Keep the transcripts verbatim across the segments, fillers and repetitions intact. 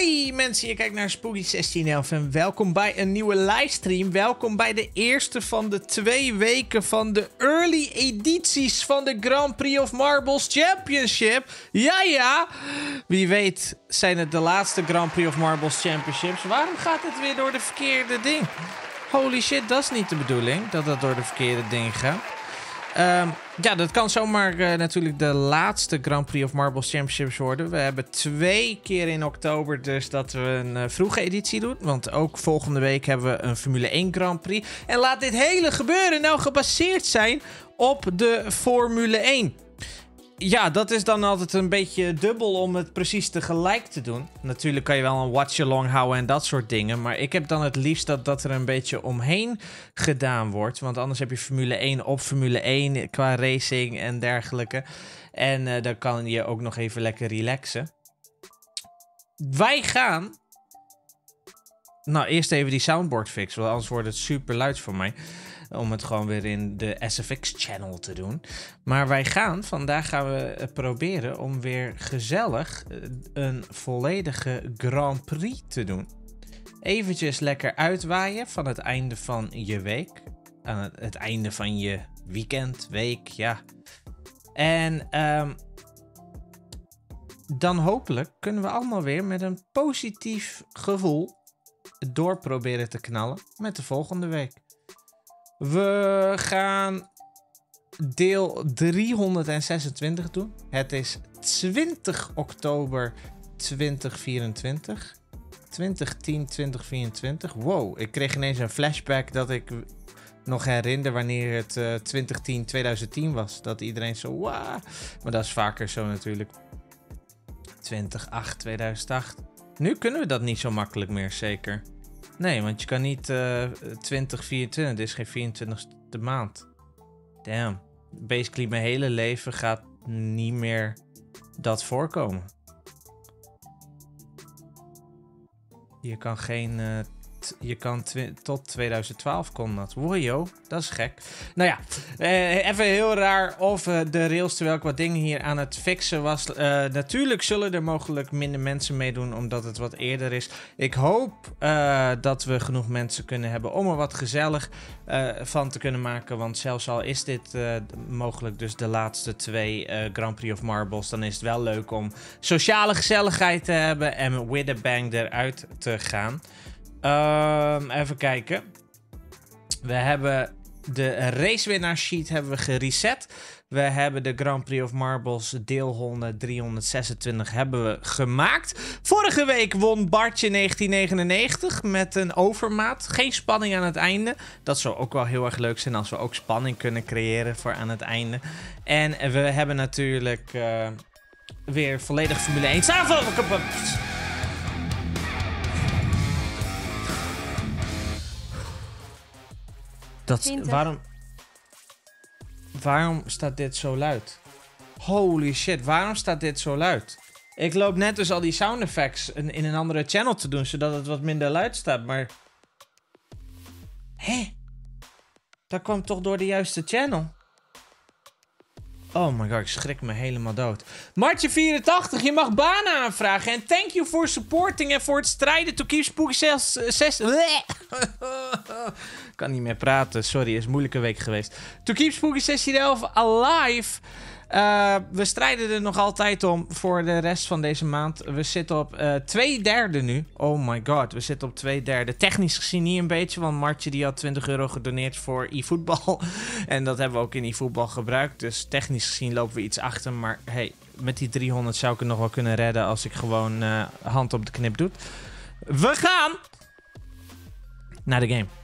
Hey mensen, je kijkt naar Spooky zestien elf en welkom bij een nieuwe livestream. Welkom bij de eerste van de twee weken van de early edities van de Grand Prix of Marbles Championship. Ja, ja, wie weet zijn het de laatste Grand Prix of Marbles Championships. Waarom gaat het weer door de verkeerde ding? Holy shit, dat is niet de bedoeling, dat dat door de verkeerde ding gaat. Um, ja, dat kan zomaar uh, natuurlijk de laatste Grand Prix of Marbles Championships worden. We hebben twee keer in oktober dus dat we een uh, vroege editie doen. Want ook volgende week hebben we een Formule één Grand Prix. En laat dit hele gebeuren nou gebaseerd zijn op de Formule één. Ja, dat is dan altijd een beetje dubbel om het precies tegelijk te doen. Natuurlijk kan je wel een watch-along houden en dat soort dingen. Maar ik heb dan het liefst dat, dat er een beetje omheen gedaan wordt. Want anders heb je Formule één op Formule één qua racing en dergelijke. En uh, dan kan je ook nog even lekker relaxen. Wij gaan... Nou, eerst even die soundboard fixen, want anders wordt het super luid voor mij. Om het gewoon weer in de S F X-channel te doen. Maar wij gaan, vandaag gaan we proberen om weer gezellig een volledige Grand Prix te doen. Eventjes lekker uitwaaien van het einde van je week. Aan het, het einde van je weekend, week, ja. En um, dan hopelijk kunnen we allemaal weer met een positief gevoel door proberen te knallen met de volgende week. We gaan deel driehonderdzesentwintig doen. Het is twintig oktober tweeduizend vierentwintig. twintig tien tweeduizend vierentwintig. Wow, ik kreeg ineens een flashback dat ik nog herinner wanneer het uh, twintig tien tweeduizend tien was. Dat iedereen zo, wauw. Maar dat is vaker zo natuurlijk. twintig acht tweeduizend acht. Nu kunnen we dat niet zo makkelijk meer, zeker. Nee, want je kan niet uh, twintig vierentwintig, dit is geen vierentwintigste maand. Damn. Basically mijn hele leven gaat niet meer dat voorkomen. Je kan geen... Uh, je kan tot tweeduizend twaalf kon dat. Wow, joh, dat is gek. Nou ja, uh, even heel raar of uh, de rails, terwijl ik wat dingen hier aan het fixen was. Uh, natuurlijk zullen er mogelijk minder mensen meedoen, omdat het wat eerder is. Ik hoop uh, dat we genoeg mensen kunnen hebben om er wat gezellig uh, van te kunnen maken. Want zelfs al is dit uh, mogelijk dus de laatste twee uh, Grand Prix of Marbles, dan is het wel leuk om sociale gezelligheid te hebben en with a bang eruit te gaan. Um, even kijken. We hebben de racewinnaar sheet hebben we gereset. We hebben de Grand Prix of Marbles deel honderd driehonderdzesentwintig hebben we gemaakt. Vorige week won Bartje negentien negenennegentig met een overmaat. Geen spanning aan het einde. Dat zou ook wel heel erg leuk zijn als we ook spanning kunnen creëren voor aan het einde. En we hebben natuurlijk uh, weer volledig Formule één. Dat, waarom, waarom staat dit zo luid? Holy shit, waarom staat dit zo luid? Ik loop net dus al die sound effects in, in een andere channel te doen, zodat het wat minder luid staat, maar... Hé? Dat kwam toch door de juiste channel? Oh my god, ik schrik me helemaal dood. Martje vierentachtig, je mag banen aanvragen. En thank you for supporting en voor het strijden. To keep Spooky zes... Ik kan niet meer praten, sorry, het is een moeilijke week geweest. To keep Spooky zestien elf alive. Uh, we strijden er nog altijd om voor de rest van deze maand. We zitten op uh, twee derde nu. Oh my god, we zitten op twee derde. Technisch gezien niet een beetje, want Martje die had twintig euro gedoneerd voor e-voetbal. En dat hebben we ook in e-voetbal gebruikt. Dus technisch gezien lopen we iets achter. Maar hey, met die driehonderd zou ik het nog wel kunnen redden als ik gewoon uh, hand op de knip doe. We gaan naar de game.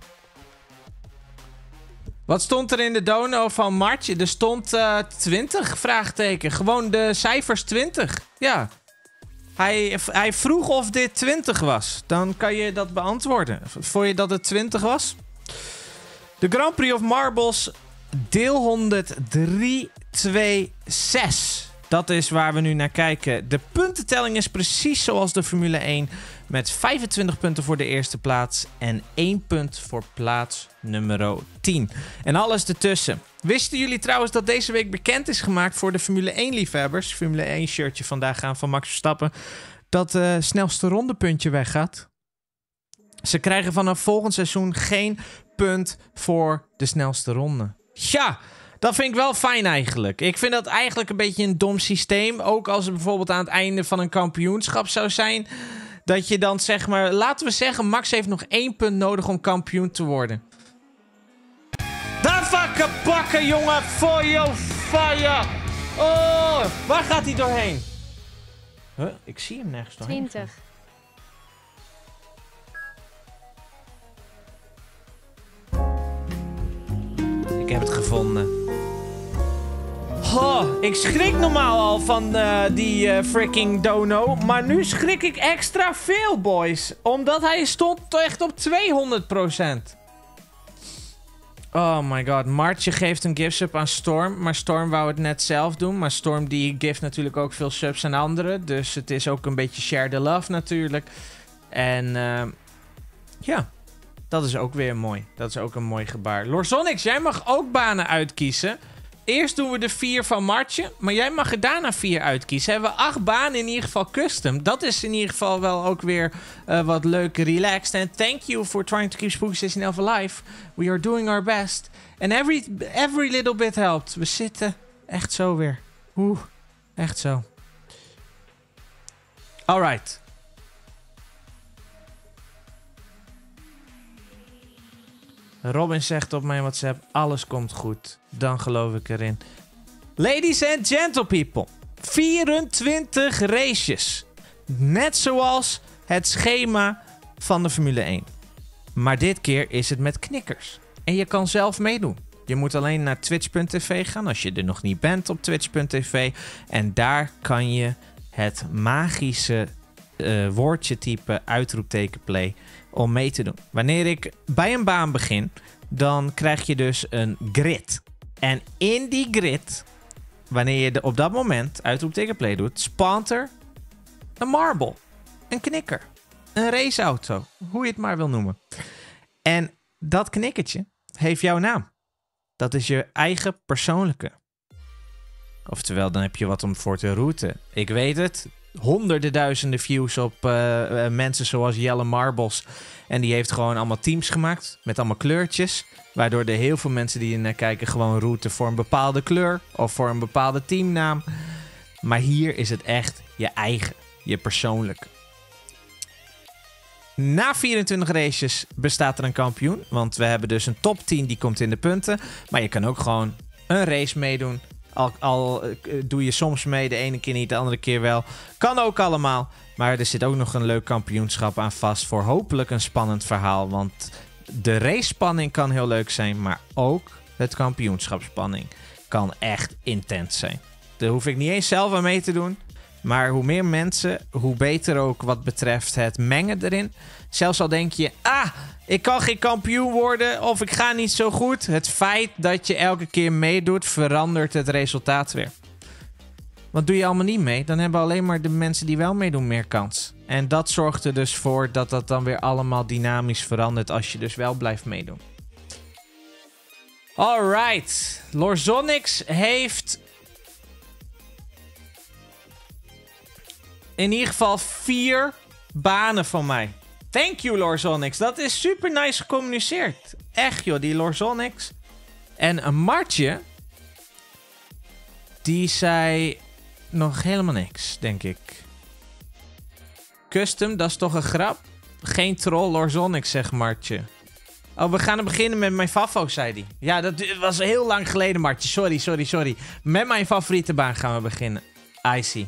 Wat stond er in de dono van Martje? Er stond uh, twintig, vraagteken. Gewoon de cijfers twintig. Ja. Hij, hij vroeg of dit twintig was. Dan kan je dat beantwoorden. Vond je dat het twintig was? De Grand Prix of Marbles deel honderd driehonderdzesentwintig. Dat is waar we nu naar kijken. De puntentelling is precies zoals de Formule één. Met vijfentwintig punten voor de eerste plaats. En één punt voor plaats nummer tien. En alles ertussen. Wisten jullie trouwens dat deze week bekend is gemaakt voor de Formule één liefhebbers? Formule één shirtje vandaag gaan van Max Verstappen. dat uh, snelste rondepuntje weggaat. Ze krijgen vanaf volgend seizoen geen punt voor de snelste ronde. Ja, dat vind ik wel fijn eigenlijk. Ik vind dat eigenlijk een beetje een dom systeem. Ook als het bijvoorbeeld aan het einde van een kampioenschap zou zijn. Dat je dan zeg maar... Laten we zeggen, Max heeft nog één punt nodig om kampioen te worden. Daar vakken pakken, jongen. For your fire. Oh, waar gaat hij doorheen? Huh? Ik zie hem nergens doorheen. twintig. Ik heb het gevonden. Oh, ik schrik normaal al van uh, die uh, freaking dono. Maar nu schrik ik extra veel, boys. Omdat hij stond echt op tweehonderd procent. Oh my god. Martje geeft een gift sub aan Storm. Maar Storm wou het net zelf doen. Maar Storm die gift natuurlijk ook veel subs aan anderen. Dus het is ook een beetje share the love natuurlijk. En uh, ja, dat is ook weer mooi. Dat is ook een mooi gebaar. Lorzonix, jij mag ook banen uitkiezen. Eerst doen we de vier van Martje. Maar jij mag er daarna vier uitkiezen. Hebben we acht banen in ieder geval custom. Dat is in ieder geval wel ook weer uh, wat leuk relaxed. And thank you for trying to keep Spooky zestien elf alive. We are doing our best. And every, every little bit helped. We zitten echt zo weer. Oeh, echt zo. Alright. Robin zegt op mijn WhatsApp, alles komt goed. Dan geloof ik erin. Ladies and gentle people. vierentwintig races. Net zoals het schema van de Formule één. Maar dit keer is het met knikkers. En je kan zelf meedoen. Je moet alleen naar twitch punt tv gaan als je er nog niet bent op twitch punt tv. En daar kan je het magische uh, woordje typen, uitroepteken play, om mee te doen. Wanneer ik bij een baan begin, dan krijg je dus een grid. En in die grid, wanneer je de, op dat moment uitroepteken play doet, spawnt er een marble, een knikker, een raceauto, hoe je het maar wil noemen. En dat knikkertje heeft jouw naam. Dat is je eigen persoonlijke. Oftewel, dan heb je wat om voor te routen. Ik weet het. Honderden duizenden views op uh, uh, mensen zoals Jelle Marbles. En die heeft gewoon allemaal teams gemaakt. Met allemaal kleurtjes. Waardoor er heel veel mensen die er naar kijken gewoon routen voor een bepaalde kleur. Of voor een bepaalde teamnaam. Maar hier is het echt je eigen. Je persoonlijke. Na vierentwintig races bestaat er een kampioen. Want we hebben dus een top tien die komt in de punten. Maar je kan ook gewoon een race meedoen. Al, al uh, doe je soms mee, de ene keer niet, de andere keer wel. Kan ook allemaal. Maar er zit ook nog een leuk kampioenschap aan vast. Voor hopelijk een spannend verhaal. Want de race-spanning kan heel leuk zijn. Maar ook het kampioenschapsspanning kan echt intens zijn. Daar hoef ik niet eens zelf aan mee te doen. Maar hoe meer mensen, hoe beter ook wat betreft het mengen erin. Zelfs al denk je, ah, ik kan geen kampioen worden of ik ga niet zo goed. Het feit dat je elke keer meedoet, verandert het resultaat weer. Want doe je allemaal niet mee, dan hebben alleen maar de mensen die wel meedoen meer kans. En dat zorgt er dus voor dat dat dan weer allemaal dynamisch verandert als je dus wel blijft meedoen. Alright, Lorzonix heeft in ieder geval vier banen van mij. Thank you, Lorzonix. Dat is super nice gecommuniceerd. Echt joh, die Lorzonix. En een Martje, die zei nog helemaal niks, denk ik. Custom, dat is toch een grap? Geen troll, Lorzonix, zegt Martje. Oh, we gaan beginnen met mijn favo, zei hij. Ja, dat was heel lang geleden, Martje. Sorry, sorry, sorry. Met mijn favoriete baan gaan we beginnen. I see.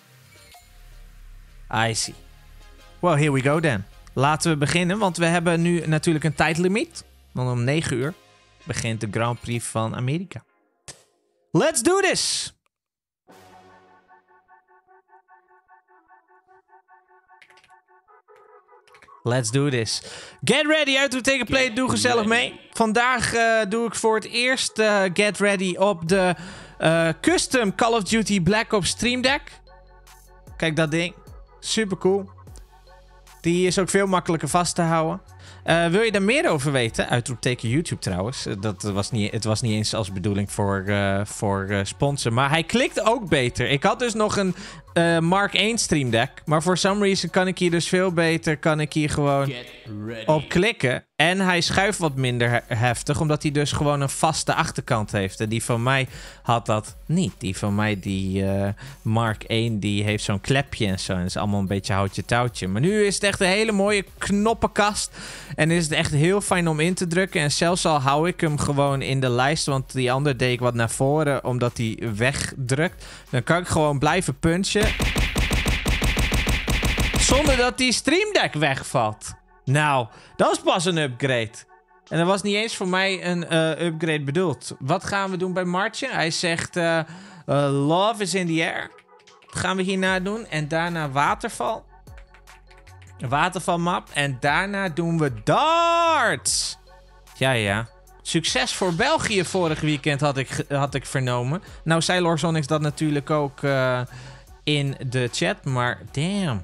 I see. Well, here we go then. Laten we beginnen, want we hebben nu natuurlijk een tijdlimiet. Want om negen uur begint de Grand Prix van Amerika. Let's do this! Let's do this. Get ready, uitroepteken play, doe gezellig mee. Vandaag uh, doe ik voor het eerst uh, Get ready op de uh, custom Call of Duty Black Ops Stream Deck. Kijk dat ding. Super cool. Die is ook veel makkelijker vast te houden. Uh, wil je daar meer over weten? Uitroepteken YouTube trouwens. Uh, dat was niet, het was niet eens als bedoeling voor, uh, voor uh, sponsor. Maar hij klikt ook beter. Ik had dus nog een, uh, Mark één Stream Deck. Maar for some reason kan ik hier dus veel beter... kan ik hier gewoon op klikken. En hij schuift wat minder heftig... omdat hij dus gewoon een vaste achterkant heeft. En die van mij had dat niet. Die van mij, die uh, Mark één, die heeft zo'n klepje en zo. En dat is allemaal een beetje houtje touwtje. Maar nu is het echt een hele mooie knoppenkast. En is het echt heel fijn om in te drukken. En zelfs al hou ik hem gewoon in de lijst... want die andere deed ik wat naar voren... omdat hij wegdrukt. Dan kan ik gewoon blijven punchen... zonder dat die Stream Deck wegvalt. Nou, dat is pas een upgrade. En dat was niet eens voor mij een uh, upgrade bedoeld. Wat gaan we doen bij Martje? Hij zegt... Uh, uh, love is in the air. Dat gaan we hierna doen. En daarna waterval. Watervalmap. En daarna doen we darts. Ja, ja. Succes voor België vorig weekend had ik, had ik vernomen. Nou, zei Lorzonix dat natuurlijk ook uh, in de chat. Maar damn.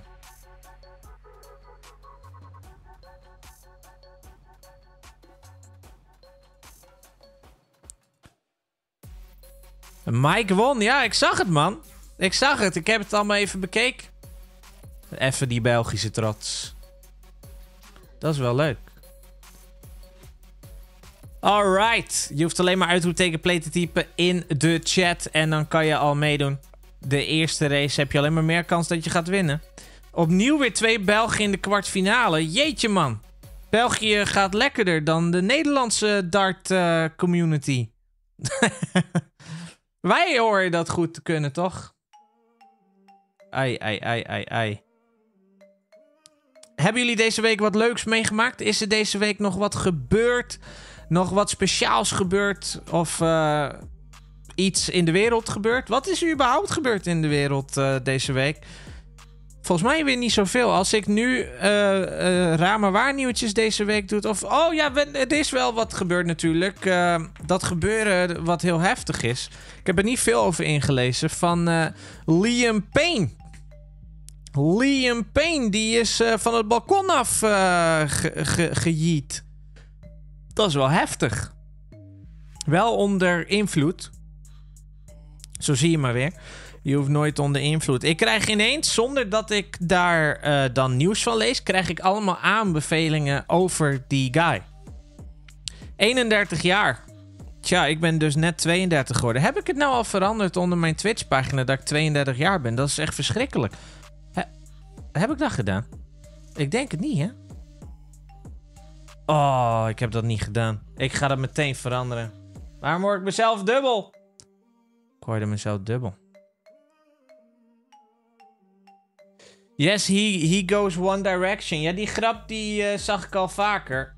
Mike won. Ja, ik zag het, man. Ik zag het. Ik heb het allemaal even bekeken. Even die Belgische trots. Dat is wel leuk. Alright. Je hoeft alleen maar uitroepteken play te typen in de chat. En dan kan je al meedoen. De eerste race heb je alleen maar meer kans dat je gaat winnen. Opnieuw weer twee Belgen in de kwartfinale. Jeetje, man. België gaat lekkerder dan de Nederlandse dart uh, community. Wij horen dat goed te kunnen, toch? Ai, ai, ai, ai, ai. Hebben jullie deze week wat leuks meegemaakt? Is er deze week nog wat gebeurd? Nog wat speciaals gebeurd? Of uh, iets in de wereld gebeurd? Wat is er überhaupt gebeurd in de wereld uh, deze week? Volgens mij weer niet zoveel. Als ik nu uh, uh, raar maar waar nieuwtjes deze week doe. Of, oh ja, er is wel wat gebeurd natuurlijk. Uh, dat gebeuren wat heel heftig is. Ik heb er niet veel over ingelezen. Van uh, Liam Payne. Liam Payne, die is uh, van het balkon af uh, ge ge gejiet. Dat is wel heftig. Wel onder invloed. Zo zie je maar weer. Je hoeft nooit onder invloed. Ik krijg ineens, zonder dat ik daar uh, dan nieuws van lees... krijg ik allemaal aanbevelingen over die guy. eenendertig jaar. Tja, ik ben dus net tweeëndertig geworden. Heb ik het nou al veranderd onder mijn Twitch-pagina dat ik tweeëndertig jaar ben? Dat is echt verschrikkelijk. He heb ik dat gedaan? Ik denk het niet, hè? Oh, ik heb dat niet gedaan. Ik ga dat meteen veranderen. Waarom hoor ik mezelf dubbel? Ik hoorde mezelf dubbel. Yes, he, he goes one direction. Ja, die grap die uh, zag ik al vaker.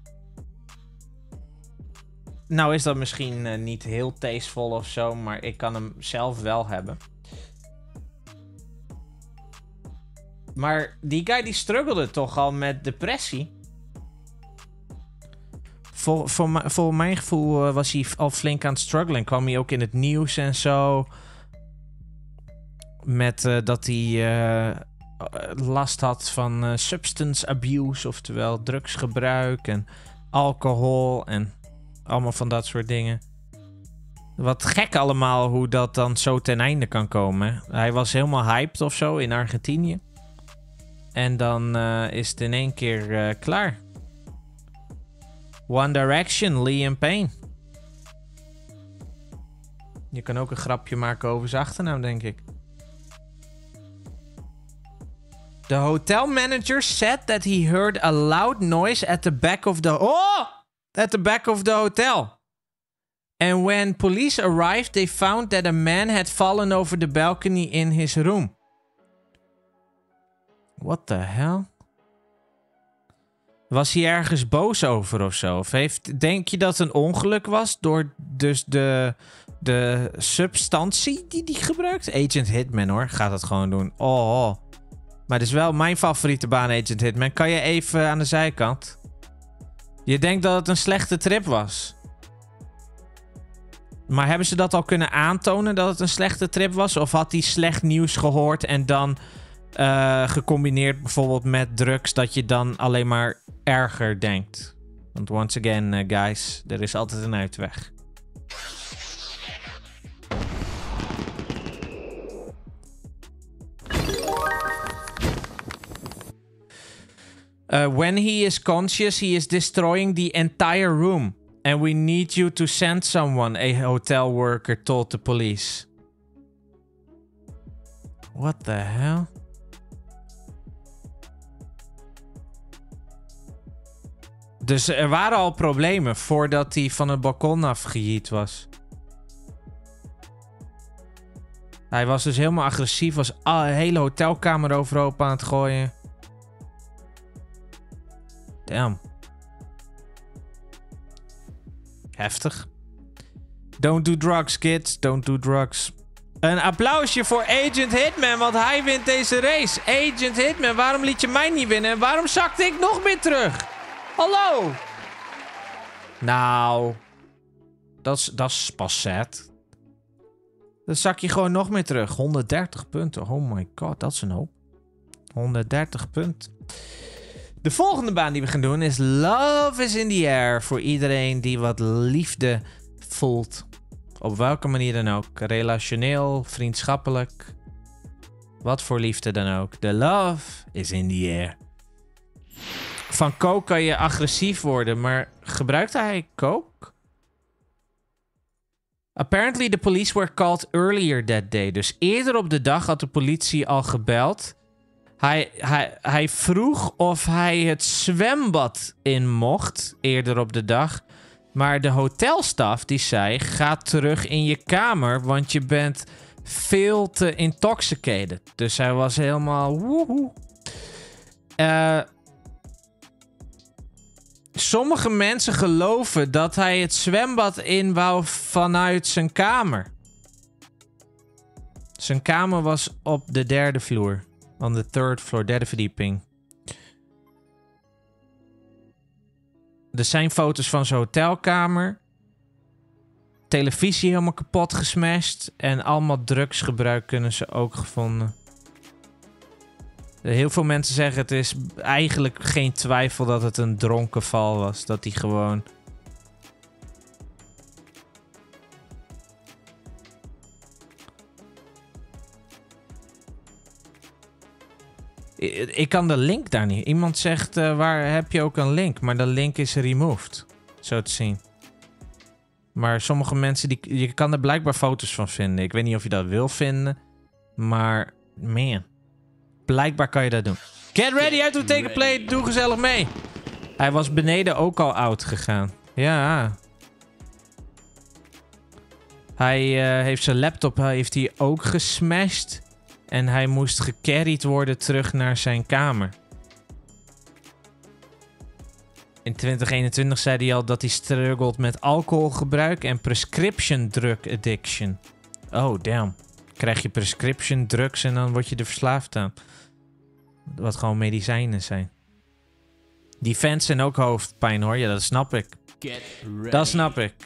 Nou is dat misschien uh, niet heel tasteful of zo, maar ik kan hem zelf wel hebben. Maar die guy die struggelde toch al met depressie. Vol, voor, voor mijn gevoel uh, was hij al flink aan het struggelen. Kwam hij ook in het nieuws en zo. Met uh, dat hij uh, last had van uh, substance abuse. Oftewel drugsgebruik en alcohol en allemaal van dat soort dingen. Wat gek allemaal hoe dat dan zo ten einde kan komen. Hij was helemaal hyped of zo in Argentinië. En dan uh, is het in één keer uh, klaar. One Direction, Liam Payne. Je kan ook een grapje maken over zijn achternaam, denk ik. The hotel manager said that he heard a loud noise at the back of the... Oh! At the back of the hotel. And when police arrived, they found that a man had fallen over the balcony in his room. What the hell? Was hij ergens boos over of zo? Of heeft, denk je dat het een ongeluk was door dus de, de substantie die hij gebruikt? Agent Hitman hoor, gaat dat gewoon doen. Oh, oh. Maar het is wel mijn favoriete baan, Agent Hitman. Kan je even aan de zijkant? Je denkt dat het een slechte trip was. Maar hebben ze dat al kunnen aantonen dat het een slechte trip was? Of had hij slecht nieuws gehoord en dan uh, gecombineerd bijvoorbeeld met drugs dat je dan alleen maar erger denkt? Want once again, uh, guys, er is altijd een uitweg. Uh, when he is conscious, he is destroying the entire room. And we need you to send someone, a hotel worker told the police. What the hell? Dus er waren al problemen voordat hij van het balkon afgejiet was. Hij was dus helemaal agressief, was een hele hotelkamer overhoop aan het gooien. Damn. Heftig. Don't do drugs, kids. Don't do drugs. Een applausje voor Agent Hitman, want hij wint deze race. Agent Hitman, waarom liet je mij niet winnen? En waarom zakte ik nog meer terug? Hallo? Nou. Dat is, dat is pas sad. Dan zak je gewoon nog meer terug. honderddertig punten. Oh my god, dat is een hoop. honderddertig punten. De volgende baan die we gaan doen is Love is in the Air. Voor iedereen die wat liefde voelt. Op welke manier dan ook. Relationeel, vriendschappelijk. Wat voor liefde dan ook. The love is in the air. Van coke kan je agressief worden, maar gebruikte hij coke? Apparently the police were called earlier that day. Dus eerder op de dag had de politie al gebeld. Hij, hij, hij vroeg of hij het zwembad in mocht, eerder op de dag. Maar de hotelstaf die zei, ga terug in je kamer, want je bent veel te intoxicated. Dus hij was helemaal woehoe. Uh, sommige mensen geloven dat hij het zwembad in wou vanuit zijn kamer. Zijn kamer was op de derde vloer. On the third floor, derde verdieping. Er zijn foto's van zijn hotelkamer. Televisie helemaal kapot gesmashed. En allemaal drugsgebruik kunnen ze ook gevonden. Heel veel mensen zeggen het is eigenlijk geen twijfel dat het een dronken val was. Dat hij gewoon... Ik kan de link daar niet. Iemand zegt, uh, waar heb je ook een link? Maar de link is removed. Zo te zien. Maar sommige mensen, die, je kan er blijkbaar foto's van vinden. Ik weet niet of je dat wil vinden. Maar, man. Blijkbaar kan je dat doen. Get ready, I to take a play. Doe gezellig mee. Hij was beneden ook al oud gegaan. Ja. Hij uh, heeft zijn laptop heeft hij ook gesmashed. En hij moest gecarried worden terug naar zijn kamer. In twintig eenentwintig zei hij al dat hij struggelt met alcoholgebruik en prescription drug addiction. Oh, damn. Krijg je prescription drugs en dan word je er verslaafd aan. Wat gewoon medicijnen zijn. Die fans zijn ook hoofdpijn hoor. Ja, dat snap ik. Dat snap ik.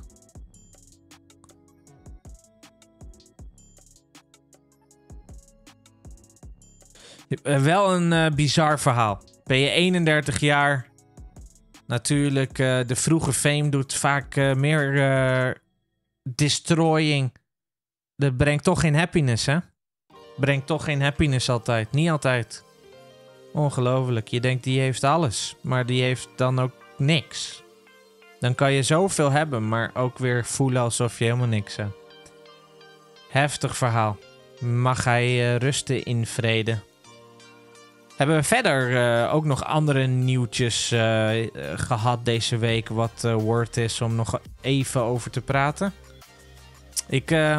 Uh, wel een uh, bizar verhaal. Ben je eenendertig jaar... Natuurlijk, uh, de vroege fame doet vaak uh, meer uh, destroying. Dat brengt toch geen happiness, hè? Brengt toch geen happiness altijd. Niet altijd. Ongelooflijk. Je denkt, die heeft alles. Maar die heeft dan ook niks. Dan kan je zoveel hebben, maar ook weer voelen alsof je helemaal niks hebt. Heftig verhaal. Mag hij uh, rusten in vrede. Hebben we verder uh, ook nog andere nieuwtjes uh, uh, gehad deze week wat uh, worth is om nog even over te praten? Ik... Uh...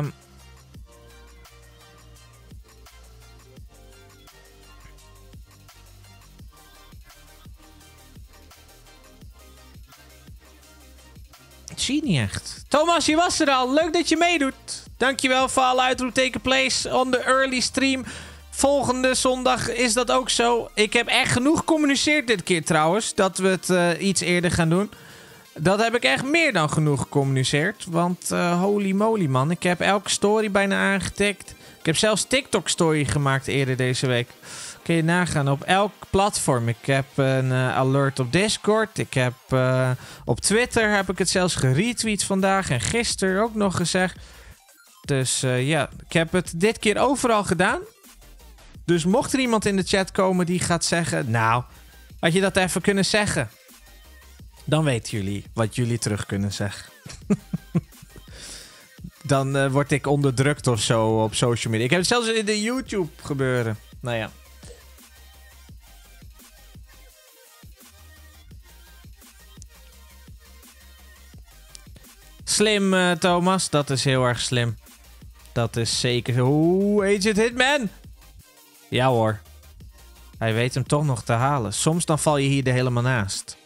Ik zie niet echt. Thomas, je was er al. Leuk dat je meedoet. Dankjewel voor alle uitroepteken plays on the early stream. Volgende zondag is dat ook zo. Ik heb echt genoeg gecommuniceerd dit keer trouwens. Dat we het uh, iets eerder gaan doen. Dat heb ik echt meer dan genoeg gecommuniceerd. Want uh, holy moly man. Ik heb elke story bijna aangetikt. Ik heb zelfs TikTok story gemaakt eerder deze week. Kun je nagaan op elk platform. Ik heb een uh, alert op Discord. Ik heb uh, op Twitter heb ik het zelfs geretweet vandaag. En gisteren ook nog gezegd. Dus uh, ja, ik heb het dit keer overal gedaan. Dus mocht er iemand in de chat komen die gaat zeggen... Nou, Had je dat even kunnen zeggen? Dan weten jullie wat jullie terug kunnen zeggen. Dan uh, word ik onderdrukt of zo op social media. Ik heb het zelfs in de YouTube gebeuren. Nou ja. Slim, uh, Thomas. Dat is heel erg slim. Dat is zeker... Oeh, Agent Hitman! Ja hoor. Hij weet hem toch nog te halen. Soms dan val je hier er helemaal naast.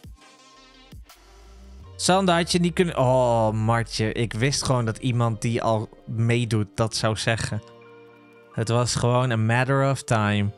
Sander, had je niet kunnen... Oh, Martje. Ik wist gewoon dat iemand die al meedoet dat zou zeggen. Het was gewoon a matter of time.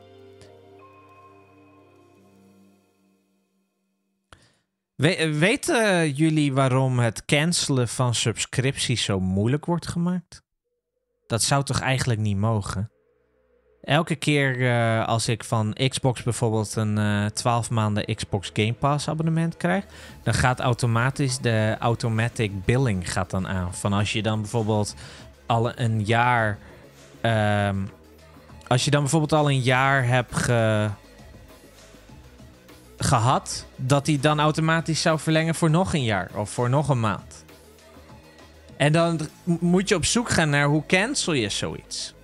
We weten jullie waarom het cancelen van subscripties zo moeilijk wordt gemaakt? Dat zou toch eigenlijk niet mogen? Elke keer uh, als ik van Xbox bijvoorbeeld een uh, twaalf maanden Xbox Game Pass abonnement krijg, dan gaat automatisch de automatic billing gaat dan aan. Van als je dan bijvoorbeeld al een jaar... Um, als je dan bijvoorbeeld al een jaar hebt ge, gehad, dat die dan automatisch zou verlengen voor nog een jaar of voor nog een maand. En dan moet je op zoek gaan naar hoe cancel je zoiets.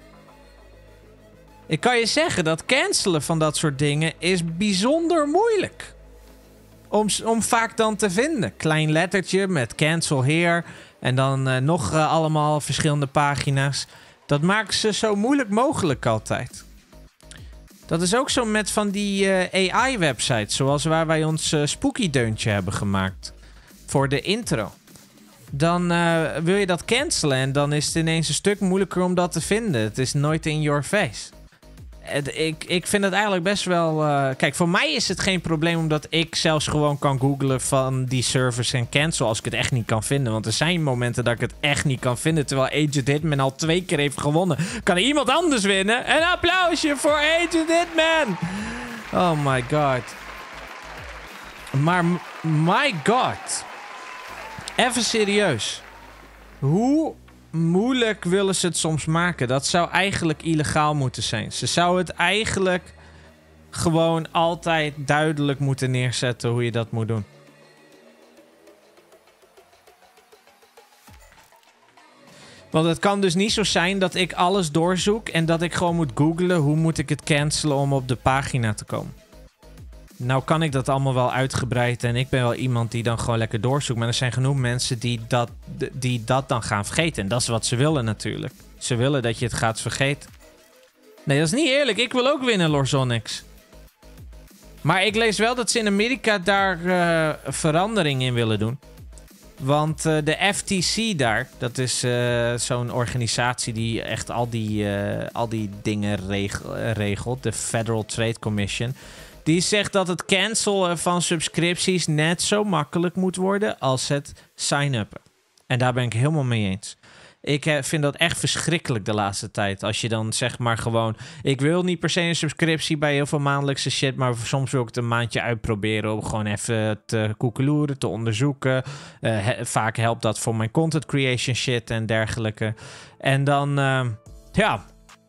Ik kan je zeggen dat cancelen van dat soort dingen is bijzonder moeilijk. Om, om vaak dan te vinden. Klein lettertje met cancel here. En dan uh, nog uh, allemaal verschillende pagina's. Dat maken ze zo moeilijk mogelijk altijd. Dat is ook zo met van die uh, A I-websites. Zoals waar wij ons uh, spooky deuntje hebben gemaakt. Voor de intro. Dan uh, wil je dat cancelen. En dan is het ineens een stuk moeilijker om dat te vinden. Het is nooit in your face. Ik, ik vind het eigenlijk best wel... Uh, kijk, voor mij is het geen probleem... omdat ik zelfs gewoon kan googlen van die servers en cancel... als ik het echt niet kan vinden. Want er zijn momenten dat ik het echt niet kan vinden... terwijl Agent Hitman al twee keer heeft gewonnen. Kan er iemand anders winnen? Een applausje voor Agent Hitman! Oh my god. Maar my god. Even serieus. Hoe... moeilijk willen ze het soms maken. Dat zou eigenlijk illegaal moeten zijn. Ze zouden het eigenlijk gewoon altijd duidelijk moeten neerzetten hoe je dat moet doen. Want het kan dus niet zo zijn dat ik alles doorzoek en dat ik gewoon moet googlen hoe moet ik het cancelen om op de pagina te komen. Nou kan ik dat allemaal wel uitgebreid en ik ben wel iemand die dan gewoon lekker doorzoekt. Maar er zijn genoeg mensen die dat, die dat dan gaan vergeten. En dat is wat ze willen natuurlijk. Ze willen dat je het gaat vergeten. Nee, dat is niet eerlijk. Ik wil ook winnen, Lorzonix. Maar ik lees wel dat ze in Amerika daar uh, verandering in willen doen. Want uh, de F T C daar, dat is uh, zo'n organisatie die echt al die, uh, al die dingen regel, uh, regelt. De Federal Trade Commission. Die zegt dat het cancelen van subscripties net zo makkelijk moet worden als het sign-uppen. En daar ben ik helemaal mee eens. Ik uh, vind dat echt verschrikkelijk de laatste tijd. Als je dan zeg maar gewoon... Ik wil niet per se een subscriptie bij heel veel maandelijkse shit... maar soms wil ik het een maandje uitproberen... om gewoon even te koekeloeren, te onderzoeken. Uh, he, vaak helpt dat voor mijn content creation shit en dergelijke. En dan... Uh, ja...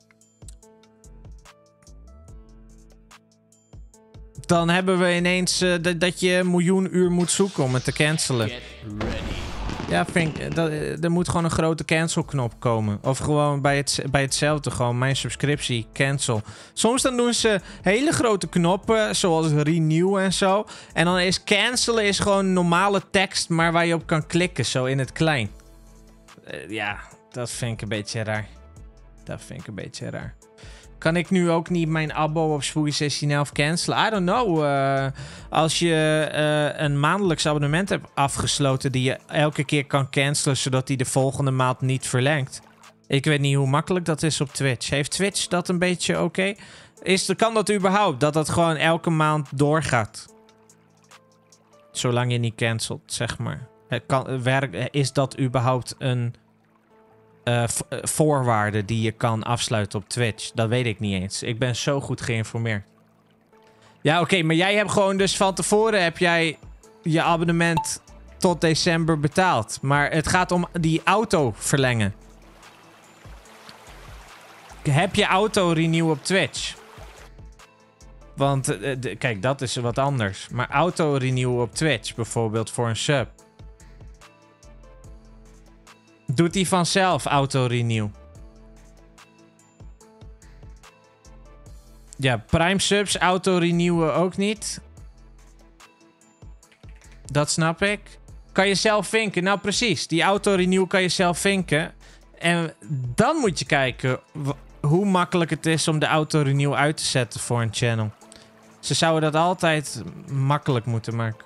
Dan hebben we ineens uh, dat, dat je een miljoen uur moet zoeken om het te cancelen. Ja, vind ik, dat, er moet gewoon een grote cancelknop komen. Of gewoon bij, het, bij hetzelfde, gewoon mijn subscriptie, cancel. Soms dan doen ze hele grote knoppen, zoals renew en zo. En dan is cancelen is gewoon normale tekst, maar waar je op kan klikken, zo in het klein. Uh, ja, dat vind ik een beetje raar. Dat vind ik een beetje raar. Kan ik nu ook niet mijn abo op Spooky zestien elf cancelen? I don't know. Uh, als je uh, een maandelijks abonnement hebt afgesloten... die je elke keer kan cancelen... zodat die de volgende maand niet verlengt. Ik weet niet hoe makkelijk dat is op Twitch. Heeft Twitch dat een beetje oké? Okay? Is, kan dat überhaupt? Dat dat gewoon elke maand doorgaat? Zolang je niet cancelt, zeg maar. Het kan, werk, is dat überhaupt een... Uh, voorwaarden die je kan afsluiten op Twitch. Dat weet ik niet eens. Ik ben zo goed geïnformeerd. Ja, oké, okay, maar jij hebt gewoon dus van tevoren heb jij je abonnement tot december betaald. Maar het gaat om die auto verlengen. Heb je auto renew op Twitch? Want uh, de, kijk, dat is wat anders. Maar auto-renew op Twitch bijvoorbeeld voor een sub. Doet hij vanzelf auto-renew. Ja, Prime subs auto-renewen ook niet. Dat snap ik. Kan je zelf vinken. Nou precies, die auto-renew kan je zelf vinken. En dan moet je kijken hoe makkelijk het is om de auto-renew uit te zetten voor een channel. Ze zouden dat altijd makkelijk moeten maken.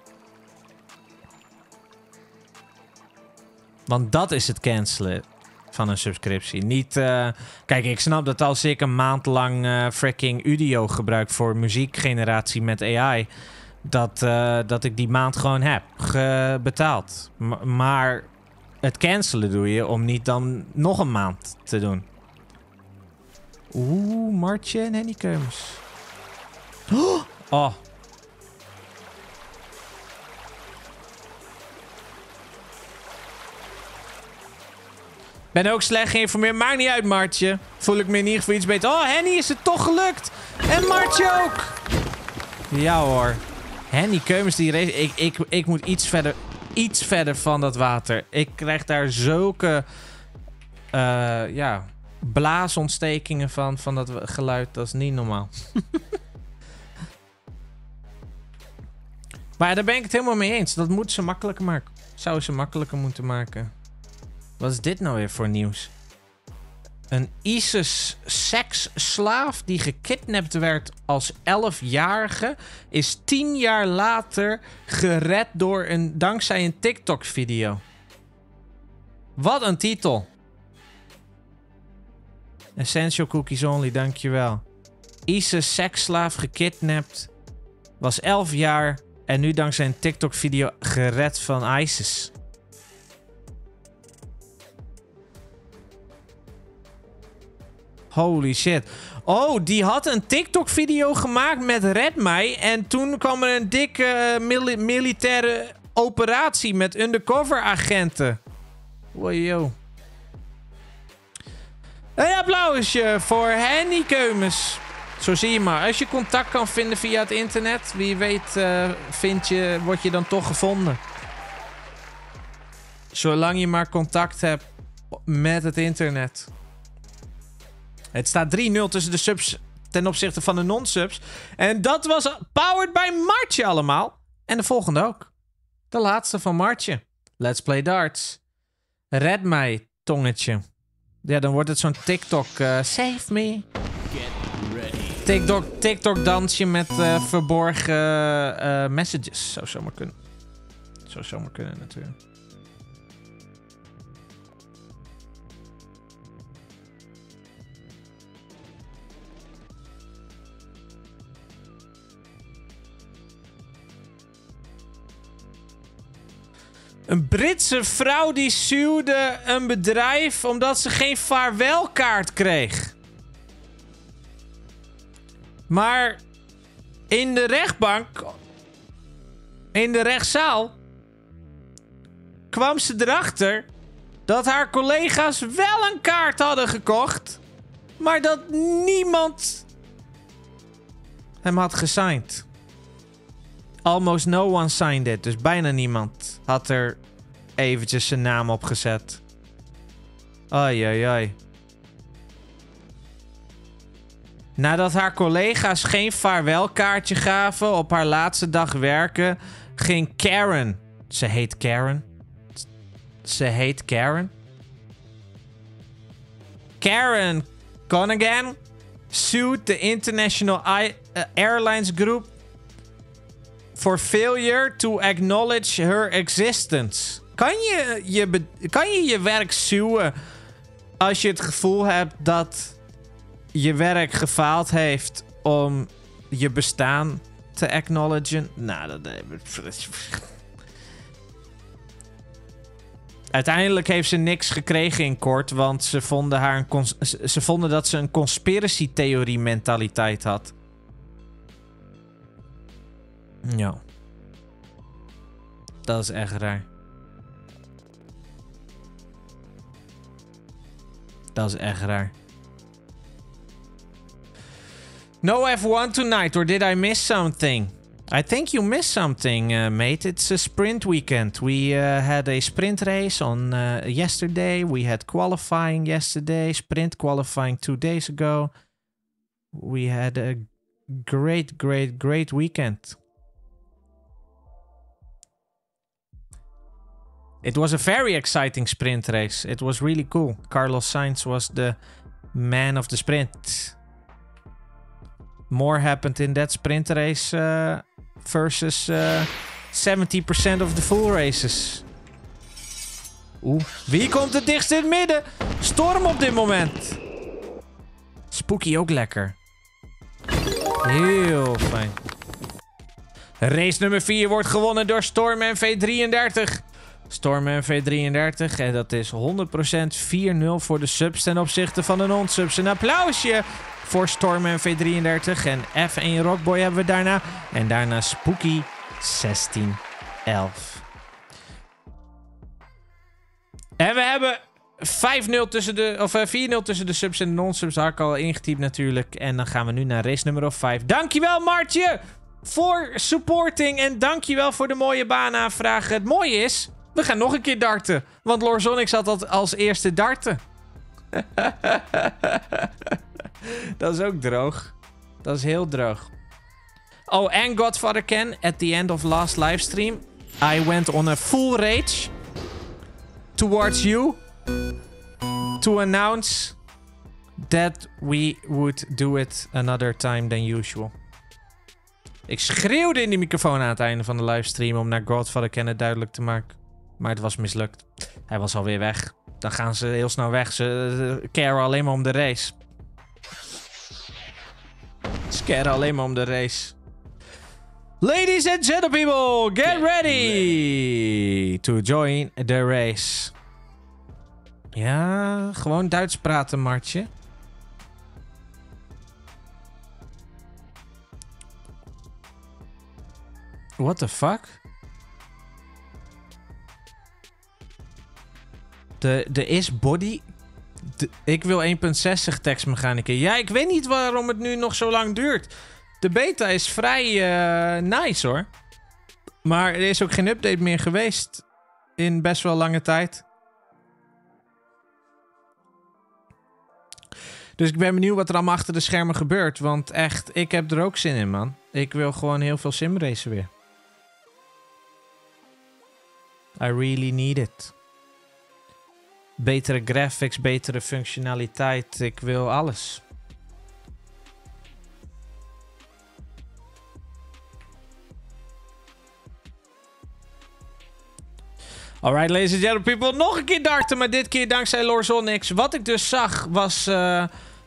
Want dat is het cancelen van een subscriptie. Niet, uh... Kijk, ik snap dat als ik een maand lang uh, freaking Udio gebruik voor muziekgeneratie met A I... Dat, uh, dat ik die maand gewoon heb betaald. M maar het cancelen doe je om niet dan nog een maand te doen. Oeh, Martje en Henny Keums. Oh! Oh. Ben ook slecht geïnformeerd. Maakt niet uit, Martje. Voel ik me in ieder geval iets beter. Oh, Henny is het toch gelukt. En Martje ook. Ja hoor. Henny Keumens, die race. Ik, ik, ik moet iets verder, iets verder van dat water. Ik krijg daar zulke uh, ja, blaasontstekingen van, van dat geluid. Dat is niet normaal. Maar daar ben ik het helemaal mee eens. Dat moeten ze makkelijker maken. Zou ze makkelijker moeten maken. Wat is dit nou weer voor nieuws? Een ISIS-seksslaaf die gekidnapt werd als elfjarige... is tien jaar later gered door een, dankzij een TikTok-video. Wat een titel. Essential cookies only, dankjewel. ISIS-seksslaaf gekidnapt. Was elf jaar en nu dankzij een TikTok-video gered van ISIS. Holy shit. Oh, die had een TikTok-video gemaakt met Red mij. En toen kwam er een dikke uh, mili militaire operatie met undercover-agenten. Wow. Een applausje voor Henny Keumens. Zo zie je maar. Als je contact kan vinden via het internet, wie weet uh, vind je, word je dan toch gevonden. Zolang je maar contact hebt met het internet. Het staat drie nul tussen de subs ten opzichte van de non-subs. En dat was powered by Martje allemaal. En de volgende ook. De laatste van Martje. Let's play darts. Red mij, tongetje. Ja, dan wordt het zo'n TikTok. Uh, save me. TikTok, TikTok dansje met uh, verborgen uh, messages. Zou zomaar kunnen. Zou zomaar kunnen natuurlijk. Een Britse vrouw die suwde een bedrijf omdat ze geen vaarwelkaart kreeg. Maar in de rechtbank, in de rechtszaal, kwam ze erachter dat haar collega's wel een kaart hadden gekocht, maar dat niemand hem had gesigned. Almost no one signed it. Dus bijna niemand had er eventjes zijn naam op gezet. Ai, ai, ai. Nadat haar collega's geen vaarwelkaartje gaven op haar laatste dag werken, ging Karen. Ze heet Karen. Ze heet Karen. Karen Conaghan sued the International I uh, Airlines Group for failure to acknowledge her existence. Kan je je, kan je je werk suwen als je het gevoel hebt dat je werk gefaald heeft om je bestaan te acknowledgen? Nou, dat... Uiteindelijk heeft ze niks gekregen in kort, want ze vonden, haar een cons ze vonden dat ze een conspiracy theorie mentaliteit had. Ja. Dat is echt raar. Dat is echt raar. No F one tonight, or did I miss something? I think you missed something, uh, mate. It's a sprint weekend. We uh, had a sprint race on uh, yesterday. We had qualifying yesterday. Sprint qualifying two days ago. We had a great, great, great weekend. It was a very exciting sprint race. It was really cool. Carlos Sainz was the man of the sprint. More happened in that sprint race uh, versus uh, seventy percent of the full races. Oeh, wie komt het dichtst in het midden? Storm op dit moment. Spooky ook lekker. Heel fijn. Race nummer vier wordt gewonnen door Storm M V drieëndertig. Storm M V drieëndertig. En dat is honderd procent vier nul voor de subs ten opzichte van de non-subs. Een applausje voor Storm M V drieëndertig. En F één Rockboy hebben we daarna. En daarna Spooky zestien elf. En we hebben vijf nul tussen de, of vier nul tussen de subs en de non-subs. Had ik al ingetypt natuurlijk. En dan gaan we nu naar race nummer vijf. Dankjewel Martje voor supporting. En dankjewel voor de mooie baanaanvragen. Het mooie is, we gaan nog een keer darten. Want Lorzonic zat al als eerste darten. Dat is ook droog. Dat is heel droog. Oh, en Godfather Ken, at the end of last livestream, I went on a full rage towards you to announce that we would do it another time than usual. Ik schreeuwde in die microfoon aan het einde van de livestream om naar Godfather Ken het duidelijk te maken. Maar het was mislukt. Hij was alweer weg. Dan gaan ze heel snel weg. Ze uh, caren alleen maar om de race. Ze caren alleen maar om de race. Ladies and gentlemen, get ready to join the race. Ja, gewoon Duits praten, Martje. What the fuck? De, de is body... De, ik wil één punt zestig tekstmechanica. Ja, ik weet niet waarom het nu nog zo lang duurt. De beta is vrij uh, nice, hoor. Maar er is ook geen update meer geweest. In best wel lange tijd. Dus ik ben benieuwd wat er allemaal achter de schermen gebeurt. Want echt, ik heb er ook zin in, man. Ik wil gewoon heel veel simracen weer. I really need it. Betere graphics, betere functionaliteit. Ik wil alles. Alright, ladies and gentlemen, people. Nog een keer darten, maar dit keer dankzij Lorzonix. Wat ik dus zag was uh,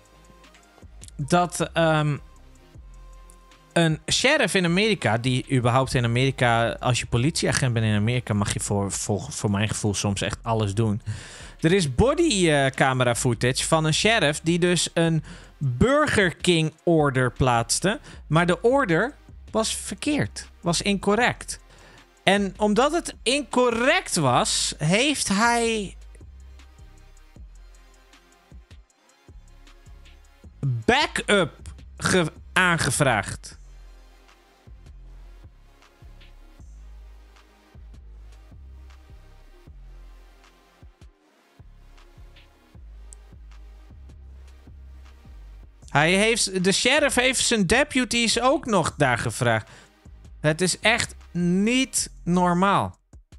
dat um, een sheriff in Amerika, die überhaupt in Amerika, als je politieagent bent in Amerika, mag je voor, voor, voor mijn gevoel soms echt alles doen. Er is bodycamera uh, footage van een sheriff die dus een Burger King order plaatste. Maar de order was verkeerd, was incorrect. En omdat het incorrect was, heeft hij backup aangevraagd. Hij heeft, de sheriff heeft zijn deputies ook nog daar gevraagd. Het is echt niet normaal.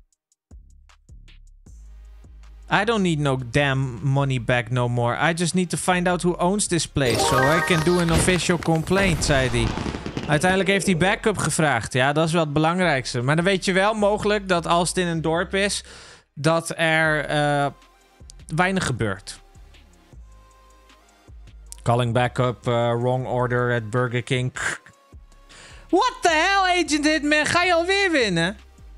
I don't need no damn money back no more. I just need to find out who owns this place. So I can do an official complaint, zei hij. Uiteindelijk heeft hij backup gevraagd. Ja, dat is wel het belangrijkste. Maar dan weet je wel mogelijk dat als het in een dorp is, dat er uh, weinig gebeurt. Calling backup, uh, wrong order at Burger King. What the hell, Agent Hitman? Ga je alweer winnen?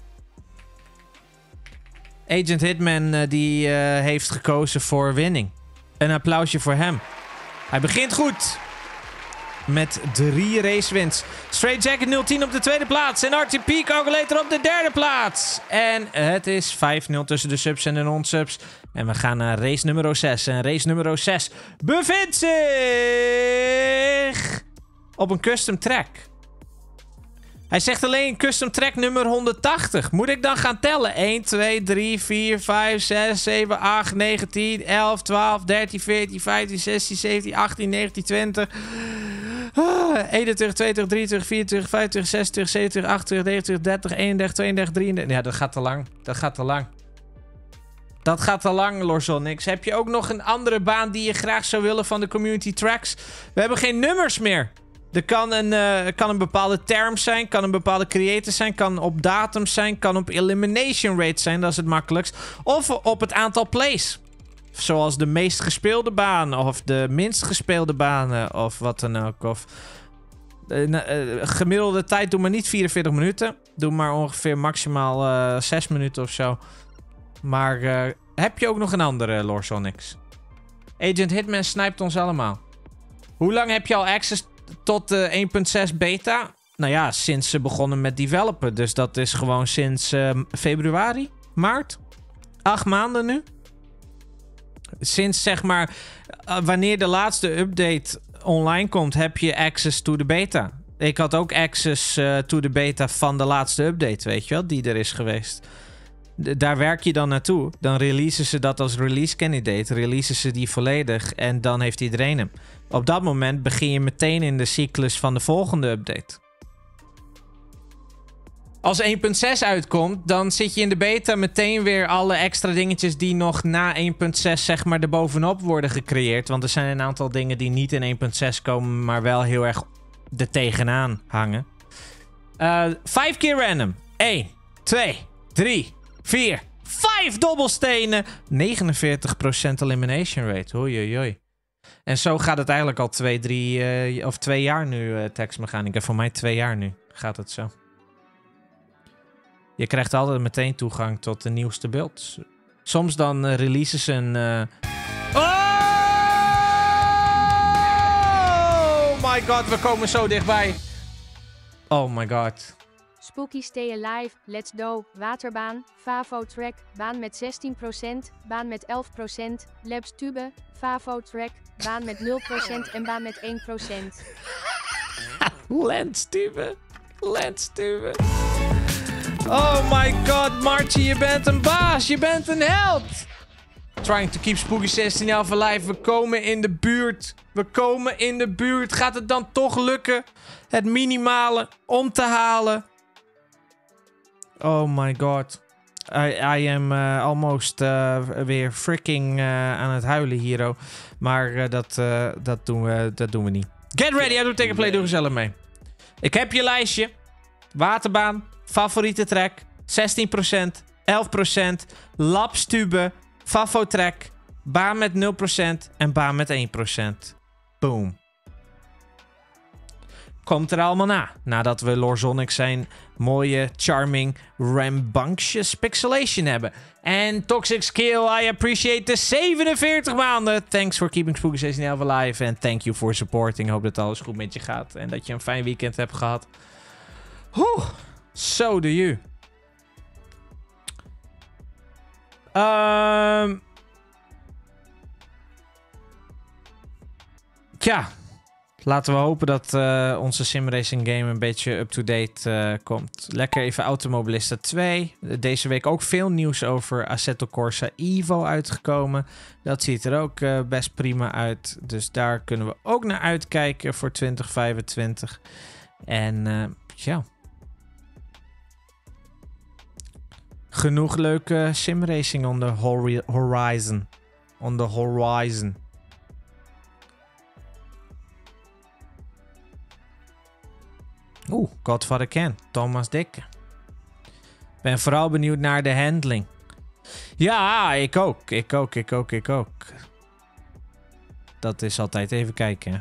Agent Hitman uh, die uh, heeft gekozen voor winning. Een applausje voor hem. Hij begint goed. Met drie racewins. Straight Jacket nul tien op de tweede plaats. En R T P Calculator op de derde plaats. En het is vijf nul tussen de subs en de non-subs. En we gaan naar race nummer zes. En race nummer zes bevindt zich op een custom track. Hij zegt alleen custom track nummer honderdtachtig. Moet ik dan gaan tellen? één, twee, drie, vier, vijf, zes, zeven, acht, negen, tien, elf, twaalf, dertien, veertien, vijftien, zestien, zeventien, achttien, negentien, twintig... eenentwintig, tweeëntwintig, drieëntwintig, vierentwintig, vijfentwintig, zesentwintig, zevenentwintig, achtentwintig, negenentwintig, dertig, eenendertig, tweeëndertig, drieëndertig... Ja, dat gaat te lang. Dat gaat te lang. Dat gaat te lang, Lorzonix. Heb je ook nog een andere baan die je graag zou willen van de community tracks? We hebben geen nummers meer. Er kan een, uh, kan een bepaalde term zijn, kan een bepaalde creator zijn, kan op datum zijn, kan op elimination rate zijn, dat is het makkelijkst. Of op het aantal plays. Zoals de meest gespeelde baan, of de minst gespeelde banen, of wat dan ook. Of, uh, uh, gemiddelde tijd doe maar niet vierenveertig minuten. Doe maar ongeveer maximaal uh, zes minuten of zo. Maar uh, heb je ook nog een andere, Lorzonix? Agent Hitman snijpt ons allemaal. Hoe lang heb je al access tot de één punt zes beta? Nou ja, sinds ze begonnen met developen. Dus dat is gewoon sinds uh, februari, maart. Acht maanden nu. Sinds zeg maar, uh, wanneer de laatste update online komt, heb je access to de beta. Ik had ook access uh, to de beta van de laatste update, weet je wel, die er is geweest. D- daar werk je dan naartoe. Dan releasen ze dat als release candidate. Releasen ze die volledig en dan heeft iedereen hem. Op dat moment begin je meteen in de cyclus van de volgende update. Als één punt zes uitkomt, dan zit je in de beta meteen weer alle extra dingetjes die nog na één punt zes zeg maar erbovenop worden gecreëerd. Want er zijn een aantal dingen die niet in één punt zes komen, maar wel heel erg er tegenaan hangen. Uh, vijf keer random. één, twee, drie, vier, vijf dobbelstenen. negenenveertig procent elimination rate. Oei, oei, oei. En zo gaat het eigenlijk al twee, drie, uh, of twee jaar nu, uh, Text Mechanica. Voor mij twee jaar nu gaat het zo. Je krijgt altijd meteen toegang tot de nieuwste builds. Soms dan uh, releasen ze een... Uh... Oh my god, we komen zo dichtbij. Oh my god. Spooky Stay Alive, Let's Go, Waterbaan, Favo Track, baan met zestien procent, baan met elf procent, Labs Tube, Favo Track, baan met nul procent en baan met één procent. Lens Tube. Lens Tube. Oh my god, Marchie, je bent een baas. Je bent een held. Trying to keep Spooky zestien Alpha alive. We komen in de buurt. We komen in de buurt. Gaat het dan toch lukken? Het minimale om te halen. Oh my god. I, I am uh, almost uh, weer freaking uh, aan het huilen hier. Oh. Maar uh, dat, uh, dat, doen we, dat doen we niet. Get ready, I do take a play. Doe gezellig mee. Ik heb je lijstje. Waterbaan. Favoriete track. zestien procent. elf procent. Labstube. Favo track. Baan met nul procent. En baan met één procent. Boom. Komt er allemaal na. Nadat we Lorzonix zijn mooie, charming, rambunctious pixelation hebben. En Toxic Skill, I appreciate the zevenenveertig maanden. Thanks for keeping Spooky zestien Alpha alive. En thank you for supporting. Hoop dat alles goed met je gaat. En dat je een fijn weekend hebt gehad. Oeh. So do you. Um, tja. Laten we hopen dat uh, onze simracing game een beetje up-to-date uh, komt. Lekker even Automobilista twee. Deze week ook veel nieuws over Assetto Corsa Evo uitgekomen. Dat ziet er ook uh, best prima uit. Dus daar kunnen we ook naar uitkijken voor twintig vijfentwintig. En uh, ja. Genoeg leuke simracing on the horizon. On the horizon. Oeh, Godfather Ken. Thomas Dikke. Ben vooral benieuwd naar de handling. Ja, ik ook. Ik ook, ik ook, ik ook. Dat is altijd even kijken. Hè?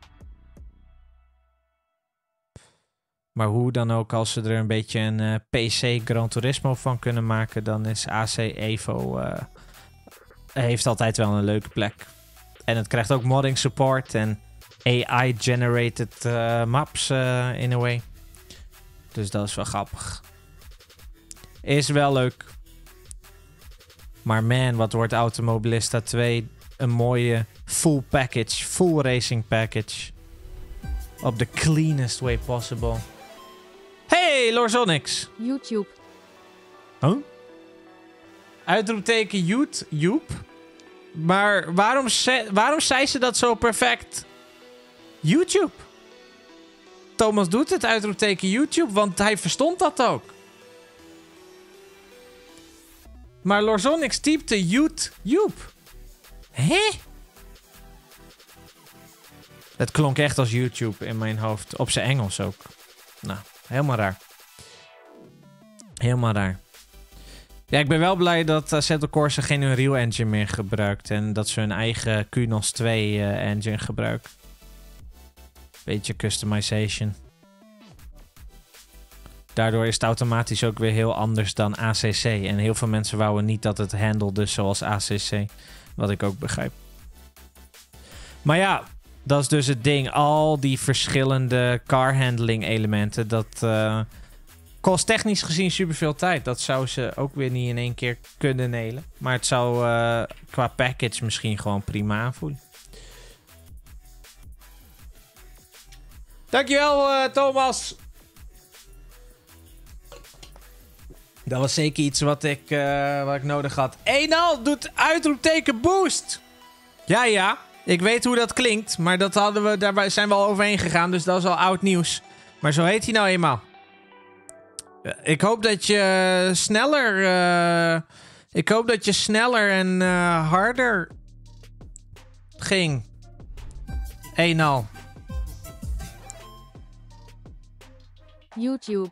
Maar hoe dan ook, als ze er een beetje een uh, P C Gran Turismo van kunnen maken, dan is A C Evo uh, heeft altijd wel een leuke plek. En het krijgt ook modding support en A I-generated uh, maps uh, in a way. Dus dat is wel grappig. Is wel leuk. Maar man, wat wordt Automobilista twee een mooie full package, full racing package. Op the cleanest way possible. Hey, Lorzonix. YouTube. Huh? Uitroepteken YouTube. Maar waarom, ze waarom zei ze dat zo perfect? YouTube. Thomas doet het, uitroepteken YouTube, want hij verstond dat ook. Maar Lorzonix typte YouTube. Hé? Het klonk echt als YouTube in mijn hoofd. Op zijn Engels ook. Nou, helemaal raar. Helemaal raar. Ja, ik ben wel blij dat uh, Assetto Corsa geen Unreal Engine meer gebruikt. En dat ze hun eigen Q N O S twee uh, engine gebruiken. Beetje customization. Daardoor is het automatisch ook weer heel anders dan A C C. En heel veel mensen wouden niet dat het handelde zoals A C C. Wat ik ook begrijp. Maar ja, dat is dus het ding. Al die verschillende car handling elementen. Dat uh, kost technisch gezien superveel tijd. Dat zou ze ook weer niet in één keer kunnen nelen. Maar het zou uh, qua package misschien gewoon prima aanvoelen. Dankjewel, uh, Thomas. Dat was zeker iets wat ik, uh, wat ik nodig had. Eenal doet uitroepteken boost. Ja, ja. Ik weet hoe dat klinkt. Maar dat hadden we, daar zijn we al overheen gegaan. Dus dat is al oud nieuws. Maar zo heet hij nou eenmaal. Ik hoop dat je sneller... Uh, ik hoop dat je sneller en uh, harder ging. Eenal. YouTube.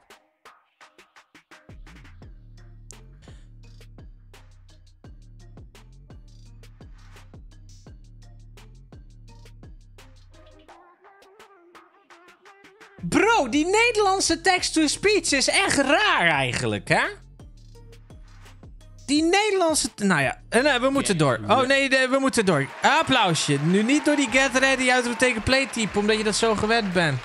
Bro, die Nederlandse text-to-speech is echt raar eigenlijk, hè? Die Nederlandse... Nou ja, nee, we moeten door. Oh nee, we moeten door. Applausje. Nu niet door die get ready uitroepteken play type, omdat je dat zo gewend bent.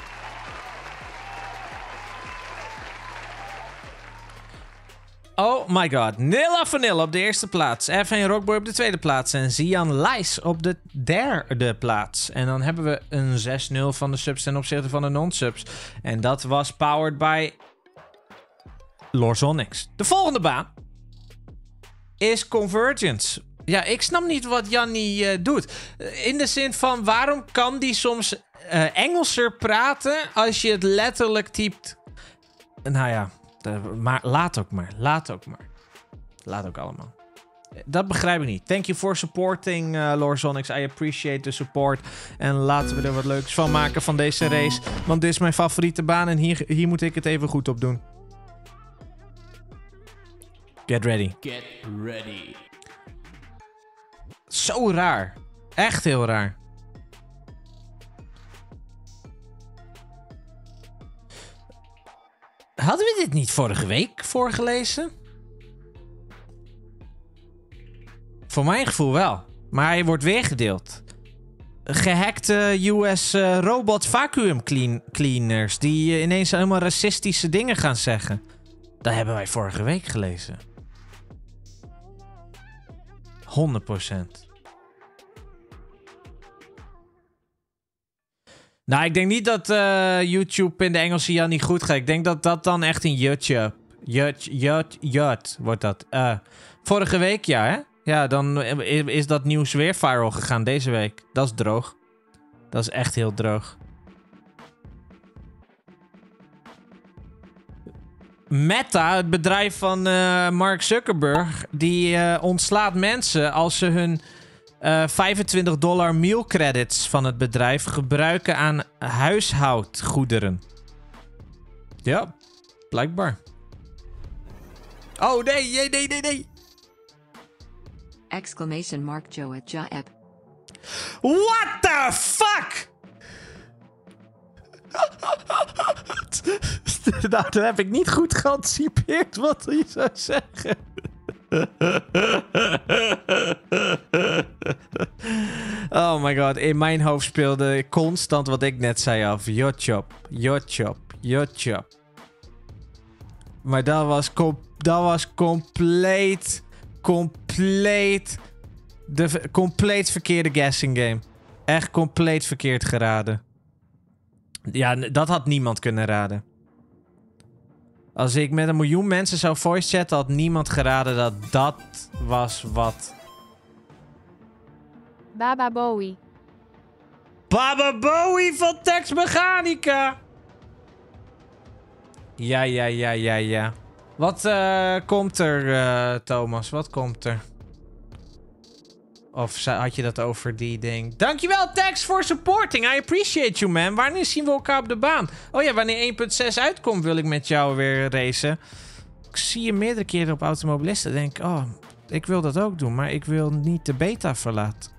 Oh my god. Nilla Vanilla op de eerste plaats. F één Rockboy op de tweede plaats. En Zian Lijs op de derde plaats. En dan hebben we een zes nul van de subs ten opzichte van de non-subs. En dat was powered by Lorzonix. De volgende baan is Convergence. Ja, ik snap niet wat Jannie uh, doet. In de zin van, waarom kan die soms uh, Engelser praten als je het letterlijk typt? Nou ja. Uh, maar laat ook maar. Laat ook maar. Laat ook allemaal. Dat begrijp ik niet. Thank you for supporting uh, Lorzonix. I appreciate the support. En laten we er wat leuks van maken van deze race. Want dit is mijn favoriete baan. En hier, hier moet ik het even goed op doen. Get ready. Get ready. Zo raar. Echt heel raar. Hadden we dit niet vorige week voorgelezen? Voor mijn gevoel wel. Maar hij wordt weer gedeeld. Gehackte U S uh, robot vacuum clean cleaners. Die uh, ineens helemaal racistische dingen gaan zeggen. Dat hebben wij vorige week gelezen. honderd procent. Nou, ik denk niet dat uh, YouTube in de Engelse Jan niet goed gaat. Ik denk dat dat dan echt een YouTube. Jut, jut, jut wordt dat. Uh, vorige week, ja, hè? Ja, dan is dat nieuws weer viral gegaan deze week. Dat is droog. Dat is echt heel droog. Meta, het bedrijf van uh, Mark Zuckerberg, die uh, ontslaat mensen als ze hun uh, vijfentwintig dollar meal credits van het bedrijf gebruiken aan huishoudgoederen. Ja, blijkbaar. Oh nee, nee, nee, nee, nee. Exclamation mark Joe at Ja-app. What the fuck? Nou, dat heb ik niet goed geanticipeerd wat hij zou zeggen. Oh my god, in mijn hoofd speelde constant wat ik net zei af. Jotchop, jotchop, jotchop. Maar dat was, dat was compleet, compleet, de compleet verkeerde guessing game. Echt compleet verkeerd geraden. Ja, dat had niemand kunnen raden. Als ik met een miljoen mensen zou voice chatten, had niemand geraden dat dat was wat. Baba Bowie. Baba Bowie van Tex Mechanica. Ja, ja, ja, ja, ja. Wat uh, komt er, uh, Thomas? Wat komt er? Of had je dat over die ding? Dankjewel, Tex, voor supporting. I appreciate you, man. Wanneer zien we elkaar op de baan? Oh ja, wanneer één punt zes uitkomt, wil ik met jou weer racen. Ik zie je meerdere keren op Automobilisten. Denk, oh, ik wil dat ook doen, maar ik wil niet de beta verlaten.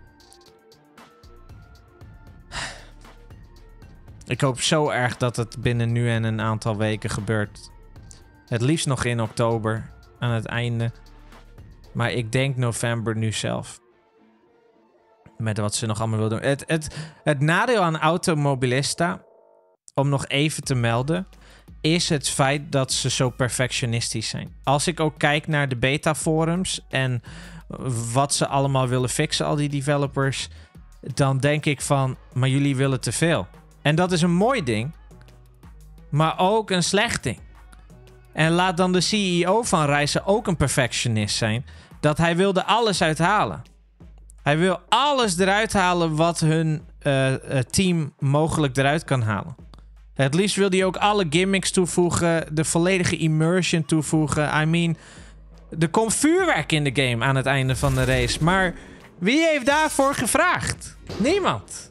Ik hoop zo erg dat het binnen nu en een aantal weken gebeurt. Het liefst nog in oktober, aan het einde. Maar ik denk november nu zelf. Met wat ze nog allemaal wil doen. Het, het, het nadeel aan Automobilista, om nog even te melden, is het feit dat ze zo perfectionistisch zijn. Als ik ook kijk naar de beta forums en wat ze allemaal willen fixen, al die developers, dan denk ik van, maar jullie willen te veel. En dat is een mooi ding, maar ook een slecht ding. En laat dan de C E O van Rise ook een perfectionist zijn, dat hij wilde alles uithalen. Hij wil alles eruit halen wat hun uh, uh, team mogelijk eruit kan halen. Het liefst wil hij ook alle gimmicks toevoegen, de volledige immersion toevoegen. I mean, er komt vuurwerk in de game aan het einde van de race. Maar wie heeft daarvoor gevraagd? Niemand.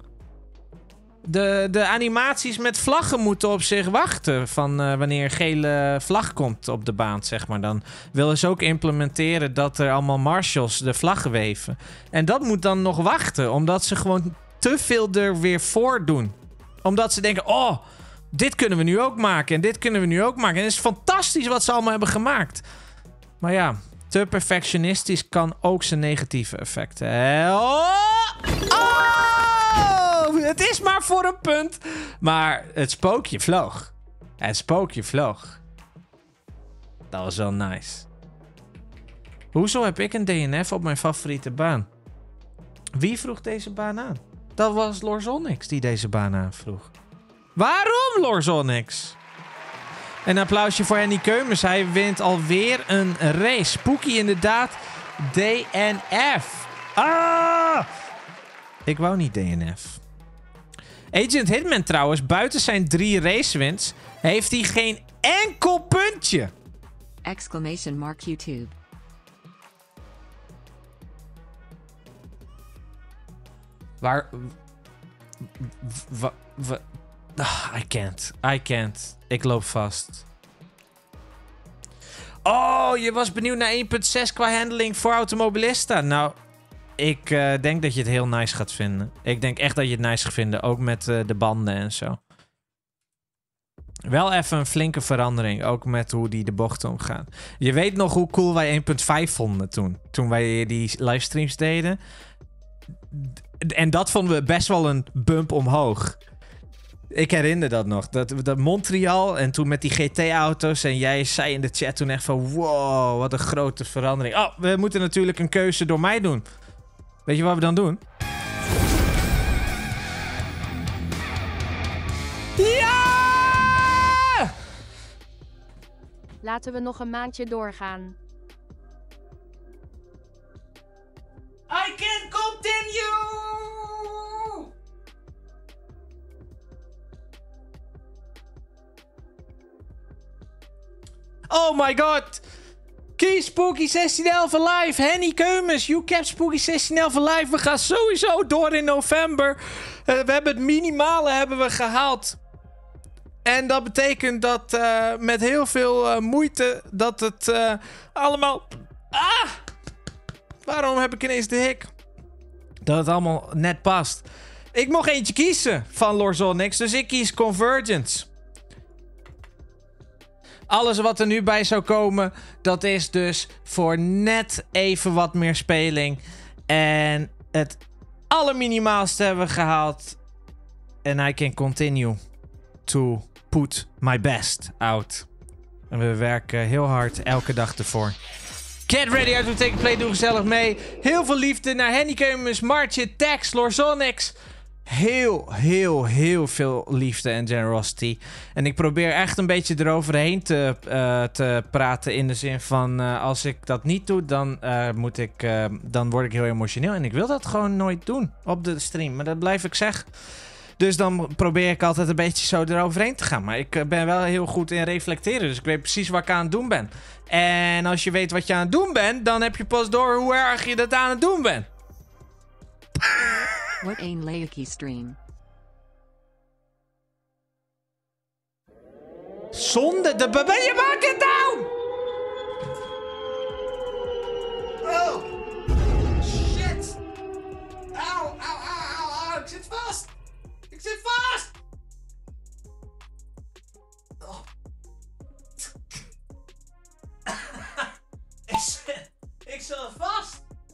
De, de animaties met vlaggen moeten op zich wachten. Van uh, wanneer een gele vlag komt op de baan, zeg maar. Dan willen ze ook implementeren dat er allemaal marshals de vlaggen weven. En dat moet dan nog wachten. Omdat ze gewoon te veel er weer voor doen. Omdat ze denken, oh, dit kunnen we nu ook maken. En dit kunnen we nu ook maken. En het is fantastisch wat ze allemaal hebben gemaakt. Maar ja, te perfectionistisch kan ook zijn negatieve effecten. Oh! Oh! Het is maar voor een punt. Maar het spookje vloog. Het spookje vloog. Dat was wel nice. Hoezo heb ik een D N F op mijn favoriete baan? Wie vroeg deze baan aan? Dat was Lorzonix die deze baan aanvroeg. Waarom Lorzonix? Een applausje voor Henny Keumers. Hij wint alweer een race. Spooky inderdaad. D N F. Ah! Ik wou niet D N F. Agent Hitman trouwens, buiten zijn drie racewins, heeft hij geen enkel puntje. Exclamation mark YouTube. Waar... Wa, wa, ah, I can't. I can't. Ik loop vast. Oh, je was benieuwd naar één punt zes qua handling voor Automobilista. Nou, ik uh, denk dat je het heel nice gaat vinden. Ik denk echt dat je het nice gaat vinden. Ook met uh, de banden en zo. Wel even een flinke verandering. Ook met hoe die de bochten omgaan. Je weet nog hoe cool wij één punt vijf vonden toen. Toen wij die livestreams deden. En dat vonden we best wel een bump omhoog. Ik herinner dat nog. Dat, dat Montreal en toen met die G T-auto's. En jij zei in de chat toen echt van... Wow, wat een grote verandering. Oh, we moeten natuurlijk een keuze door mij doen. Weet je wat we dan doen? Ja! Laten we nog een maandje doorgaan. I can continue! Oh my god! Key Spooky zestien elf live. Henny Keumers, You Cap Spooky zestien elf live. We gaan sowieso door in november. Uh, we hebben het minimale hebben we gehaald. En dat betekent dat uh, met heel veel uh, moeite dat het uh, allemaal... Ah! Waarom heb ik ineens de hik? Dat het allemaal net past. Ik mocht eentje kiezen van Lorzonix, dus ik kies Convergence. Alles wat er nu bij zou komen, dat is dus voor net even wat meer speling. En het allerminimaalste hebben we gehaald. En I can continue to put my best out. En we werken heel hard elke dag ervoor. Get ready out to take a play, doe gezellig mee. Heel veel liefde naar Henny Keumers, Martje, Tex, Lorzonix. heel, heel, heel veel liefde en generosity. En ik probeer echt een beetje eroverheen te, uh, te praten in de zin van... Uh, als ik dat niet doe, dan, uh, moet ik, uh, dan word ik heel emotioneel. En ik wil dat gewoon nooit doen op de stream. Maar dat blijf ik zeggen. Dus dan probeer ik altijd een beetje zo eroverheen te gaan. Maar ik uh, ben wel heel goed in reflecteren. Dus ik weet precies wat ik aan het doen ben. En als je weet wat je aan het doen bent... dan heb je pas door hoe erg je dat aan het doen bent. What een Leaky stream. Zonde, de ben je maak het down! Oh! Shit! Auw, auw, auw, auw, auw, ik zit vast! Ik zit vast! Oh. ik, zit, ik zit vast!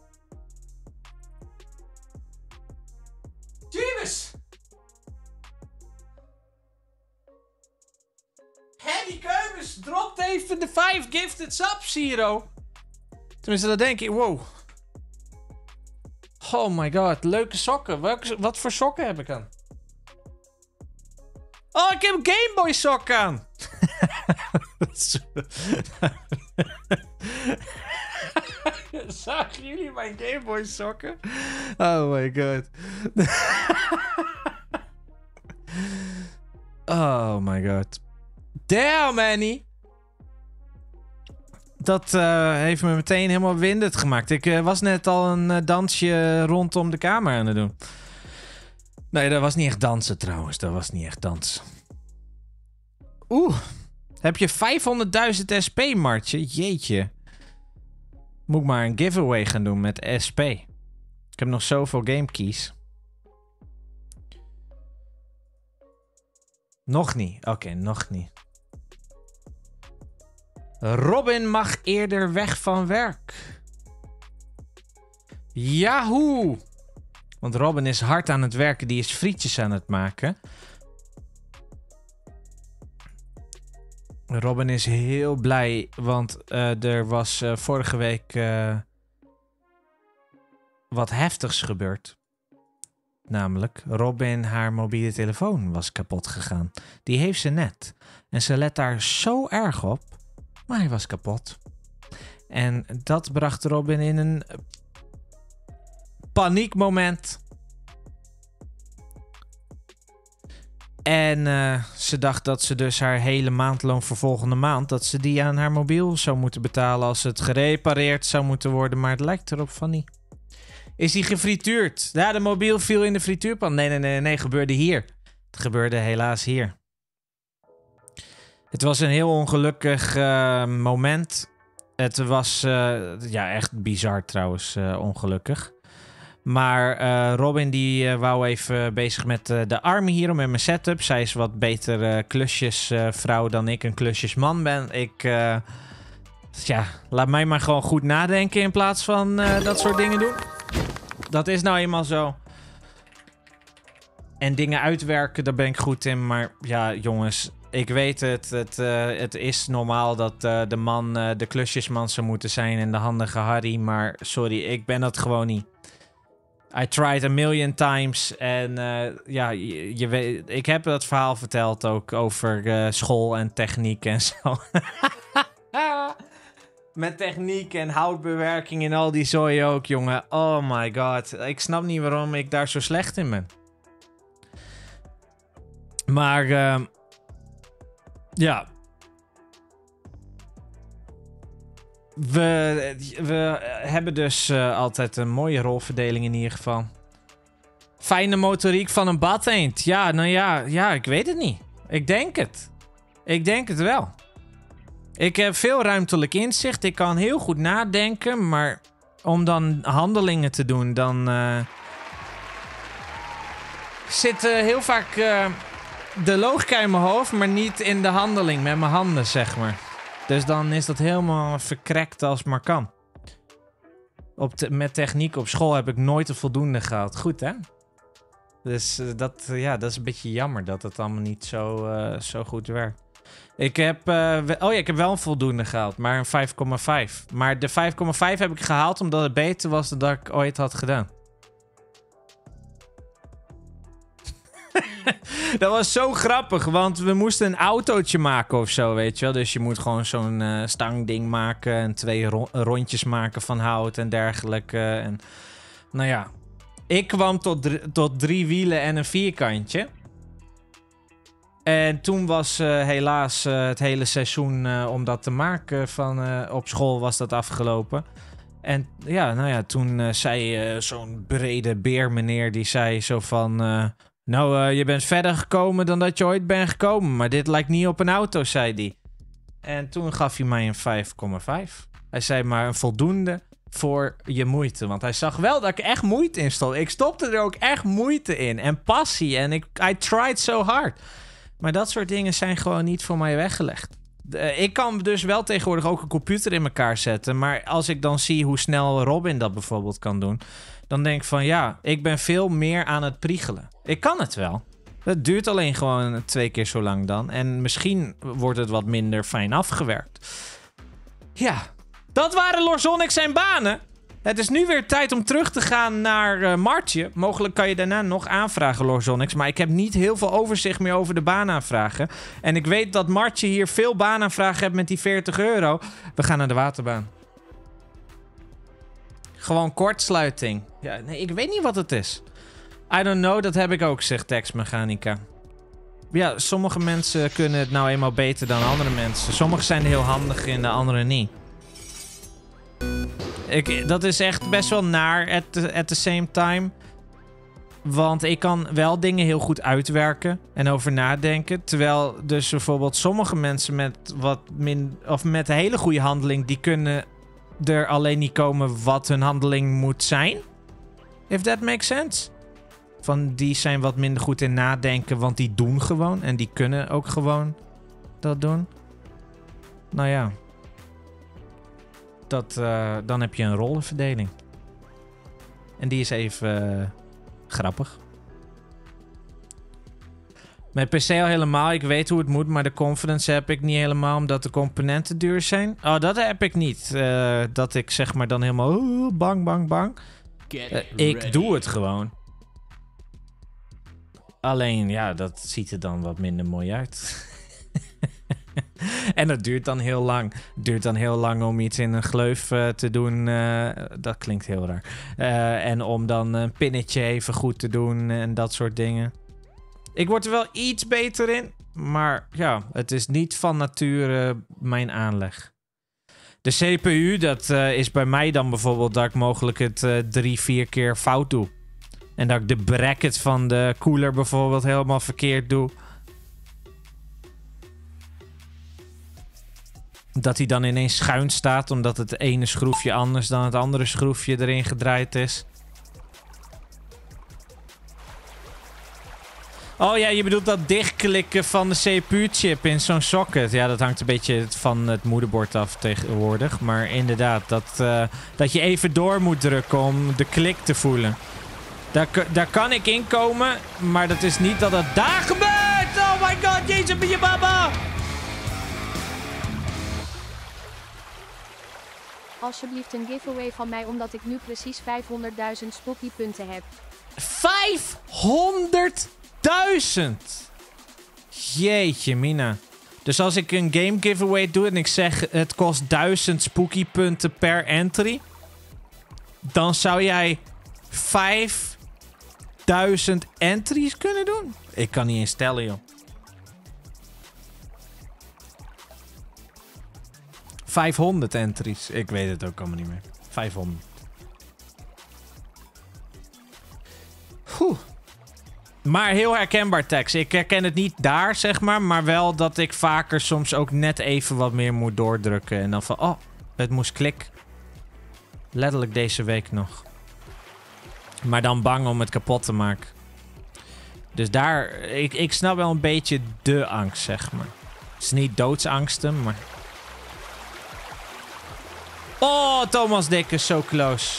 Jeebus! Henny Keubers dropt even de vijf gifted subs, Zero. Tenminste, dat denk ik. Wow. Oh my god, leuke sokken. Welke, wat voor sokken heb ik aan? Oh, ik heb Game Boy sokken aan. Zagen jullie mijn Game Boy sokken? Oh my god. Oh my god. Damn, Annie. Dat uh, heeft me meteen helemaal windend gemaakt. Ik uh, was net al een uh, dansje rondom de kamer aan het doen. Nee, dat was niet echt dansen trouwens. Dat was niet echt dansen. Oeh. Heb je vijfhonderdduizend S P, Martje? Jeetje. Moet ik maar een giveaway gaan doen met S P. Ik heb nog zoveel gamekeys. Nog niet. Oké, okay, nog niet. Robin mag eerder weg van werk. Yahoo! Want Robin is hard aan het werken. Die is frietjes aan het maken. Robin is heel blij. Want uh, er was uh, vorige week uh, wat heftigs gebeurd. Namelijk, Robin, haar mobiele telefoon was kapot gegaan. Die heeft ze net. En ze let daar zo erg op. Maar hij was kapot. En dat bracht Robin in een paniekmoment. En uh, ze dacht dat ze dus haar hele maandloon voor volgende maand... dat ze die aan haar mobiel zou moeten betalen als het gerepareerd zou moeten worden. Maar het lijkt erop van niet. Is hij gefrituurd? Ja, de mobiel viel in de frituurpan. Nee, nee, nee, nee, gebeurde hier. Het gebeurde helaas hier. Het was een heel ongelukkig uh, moment. Het was uh, ja, echt bizar trouwens, uh, ongelukkig. Maar uh, Robin die uh, wou even bezig met uh, de army hier met mijn setup. Zij is wat beter uh, klusjesvrouw uh, dan ik een klusjesman ben. Ik, uh, ja, laat mij maar gewoon goed nadenken in plaats van uh, dat soort dingen doen. Dat is nou eenmaal zo. En dingen uitwerken, daar ben ik goed in. Maar ja, jongens, ik weet het. Het, uh, het is normaal dat uh, de man uh, de klusjesman zou moeten zijn en de handige Harry. Maar sorry, ik ben dat gewoon niet. I tried a million times. En uh, ja, je, je weet, ik heb dat verhaal verteld ook over uh, school en techniek en zo. Met techniek en houtbewerking en al die zooi ook, jongen. Oh my god. Ik snap niet waarom ik daar zo slecht in ben. Maar, uh, ja. We, we hebben dus uh, altijd een mooie rolverdeling in ieder geval. Fijne motoriek van een badeend. Ja, nou ja, ja, ik weet het niet. Ik denk het. Ik denk het wel. Ik heb veel ruimtelijk inzicht. Ik kan heel goed nadenken. Maar om dan handelingen te doen, dan uh, zit uh, heel vaak uh, de logica in mijn hoofd, maar niet in de handeling met mijn handen, zeg maar. Dus dan is dat helemaal verkrekt als maar kan. Op te, met techniek op school heb ik nooit een voldoende gehaald. Goed, hè? Dus uh, dat, uh, ja, dat is een beetje jammer dat het allemaal niet zo, uh, zo goed werkt. Ik heb, uh, oh ja, ik heb wel een voldoende gehaald, maar een vijf komma vijf. Maar de vijf komma vijf heb ik gehaald omdat het beter was dan dat ik ooit had gedaan. Dat was zo grappig, want we moesten een autootje maken of zo, weet je wel. Dus je moet gewoon zo'n uh, stangding maken en twee ro rondjes maken van hout en dergelijke. En, nou ja, ik kwam tot, dr tot drie wielen en een vierkantje. En toen was uh, helaas uh, het hele seizoen uh, om dat te maken van uh, op school was dat afgelopen. En ja, nou ja, toen uh, zei uh, zo'n brede beer meneer, die zei zo van... Uh, nou, uh, je bent verder gekomen dan dat je ooit bent gekomen, maar dit lijkt niet op een auto, zei hij. En toen gaf hij mij een vijf komma vijf. Hij zei maar een voldoende voor je moeite. Want hij zag wel dat ik echt moeite in stopte. Ik stopte er ook echt moeite in en passie en ik I tried so hard. Maar dat soort dingen zijn gewoon niet voor mij weggelegd. Uh, ik kan dus wel tegenwoordig ook een computer in elkaar zetten. Maar als ik dan zie hoe snel Robin dat bijvoorbeeld kan doen... dan denk ik van ja, ik ben veel meer aan het priegelen. Ik kan het wel. Het duurt alleen gewoon twee keer zo lang dan. En misschien wordt het wat minder fijn afgewerkt. Ja, dat waren Lorzonic zijn banen. Het is nu weer tijd om terug te gaan naar uh, Martje. Mogelijk kan je daarna nog aanvragen, Lorzonics. Maar ik heb niet heel veel overzicht meer over de baanaanvragen. En ik weet dat Martje hier veel baanaanvragen heeft met die veertig euro. We gaan naar de waterbaan. Gewoon kortsluiting. Ja, nee, ik weet niet wat het is. I don't know, dat heb ik ook, zegt Textmechanica. Ja, sommige mensen kunnen het nou eenmaal beter dan andere mensen. Sommigen zijn er heel handig in, de anderen niet. Ik, dat is echt best wel naar at the, at the same time. Want ik kan wel dingen heel goed uitwerken en over nadenken. Terwijl dus bijvoorbeeld sommige mensen met wat min... of met een hele goede handeling... die kunnen er alleen niet komen wat hun handeling moet zijn. If that makes sense. Van die zijn wat minder goed in nadenken, want die doen gewoon. En die kunnen ook gewoon dat doen. Nou ja. Dat, uh, dan heb je een rollenverdeling. En die is even uh, grappig. Met P C al helemaal. Ik weet hoe het moet, maar de confidence heb ik niet helemaal, omdat de componenten duur zijn. Oh, dat heb ik niet. Uh, dat ik zeg maar dan helemaal uh, bang, bang, bang. Uh, ik doe het gewoon. Alleen, ja, dat ziet er dan wat minder mooi uit. En dat duurt dan heel lang. Het duurt dan heel lang om iets in een gleuf uh, te doen. Uh, dat klinkt heel raar. Uh, en om dan een pinnetje even goed te doen en dat soort dingen. Ik word er wel iets beter in. Maar ja, het is niet van nature mijn aanleg. De C P U, dat uh, is bij mij dan bijvoorbeeld dat ik mogelijk het uh, drie, vier keer fout doe. En dat ik de bracket van de cooler bijvoorbeeld helemaal verkeerd doe. Dat hij dan ineens schuin staat, omdat het ene schroefje anders dan het andere schroefje erin gedraaid is. Oh ja, je bedoelt dat dichtklikken van de C P U-chip in zo'n socket. Ja, dat hangt een beetje van het moederbord af tegenwoordig. Maar inderdaad, dat, uh, dat je even door moet drukken om de klik te voelen. Daar, daar kan ik in komen, maar dat is niet dat het daar gebeurt! Oh my god, jezus, ben je baba! Alsjeblieft een giveaway van mij, omdat ik nu precies vijfhonderdduizend spooky punten heb. vijfhonderdduizend! Jeetje, Mina. Dus als ik een game giveaway doe en ik zeg het kost duizend spooky punten per entry, dan zou jij vijfduizend entries kunnen doen? Ik kan niet eens tellen, joh. vijfhonderd entries. Ik weet het ook allemaal niet meer. vijfhonderd. Oeh. Maar heel herkenbaar tekst. Ik herken het niet daar, zeg maar. Maar wel dat ik vaker soms ook net even wat meer moet doordrukken. En dan van, oh, het moest klik. Letterlijk deze week nog. Maar dan bang om het kapot te maken. Dus daar, ik, ik snap wel een beetje de angst, zeg maar. Het is niet doodsangsten, maar... Oh, Thomas Dikkers, so close.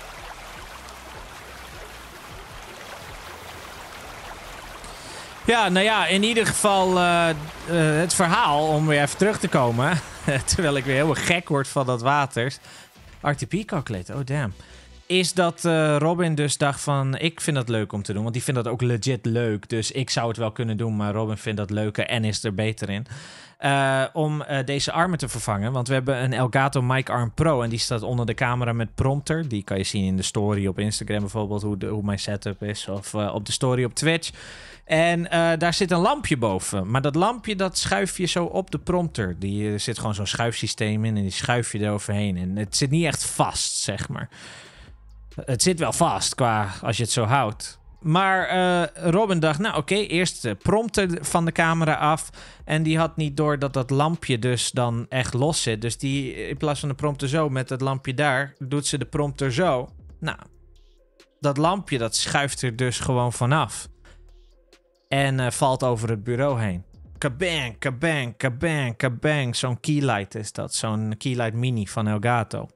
Ja, nou ja, in ieder geval uh, uh, het verhaal, om weer even terug te komen. Terwijl ik weer heel gek word van dat water. R T P calculator, oh damn. is dat uh, Robin dus dacht van... ik vind dat leuk om te doen, want die vindt dat ook legit leuk. Dus ik zou het wel kunnen doen, maar Robin vindt dat leuker en is er beter in. Uh, om uh, deze armen te vervangen. Want we hebben een Elgato Mic Arm Pro en die staat onder de camera met prompter. Die kan je zien in de story op Instagram bijvoorbeeld, hoe, de, hoe mijn setup is. Of uh, op de story op Twitch. En uh, daar zit een lampje boven. Maar dat lampje, dat schuif je zo op de prompter. Die, er zit gewoon zo'n schuifsysteem in en die schuif je er overheen. En het zit niet echt vast, zeg maar. Het zit wel vast, qua als je het zo houdt. Maar uh, Robin dacht, nou oké, okay, eerst de prompter van de camera af. En die had niet door dat dat lampje dus dan echt los zit. Dus die, in plaats van de prompter zo met het lampje daar, doet ze de prompter zo. Nou, dat lampje dat schuift er dus gewoon vanaf. En uh, valt over het bureau heen. Kabang, kabang, kabang, kabang. Zo'n keylight is dat. Zo'n keylight mini van Elgato.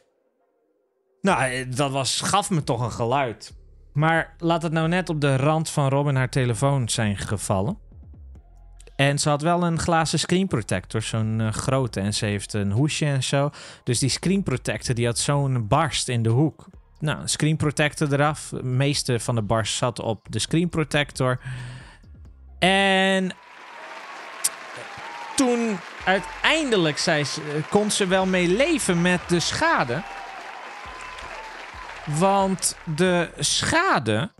Nou, dat was, gaf me toch een geluid. Maar laat het nou net op de rand van Robin haar telefoon zijn gevallen. En ze had wel een glazen screen protector, zo'n uh, grote. En ze heeft een hoesje en zo. Dus die screen protector die had zo'n barst in de hoek. Nou, screen protector eraf. De meeste van de barst zat op de screen protector. En toen uiteindelijk zei ze, kon ze wel mee leven met de schade. Want de schade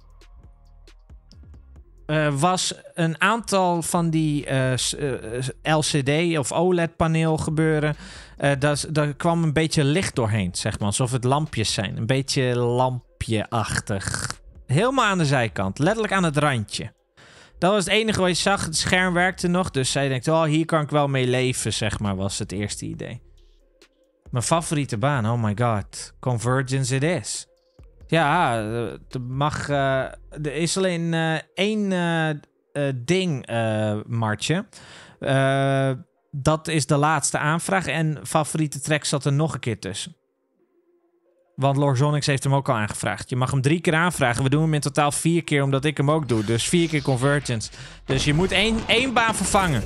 uh, was een aantal van die uh, L C D of O L E D-paneel gebeuren. Uh, daar, daar kwam een beetje licht doorheen, zeg maar. Alsof het lampjes zijn. Een beetje lampje-achtig. Helemaal aan de zijkant. Letterlijk aan het randje. Dat was het enige wat je zag. Het scherm werkte nog. Dus zij denkt, oh, hier kan ik wel mee leven, zeg maar, was het eerste idee. Mijn favoriete baan, oh my god. Convergence it is. Ja, er mag... Uh, er is alleen uh, één uh, uh, ding, uh, Martje. Uh, dat is de laatste aanvraag. En favoriete track zat er nog een keer tussen. Want Lorzonix heeft hem ook al aangevraagd. Je mag hem drie keer aanvragen. We doen hem in totaal vier keer, omdat ik hem ook doe. Dus vier keer Convergence. Dus je moet één, één baan vervangen.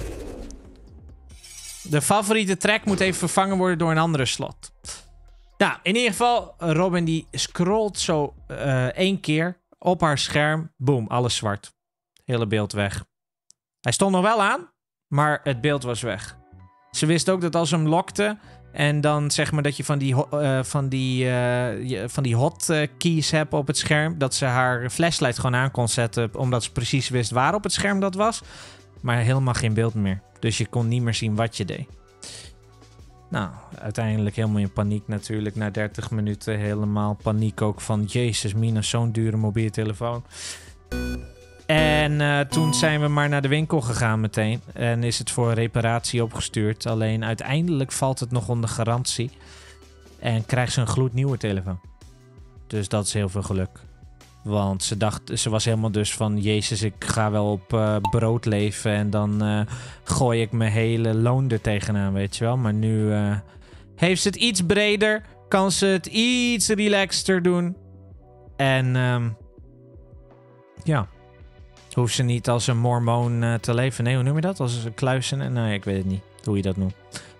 De favoriete track moet even vervangen worden door een andere slot. Nou, in ieder geval, Robin die scrolt zo uh, één keer op haar scherm. Boom, alles zwart. Hele beeld weg. Hij stond nog wel aan, maar het beeld was weg. Ze wist ook dat als ze hem lokte en dan zeg maar dat je van die, uh, van die, uh, van die hotkeys hebt op het scherm, dat ze haar flashlight gewoon aan kon zetten, omdat ze precies wist waar op het scherm dat was. Maar helemaal geen beeld meer. Dus je kon niet meer zien wat je deed. Nou, uiteindelijk helemaal in paniek natuurlijk. Na dertig minuten helemaal paniek ook van... Jezus, Mina, zo'n dure mobiele telefoon. En uh, toen zijn we maar naar de winkel gegaan meteen. En is het voor reparatie opgestuurd. Alleen uiteindelijk valt het nog onder garantie. En krijgt ze een gloednieuwe telefoon. Dus dat is heel veel geluk. Want ze dacht, ze was helemaal dus van... Jezus, ik ga wel op uh, brood leven. En dan uh, gooi ik mijn hele loon er tegenaan, weet je wel. Maar nu uh, heeft ze het iets breder. Kan ze het iets relaxter doen. En um, ja... Hoeft ze niet als een mormoon uh, te leven. Nee, hoe noem je dat? Als een kluisen? Nee, ik weet het niet hoe je dat noemt.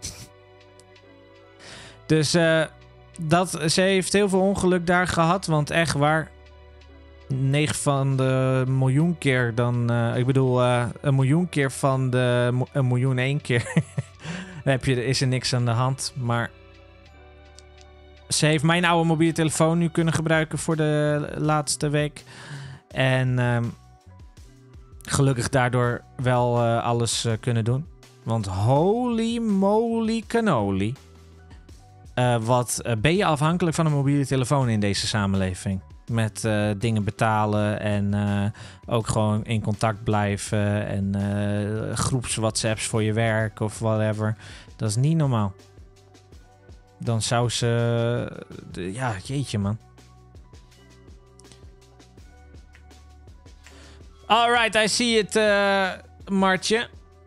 Dus uh, dat, ze heeft heel veel ongeluk daar gehad. Want echt waar... negen van de miljoen keer dan... Uh, ik bedoel, uh, een miljoen keer van de... Mo- een miljoen één keer... dan heb je, is er niks aan de hand. Maar... Ze heeft mijn oude mobiele telefoon nu kunnen gebruiken voor de laatste week. En... Um, gelukkig daardoor wel uh, alles uh, kunnen doen. Want holy moly cannoli. Uh, wat uh, ben je afhankelijk van een mobiele telefoon in deze samenleving? Met uh, dingen betalen en uh, ook gewoon in contact blijven. En uh, groeps WhatsApps voor je werk of whatever. Dat is niet normaal. Dan zou ze... Uh, ja, jeetje man. Alright, I see it, uh, Martje.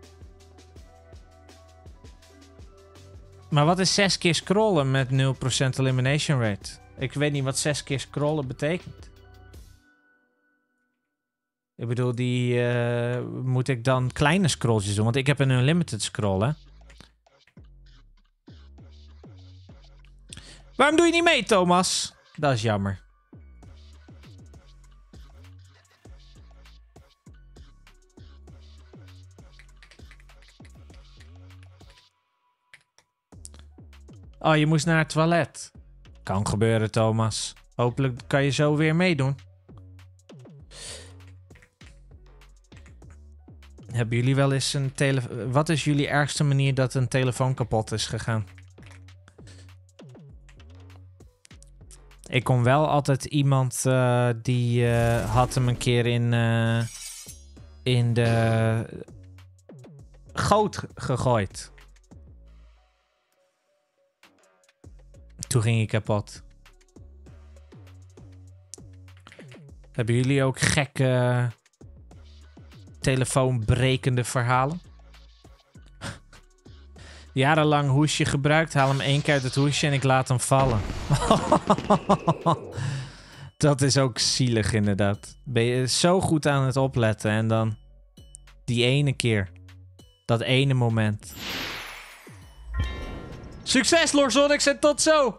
Maar wat is zes keer scrollen met nul procent elimination rate? Ik weet niet wat zes keer scrollen betekent. Ik bedoel, die uh, moet ik dan kleine scrolltjes doen? Want ik heb een unlimited scroll, hè? Waarom doe je niet mee, Thomas? Dat is jammer. Oh, je moest naar het toilet. Kan gebeuren, Thomas. Hopelijk kan je zo weer meedoen. Hebben jullie wel eens een telefoon... Wat is jullie ergste manier dat een telefoon kapot is gegaan? Ik kon wel altijd iemand uh, die uh, had hem een keer in, uh, in de goot gegooid. Toen ging hij kapot. Hebben jullie ook gekke telefoonbrekende verhalen? Jarenlang hoesje gebruikt, haal hem één keer uit het hoesje en ik laat hem vallen. Dat is ook zielig inderdaad. Ben je zo goed aan het opletten en dan die ene keer. Dat ene moment. Succes, Lord Sonics, en tot zo!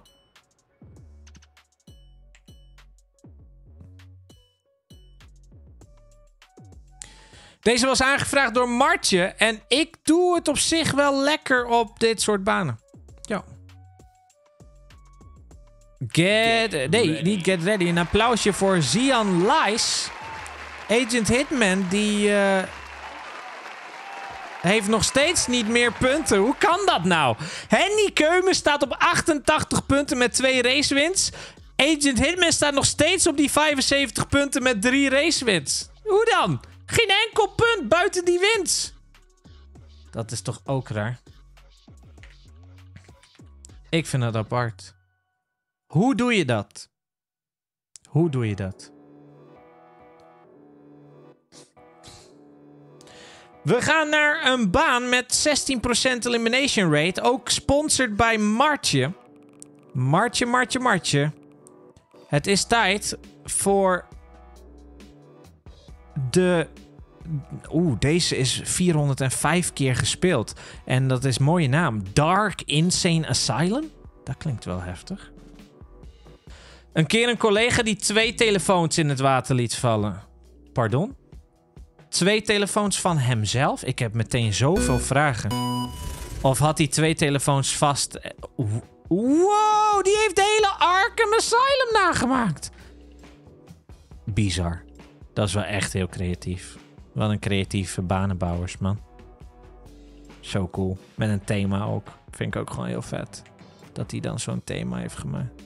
Deze was aangevraagd door Martje. En ik doe het op zich wel lekker op dit soort banen. Ja. Get... Nee, ready. Niet get ready. Een applausje voor Zian Lice. Agent Hitman, die... Uh, heeft nog steeds niet meer punten. Hoe kan dat nou? Henny Keumen staat op achtentachtig punten met twee racewins. Agent Hitman staat nog steeds op die vijfenzeventig punten met drie racewins. Hoe dan? Geen enkel punt buiten die winst. Dat is toch ook raar? Ik vind dat apart. Hoe doe je dat? Hoe doe je dat? We gaan naar een baan met zestien procent elimination rate. Ook sponsored bij Martje. Martje, Martje, Martje. Het is tijd voor... De... Oeh, deze is vierhonderdvijf keer gespeeld. En dat is een mooie naam. Dark Insane Asylum? Dat klinkt wel heftig. Een keer een collega die twee telefoons in het water liet vallen. Pardon? Twee telefoons van hemzelf? Ik heb meteen zoveel vragen. Of had hij twee telefoons vast? Wow, die heeft de hele Arkham Asylum nagemaakt. Bizar. Dat is wel echt heel creatief. Wat een creatieve banenbouwers, man. Zo cool. Met een thema ook. Vind ik ook gewoon heel vet. Dat hij dan zo'n thema heeft gemaakt.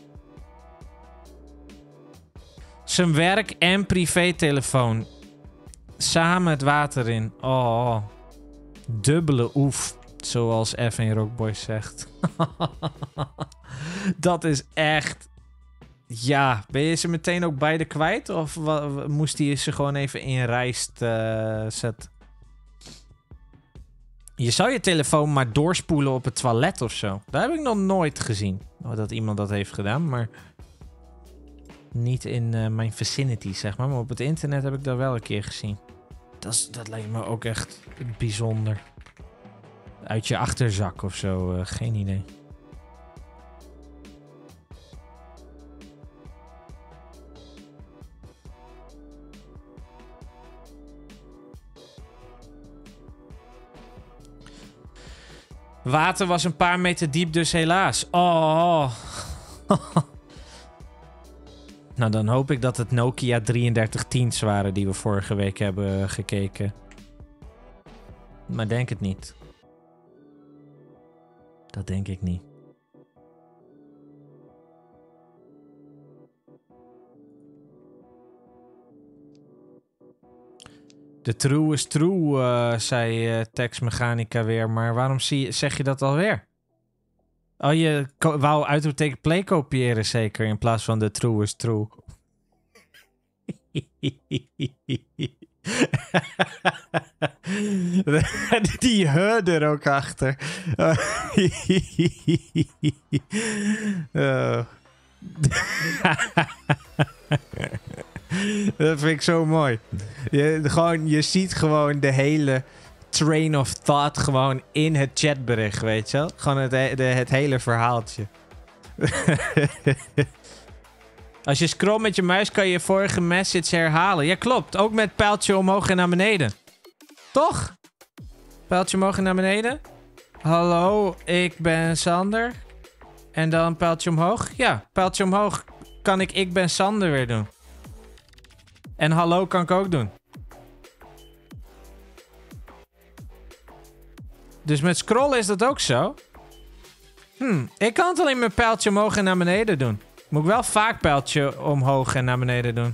Zijn werk- en privételefoon. Samen het water in. Oh. Dubbele oef. Zoals F één Rockboys zegt. Dat is echt... Ja, ben je ze meteen ook beide kwijt? Of moest hij ze gewoon even in rijst uh, zetten? Je zou je telefoon maar doorspoelen op het toilet of zo. Dat heb ik nog nooit gezien. Dat iemand dat heeft gedaan, maar... Niet in uh, mijn vicinity, zeg maar. Maar op het internet heb ik dat wel een keer gezien. Dat, is, dat lijkt me ook echt bijzonder. Uit je achterzak of zo, uh, geen idee. Water was een paar meter diep, dus helaas. Oh. Nou, dan hoop ik dat het Nokia drieëndertig tien's waren die we vorige week hebben gekeken. Maar denk het niet. Dat denk ik niet. De true is true, uh, zei uh, Tex Mechanica weer. Maar waarom zie, zeg je dat alweer? Oh, je wou uitroepteken play kopiëren zeker, in plaats van de true is true. Die he er ook achter. Oh. Dat vind ik zo mooi. Je, gewoon, je ziet gewoon de hele train of thought gewoon in het chatbericht, weet je wel? Gewoon het, de, het hele verhaaltje. Als je scrolt met je muis kan je je vorige message herhalen. Ja, klopt. Ook met pijltje omhoog en naar beneden. Toch? Pijltje omhoog en naar beneden. Hallo, ik ben Sander. En dan pijltje omhoog. Ja, pijltje omhoog kan ik ik ben Sander weer doen. En hallo kan ik ook doen. Dus met scrollen is dat ook zo. Hm, ik kan het alleen met pijltje omhoog en naar beneden doen. Moet ik wel vaak pijltje omhoog en naar beneden doen.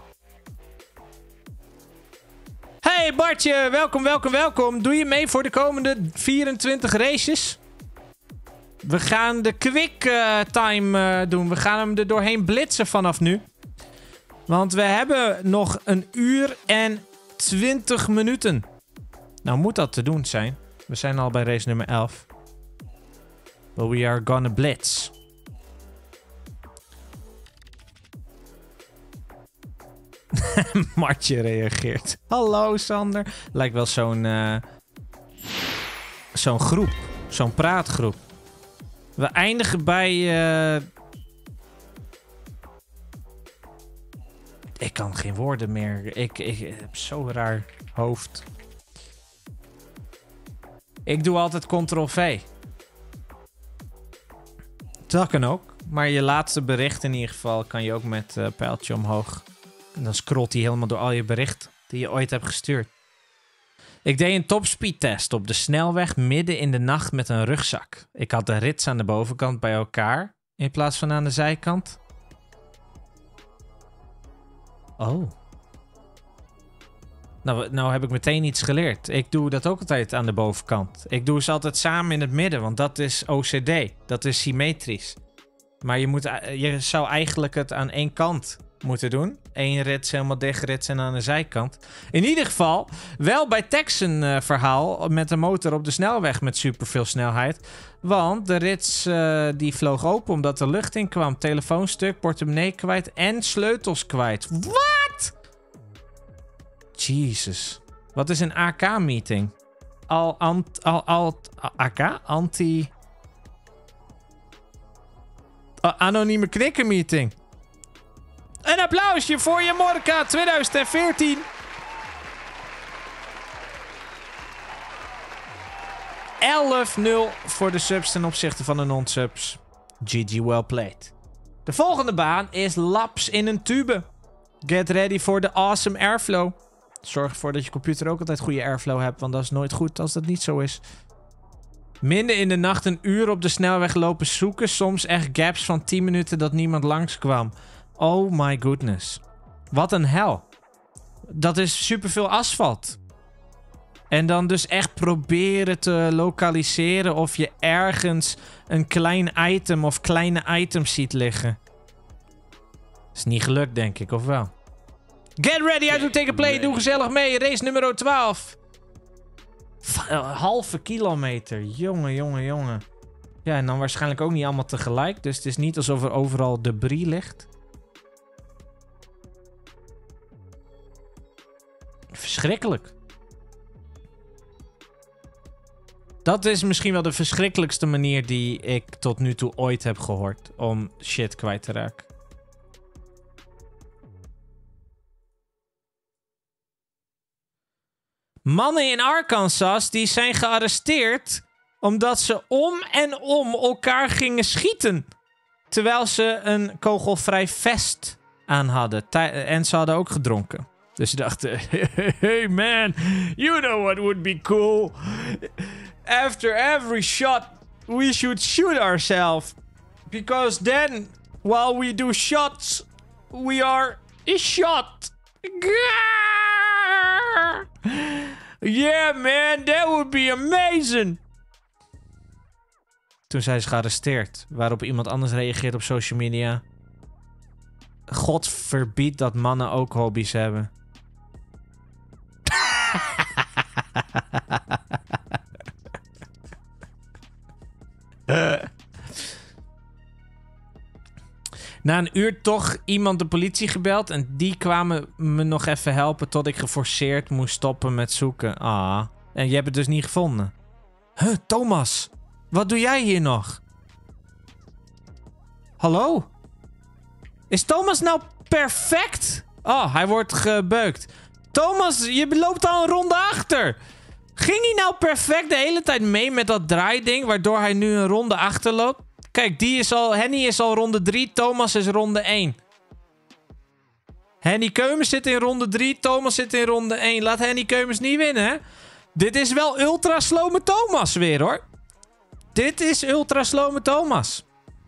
Hey Bartje, welkom, welkom, welkom. Doe je mee voor de komende vierentwintig races? We gaan de quick uh, time uh, doen. We gaan hem er doorheen blitsen vanaf nu. Want we hebben nog een uur en twintig minuten. Nou moet dat te doen zijn. We zijn al bij race nummer elf. But we are gonna blitz. Martje reageert. Hallo Sander. Lijkt wel zo'n... Uh, zo'n groep. Zo'n praatgroep. We eindigen bij... Uh... Ik kan geen woorden meer. Ik, ik heb zo'n raar hoofd. Ik doe altijd control V. Dat kan ook. Maar je laatste bericht in ieder geval kan je ook met uh, pijltje omhoog. En dan scrolt hij helemaal door al je berichten die je ooit hebt gestuurd. Ik deed een topspeed-test op de snelweg midden in de nacht met een rugzak. Ik had de rits aan de bovenkant bij elkaar in plaats van aan de zijkant. Oh. Nou, nou heb ik meteen iets geleerd. Ik doe dat ook altijd aan de bovenkant. Ik doe ze altijd samen in het midden, want dat is O C D. Dat is symmetrisch. Maar je, moet, je zou eigenlijk het aan één kant moeten doen. Eén rits helemaal dicht, rits en aan de zijkant. In ieder geval, wel bij Texan uh, verhaal met een motor op de snelweg met superveel snelheid. Want de rits uh, die vloog open omdat er lucht in kwam. Telefoonstuk, portemonnee kwijt en sleutels kwijt. Wat? Jesus. Wat is een A K-meeting? Al, ant, al, al, A K? Anti... Uh, anonieme knikken-meeting. Een applausje voor je Morka twintig veertien. elf nul voor de subs ten opzichte van de non-subs. G G well played. De volgende baan is laps in een tube. Get ready for the awesome airflow. Zorg ervoor dat je computer ook altijd goede airflow hebt, want dat is nooit goed als dat niet zo is. Midden in de nacht een uur op de snelweg lopen zoeken. Soms echt gaps van tien minuten dat niemand langskwam. Oh my goodness. Wat een hel. Dat is superveel asfalt. En dan dus echt proberen te lokaliseren of je ergens een klein item of kleine items ziet liggen. Is niet gelukt, denk ik, of wel? Get ready, I do take a play. Doe gezellig mee. Race nummer twaalf. Halve kilometer. Jongen, jongen, jongen. Ja, en dan waarschijnlijk ook niet allemaal tegelijk. Dus het is niet alsof er overal debris ligt. Verschrikkelijk. Dat is misschien wel de verschrikkelijkste manier die ik tot nu toe ooit heb gehoord om shit kwijt te raken. Mannen in Arkansas die zijn gearresteerd omdat ze om en om elkaar gingen schieten. Terwijl ze een kogelvrij vest aan hadden. En ze hadden ook gedronken. Dus ze dachten, hey man, you know what would be cool? After every shot, we should shoot ourselves. Because then, while we do shots, we are shot. Yeah man, that would be amazing. Toen zijn ze gearresteerd. Waarop iemand anders reageert op social media. God verbiedt dat mannen ook hobby's hebben. Na een uur toch iemand de politie gebeld. En die kwamen me nog even helpen tot ik geforceerd moest stoppen met zoeken. Ah. En je hebt het dus niet gevonden. Huh, Thomas. Wat doe jij hier nog? Hallo? Is Thomas nou perfect? Oh, hij wordt gebeukt. Thomas, je loopt al een ronde achter. Ging hij nou perfect de hele tijd mee met dat draaiding, waardoor hij nu een ronde achter loopt? Kijk, die is al, Henny is al ronde drie, Thomas is ronde één. Henny Keumers zit in ronde drie, Thomas zit in ronde één. Laat Henny Keumers niet winnen, hè? Dit is wel ultra slow met Thomas weer, hoor. Dit is ultra slow met Thomas.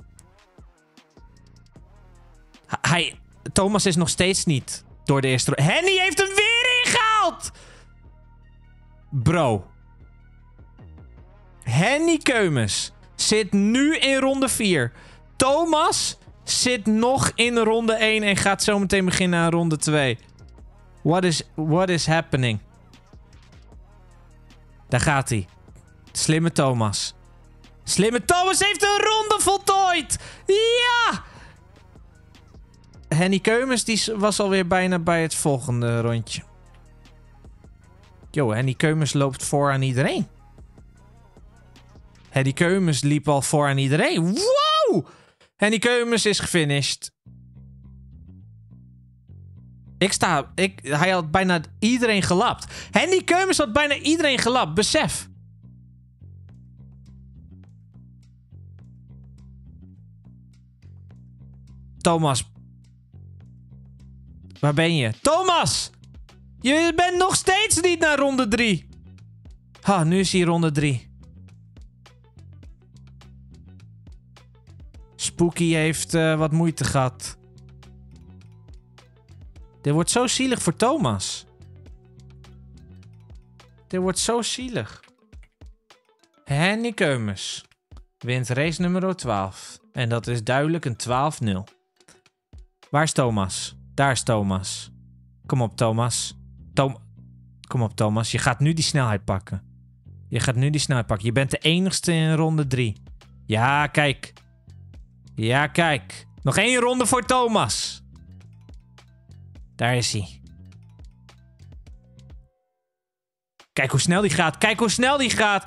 Hij, Thomas is nog steeds niet door de eerste... Henny heeft hem weer ingehaald! Bro. Henny Keumers zit nu in ronde vier. Thomas zit nog in ronde één en gaat zo meteen beginnen aan ronde twee. What is, what is happening? Daar gaat hij. Slimme Thomas. Slimme Thomas heeft een ronde voltooid! Ja! Henny Keumers die was alweer bijna bij het volgende rondje. Yo, Henny Keumers loopt voor aan iedereen. Henny Keumers liep al voor aan iedereen. Wow! Henny Keumers is gefinished. Ik sta... Ik, hij had bijna iedereen gelapt. Henny Keumers had bijna iedereen gelapt. Besef. Thomas. Waar ben je? Thomas! Je bent nog steeds niet naar ronde drie. Ha, nu is hij ronde drie. Spooky heeft uh, wat moeite gehad. Dit wordt zo zielig voor Thomas. Dit wordt zo zielig. Henny Keumers wint race nummer twaalf. En dat is duidelijk een twaalf nul. Waar is Thomas? Daar is Thomas. Kom op, Thomas. Tom Kom op, Thomas. Je gaat nu die snelheid pakken. Je gaat nu die snelheid pakken. Je bent de enigste in ronde drie. Ja, kijk. Ja, kijk. Nog één ronde voor Thomas. Daar is hij. Kijk hoe snel die gaat. Kijk hoe snel die gaat.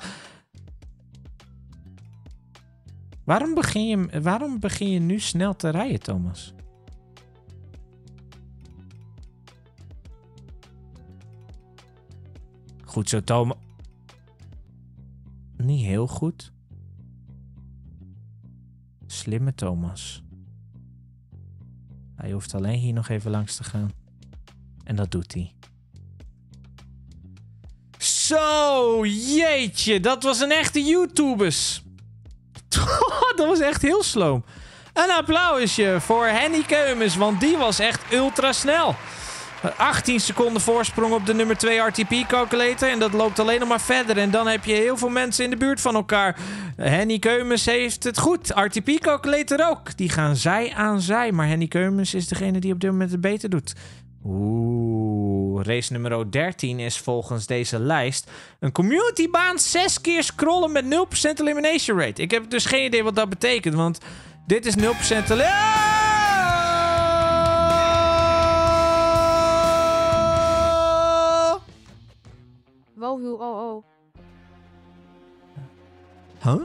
Waarom begin je, waarom begin je nu snel te rijden, Thomas? Goed zo, Thomas. Niet heel goed. Slimme Thomas. Hij hoeft alleen hier nog even langs te gaan. En dat doet hij. Zo, jeetje. Dat was een echte YouTubers. Dat was echt heel sloom. Een applausje voor Henny Keumers, want die was echt ultra snel. achttien seconden voorsprong op de nummer twee R T P calculator. En dat loopt alleen nog maar verder. En dan heb je heel veel mensen in de buurt van elkaar. Henny Keumers heeft het goed. R T P calculator ook. Die gaan zij aan zij. Maar Henny Keumers is degene die op dit moment het beter doet. Oeh, race nummer dertien is volgens deze lijst een communitybaan zes keer scrollen met nul procent elimination rate. Ik heb dus geen idee wat dat betekent, want dit is nul procent elimination. Wow, oh, oh. Huh?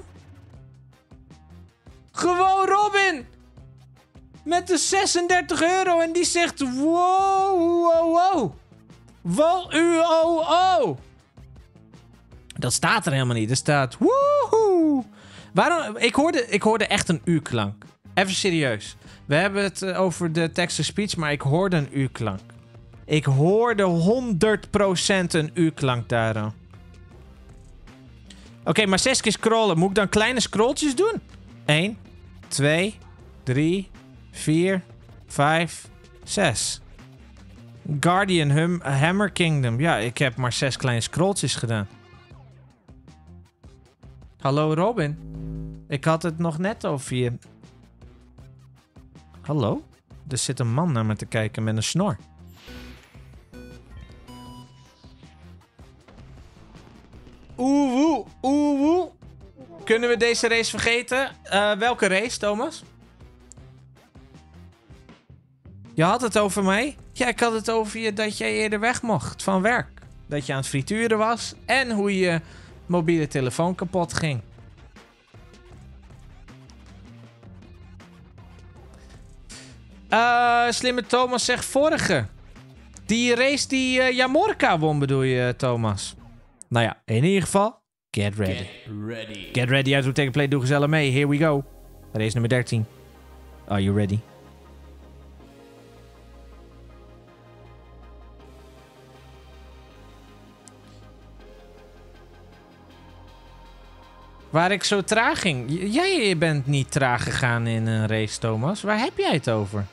Gewoon Robin! Met de zesendertig euro en die zegt wow, wow, wow. Wow, u, oh, oh. Dat staat er helemaal niet. Er staat woehoe. Waarom? Ik hoorde, ik hoorde echt een U-klank. Even serieus. We hebben het over de text-to-speech, maar ik hoorde een U-klank. Ik hoorde honderd procent een U-klank daar. Oké, okay, maar zes keer scrollen. Moet ik dan kleine scrolltjes doen? één, twee, drie, vier, vijf, zes. Guardian hum, Hammer Kingdom. Ja, ik heb maar zes kleine scrolltjes gedaan. Hallo Robin. Ik had het nog net over je. Hallo? Er zit een man naar me te kijken met een snor. Oeh, oeh, oeh, oeh. Kunnen we deze race vergeten? Uh, welke race, Thomas? Je had het over mij? Ja, ik had het over je dat jij eerder weg mocht van werk. Dat je aan het frituren was en hoe je mobiele telefoon kapot ging. Uh, slimme Thomas zegt vorige. Die race die uh, Jamorka won, bedoel je, Thomas? Nou ja, in ieder geval, get ready. Get ready. Get ready, uitroepteken play, doe gezellig mee. Here we go. Race nummer dertien. Are you ready? Waar ik zo traag ging. J- Jij bent niet traag gegaan in een race, Thomas. Waar heb jij het over?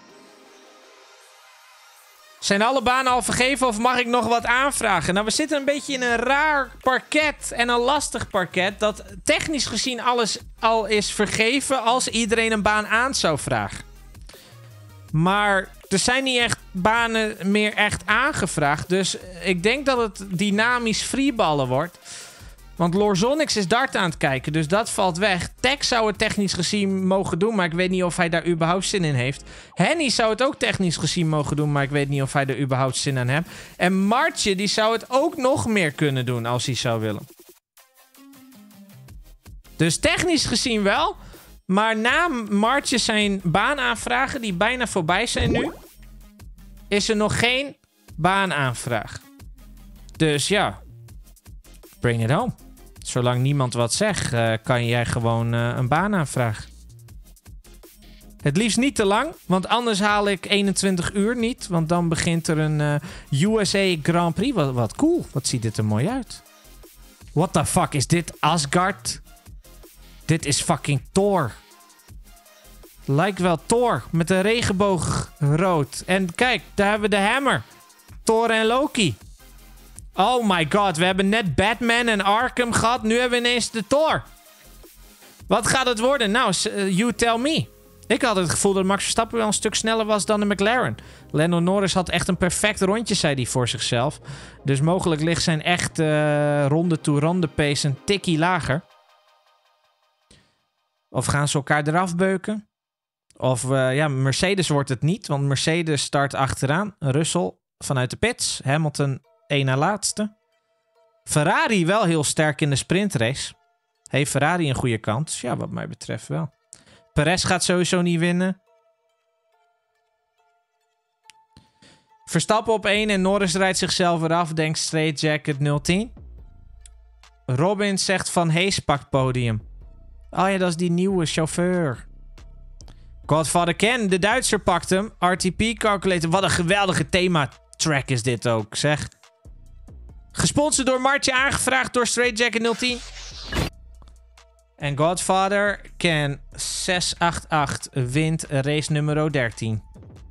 Zijn alle banen al vergeven of mag ik nog wat aanvragen? Nou, we zitten een beetje in een raar parket en een lastig parket. Dat technisch gezien alles al is vergeven als iedereen een baan aan zou vragen. Maar er zijn niet echt banen meer echt aangevraagd. Dus ik denk dat het dynamisch freeballen wordt. Want Lorzonix is dart aan het kijken, dus dat valt weg. Tex zou het technisch gezien mogen doen, maar ik weet niet of hij daar überhaupt zin in heeft. Henny zou het ook technisch gezien mogen doen, maar ik weet niet of hij er überhaupt zin aan heeft. En Martje, die zou het ook nog meer kunnen doen als hij zou willen. Dus technisch gezien wel. Maar na Martje zijn baanaanvragen, die bijna voorbij zijn nu, is er nog geen baanaanvraag. Dus ja, bring it home. Zolang niemand wat zegt, uh, kan jij gewoon uh, een baan aanvragen. Het liefst niet te lang, want anders haal ik eenentwintig uur niet. Want dan begint er een uh, U S A Grand Prix. Wat, wat cool. Wat ziet dit er mooi uit. What the fuck is dit? Asgard? Dit is fucking Thor. Lijkt wel Thor met een regenboog rood. En kijk, daar hebben we de Hammer. Thor en Loki. Oh my god, we hebben net Batman en Arkham gehad. Nu hebben we ineens de Thor. Wat gaat het worden? Nou, uh, you tell me. Ik had het gevoel dat Max Verstappen wel een stuk sneller was dan de McLaren. Lando Norris had echt een perfect rondje, zei hij voor zichzelf. Dus mogelijk ligt zijn echt uh, ronde-to-ronde pace een tikkie lager. Of gaan ze elkaar eraf beuken? Of uh, ja, Mercedes wordt het niet, want Mercedes start achteraan. Russell vanuit de pits. Hamilton één na laatste. Ferrari wel heel sterk in de sprintrace. Heeft Ferrari een goede kans? Ja, wat mij betreft wel. Perez gaat sowieso niet winnen. Verstappen op één en Norris rijdt zichzelf eraf. Denkt Straight Jacket nul tien. Robin zegt Van Hees pakt podium. Oh ja, dat is die nieuwe chauffeur. Godfather Ken, de Duitser, pakt hem. R T P Calculator. Wat een geweldige thema-track is dit ook, zeg. Gesponsord door Martje, aangevraagd door Straight Jacket nul tien. En Godfather Ken zes acht acht wint race nummer dertien.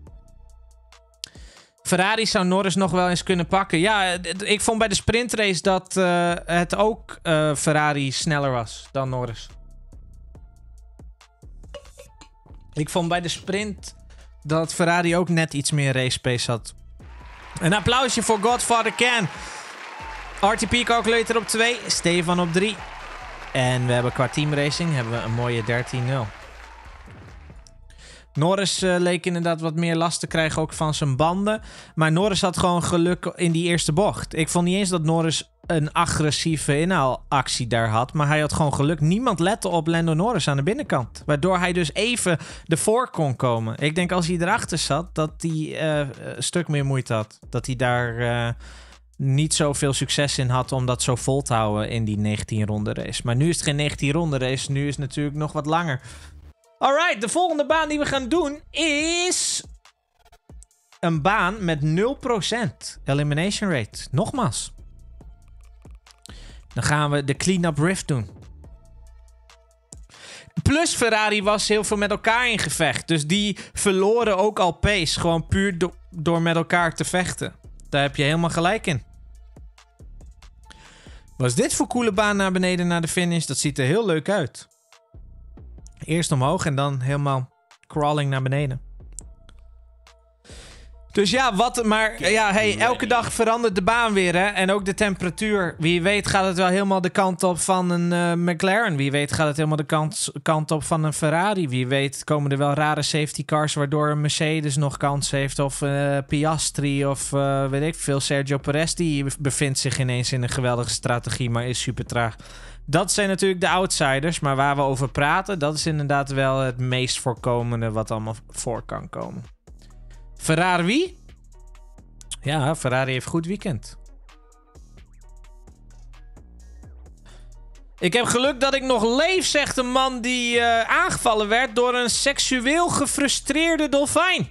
Ferrari zou Norris nog wel eens kunnen pakken. Ja, ik vond bij de sprintrace dat uh, het ook uh, Ferrari sneller was dan Norris. Ik vond bij de sprint dat Ferrari ook net iets meer race pace had. Een applausje voor Godfather Ken. R T P Calculator op twee, Stefan op drie. En we hebben qua teamracing hebben we een mooie dertien nul. Norris uh, leek inderdaad wat meer last te krijgen ook van zijn banden. Maar Norris had gewoon geluk in die eerste bocht. Ik vond niet eens dat Norris een agressieve inhaalactie daar had. Maar hij had gewoon geluk. Niemand lette op Lando Norris aan de binnenkant. Waardoor hij dus even ervoor kon komen. Ik denk als hij erachter zat dat hij uh, een stuk meer moeite had. Dat hij daar uh, niet zoveel succes in had om dat zo vol te houden in die negentien ronde race. Maar nu is het geen negentien ronde race. Nu is het natuurlijk nog wat langer. Alright, de volgende baan die we gaan doen is een baan met nul procent elimination rate. Nogmaals. Dan gaan we de clean-up rift doen. Plus Ferrari was heel veel met elkaar in gevecht. Dus die verloren ook al pace. Gewoon puur do- door met elkaar te vechten. Daar heb je helemaal gelijk in. Wat is dit voor coole baan naar beneden naar de finish? Dat ziet er heel leuk uit. Eerst omhoog en dan helemaal crawling naar beneden. Dus ja, wat, maar ja, hey, elke dag verandert de baan weer, hè. En ook de temperatuur. Wie weet gaat het wel helemaal de kant op van een uh, McLaren. Wie weet gaat het helemaal de kant, kant op van een Ferrari. Wie weet komen er wel rare safety cars waardoor een Mercedes nog kans heeft. Of uh, Piastri of uh, weet ik veel. Sergio Perez die bevindt zich ineens in een geweldige strategie, maar is super traag. Dat zijn natuurlijk de outsiders, maar waar we over praten, dat is inderdaad wel het meest voorkomende wat allemaal voor kan komen. Ferrari? Ja, Ferrari heeft goed weekend. Ik heb geluk dat ik nog leef, zegt een man die uh, aangevallen werd door een seksueel gefrustreerde dolfijn.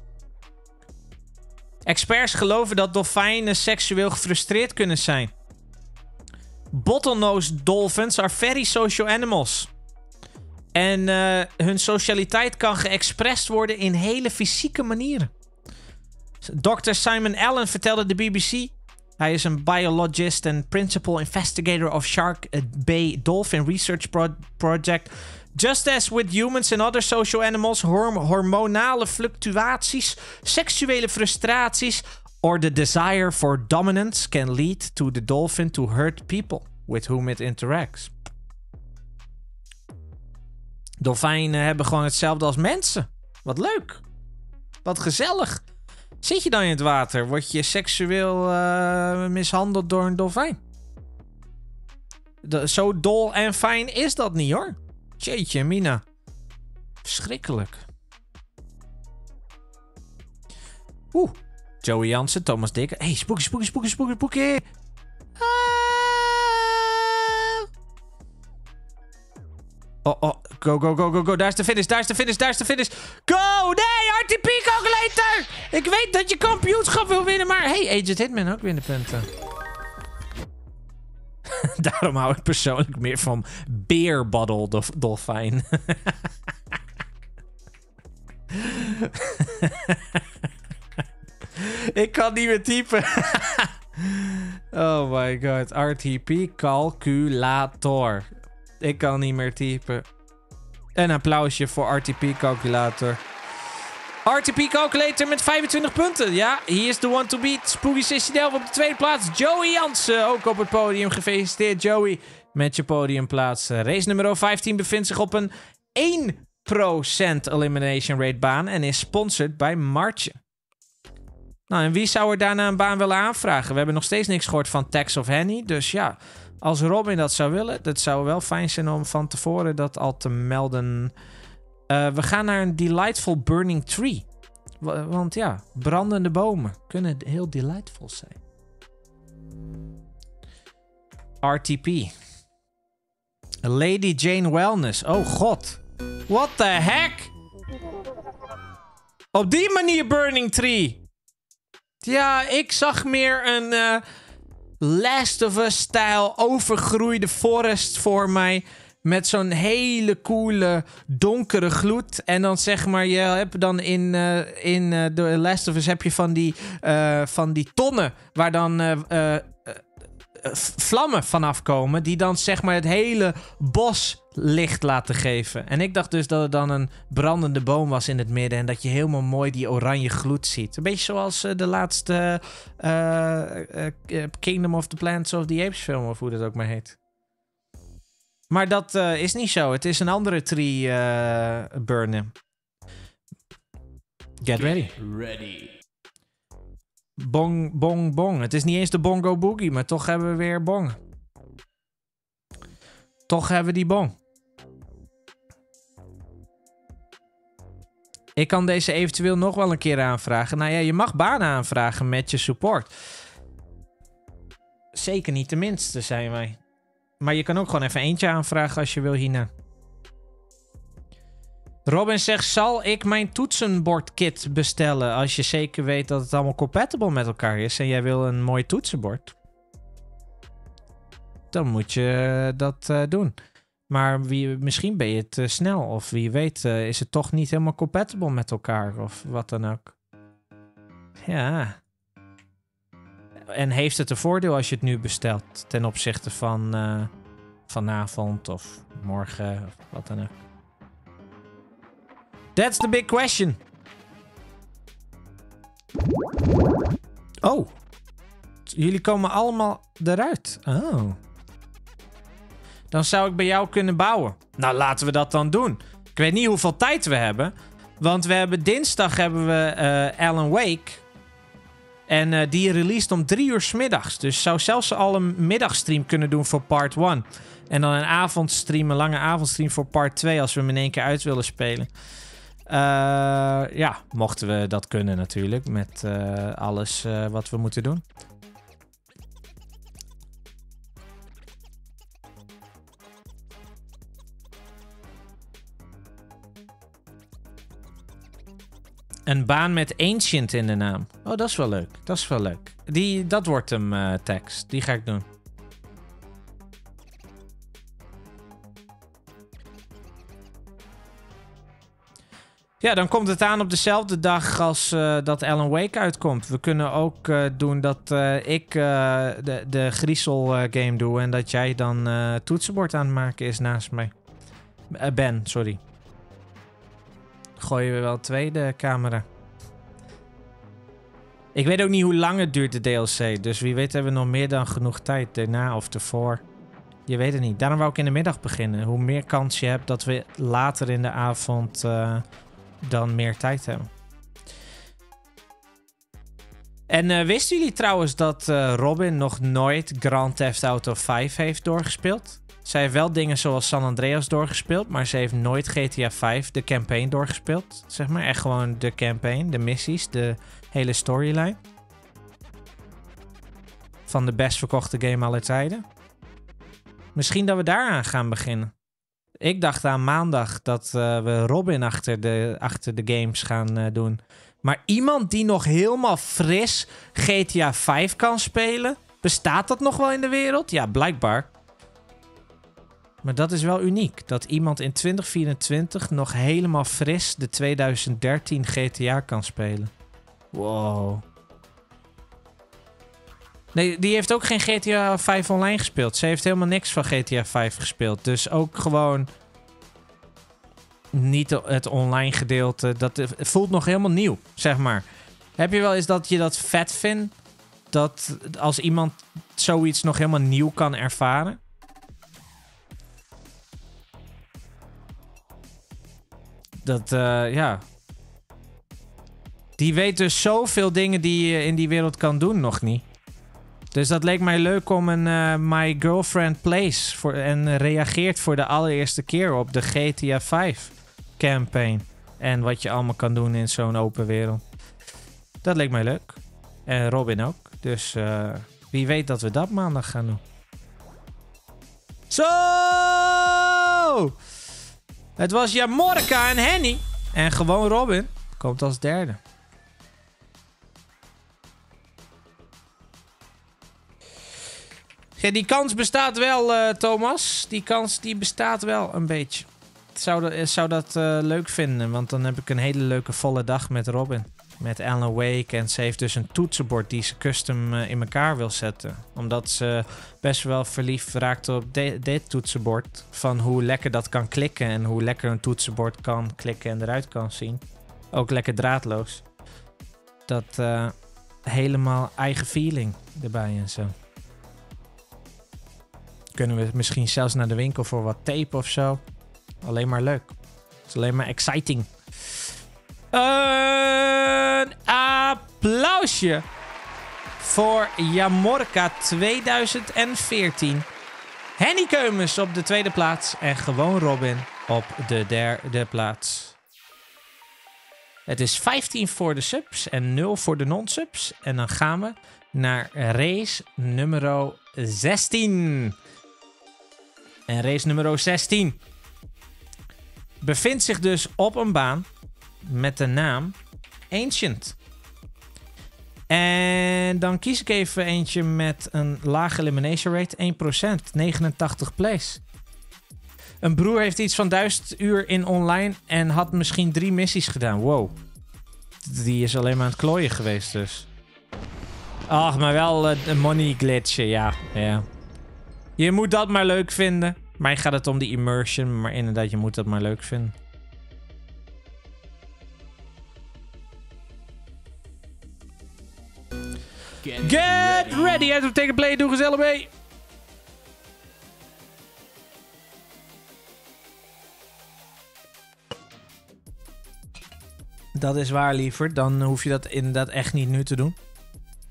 Experts geloven dat dolfijnen seksueel gefrustreerd kunnen zijn. Bottlenose dolphins are very social animals. En uh, hun socialiteit kan geëxpressed worden in hele fysieke manieren. dokter Simon Allen vertelde de B B C... Hij is een biologist en principal investigator of Shark Bay Dolphin Research Pro Project. Just as with humans and other social animals, horm hormonale fluctuaties, seksuele frustraties or the desire for dominance can lead to the dolphin to hurt people with whom it interacts. Dolfijnen hebben gewoon hetzelfde als mensen. Wat leuk. Wat gezellig. Zit je dan in het water? Word je seksueel uh, mishandeld door een dolfijn? De, zo dol en fijn is dat niet, hoor. Jeetje, Mina. Verschrikkelijk. Oeh. Joey Jansen, Thomas Dikker. Hey, spooky, spooky, spooky, spooky, spooky. Ah. Oh, oh. Go, go, go, go, go. Daar is de finish, daar is de finish, daar is de finish. Go! Nee, R T P calculator! Ik weet dat je kampioenschap wil winnen, maar... Hey, Agent Hitman ook winnen punten. Daarom hou ik persoonlijk meer van Beer Bottle dolf dolfijn. Ik kan niet meer typen. Oh my god. R T P calculator. Ik kan niet meer typen. Een applausje voor R T P calculator. R T P calculator met vijfentwintig punten. Ja, he is the one to beat. Spooky zestien op de tweede plaats. Joey Jansen ook op het podium. Gefeliciteerd, Joey, met je podiumplaats. Race nummer vijftien bevindt zich op een één procent elimination rate baan en is sponsored bij Martje. Nou, en wie zou er daarna een baan willen aanvragen? We hebben nog steeds niks gehoord van Tex of Henny. Dus ja, als Robin dat zou willen, dat zou wel fijn zijn om van tevoren dat al te melden. Uh, we gaan naar een delightful burning tree. W want ja, brandende bomen kunnen heel delightful zijn. R T P. Lady Jane Wellness. Oh god. What the heck? Op die manier burning tree. Ja, ik zag meer een uh, Last of Us-stijl overgroeide forest voor mij. Met zo'n hele coole donkere gloed. En dan zeg maar, je hebt dan in, uh, in uh, The Last of Us heb je van die, uh, van die tonnen waar dan uh, uh, uh, vlammen vanaf komen. Die dan zeg maar het hele bos licht laten geven. En ik dacht dus dat het dan een brandende boom was in het midden. En dat je helemaal mooi die oranje gloed ziet. Een beetje zoals uh, de laatste uh, uh, Kingdom of the Plants of the Apes film. Of hoe dat ook maar heet. Maar dat uh, is niet zo. Het is een andere tree uh, burnen. Get ready. Ready. Bong, bong, bong. Het is niet eens de bongo boogie, maar toch hebben we weer bong. Toch hebben we die bong. Ik kan deze eventueel nog wel een keer aanvragen. Nou ja, je mag banen aanvragen met je support. Zeker niet de minste zijn wij. Maar je kan ook gewoon even eentje aanvragen als je wil hierna. Robin zegt, zal ik mijn toetsenbordkit bestellen als je zeker weet dat het allemaal compatible met elkaar is en jij wil een mooi toetsenbord? Dan moet je dat uh, doen. Maar wie, misschien ben je te snel of wie weet uh, is het toch niet helemaal compatible met elkaar of wat dan ook. Ja. En heeft het een voordeel als je het nu bestelt ten opzichte van uh, vanavond of morgen of wat dan ook? That's the big question. Oh. Jullie komen allemaal eruit. Oh. Dan zou ik bij jou kunnen bouwen. Nou, laten we dat dan doen. Ik weet niet hoeveel tijd we hebben. Want we hebben dinsdag hebben we uh, Alan Wake. En uh, die released om drie uur 's middags. Dus zou zelfs al een middagstream kunnen doen voor part één. En dan een avondstream, een lange avondstream voor part twee... als we hem in één keer uit willen spelen. Uh, ja, mochten we dat kunnen natuurlijk. Met uh, alles uh, wat we moeten doen. Een baan met Ancient in de naam. Oh, dat is wel leuk. Dat is wel leuk. Die, dat wordt hem, uh, Tex. Die ga ik doen. Ja, dan komt het aan op dezelfde dag als uh, dat Alan Wake uitkomt. We kunnen ook uh, doen dat uh, ik uh, de, de Griezel uh, game doe... en dat jij dan uh, toetsenbord aan het maken is naast mij. Uh, ben, sorry. Gooien we wel tweede camera. Ik weet ook niet hoe lang het duurt, de D L C. Dus wie weet hebben we nog meer dan genoeg tijd. Daarna of ervoor. Je weet het niet. Daarom wou ik in de middag beginnen. Hoe meer kans je hebt dat we later in de avond uh, dan meer tijd hebben. En uh, wisten jullie trouwens dat uh, Robin nog nooit Grand Theft Auto vijf heeft doorgespeeld? Zij heeft wel dingen zoals San Andreas doorgespeeld, maar ze heeft nooit G T A vijf, de campaign, doorgespeeld. Zeg maar, echt gewoon de campaign, de missies, de hele storyline. Van de best verkochte game aller tijden. Misschien dat we daaraan gaan beginnen. Ik dacht aan maandag dat uh, we Robin achter de, achter de games gaan uh, doen. Maar iemand die nog helemaal fris G T A vijf kan spelen, bestaat dat nog wel in de wereld? Ja, blijkbaar. Maar dat is wel uniek. Dat iemand in twintig vierentwintig nog helemaal fris de twintig dertien G T A kan spelen. Wow. Nee, die heeft ook geen G T A vijf online gespeeld. Ze heeft helemaal niks van G T A vijf gespeeld. Dus ook gewoon niet het online gedeelte. Dat voelt nog helemaal nieuw, zeg maar. Heb je wel eens dat je dat vet vindt? Dat als iemand zoiets nog helemaal nieuw kan ervaren? Dat, uh, ja. Die weet dus zoveel dingen die je in die wereld kan doen nog niet. Dus dat leek mij leuk om een uh, My Girlfriend Plays voor, en reageert voor de allereerste keer op de G T A vijf campaign. En wat je allemaal kan doen in zo'n open wereld. Dat leek mij leuk. En Robin ook. Dus uh, wie weet dat we dat maandag gaan doen. Zo! Het was Jamorka en Henny. En gewoon Robin komt als derde. Ja, die kans bestaat wel, uh, Thomas. Die kans die bestaat wel een beetje. Ik zou dat, zou dat uh, leuk vinden, want dan heb ik een hele leuke volle dag met Robin. Met Alan Wake. En ze heeft dus een toetsenbord die ze custom uh, in elkaar wil zetten. Omdat ze best wel verliefd raakte op de, dit toetsenbord. Van hoe lekker dat kan klikken. En hoe lekker een toetsenbord kan klikken en eruit kan zien. Ook lekker draadloos. Dat uh, helemaal eigen feeling erbij en zo. Kunnen we misschien zelfs naar de winkel voor wat tape of zo. Alleen maar leuk. Het is alleen maar exciting. Een applausje voor Jamorka tweeduizend veertien. Henny Keumens op de tweede plaats. En gewoon Robin op de derde plaats. Het is vijftien voor de subs en nul voor de non-subs. En dan gaan we naar race nummer zestien. En race nummer zestien bevindt zich dus op een baan met de naam Ancient. En dan kies ik even eentje met een lage elimination rate, één procent, negenentachtig plays. Een broer heeft iets van duizend uur in online en had misschien drie missies gedaan. Wow. Die is alleen maar aan het klooien geweest dus. Ach, maar wel uh, een money glitchje, ja. ja. Je moet dat maar leuk vinden. Mij gaat het om die immersion, maar inderdaad, je moet dat maar leuk vinden. Get, Get ready! ready. Uit teken play, doe gezellig mee! Dat is waar, liever. Dan hoef je dat inderdaad echt niet nu te doen.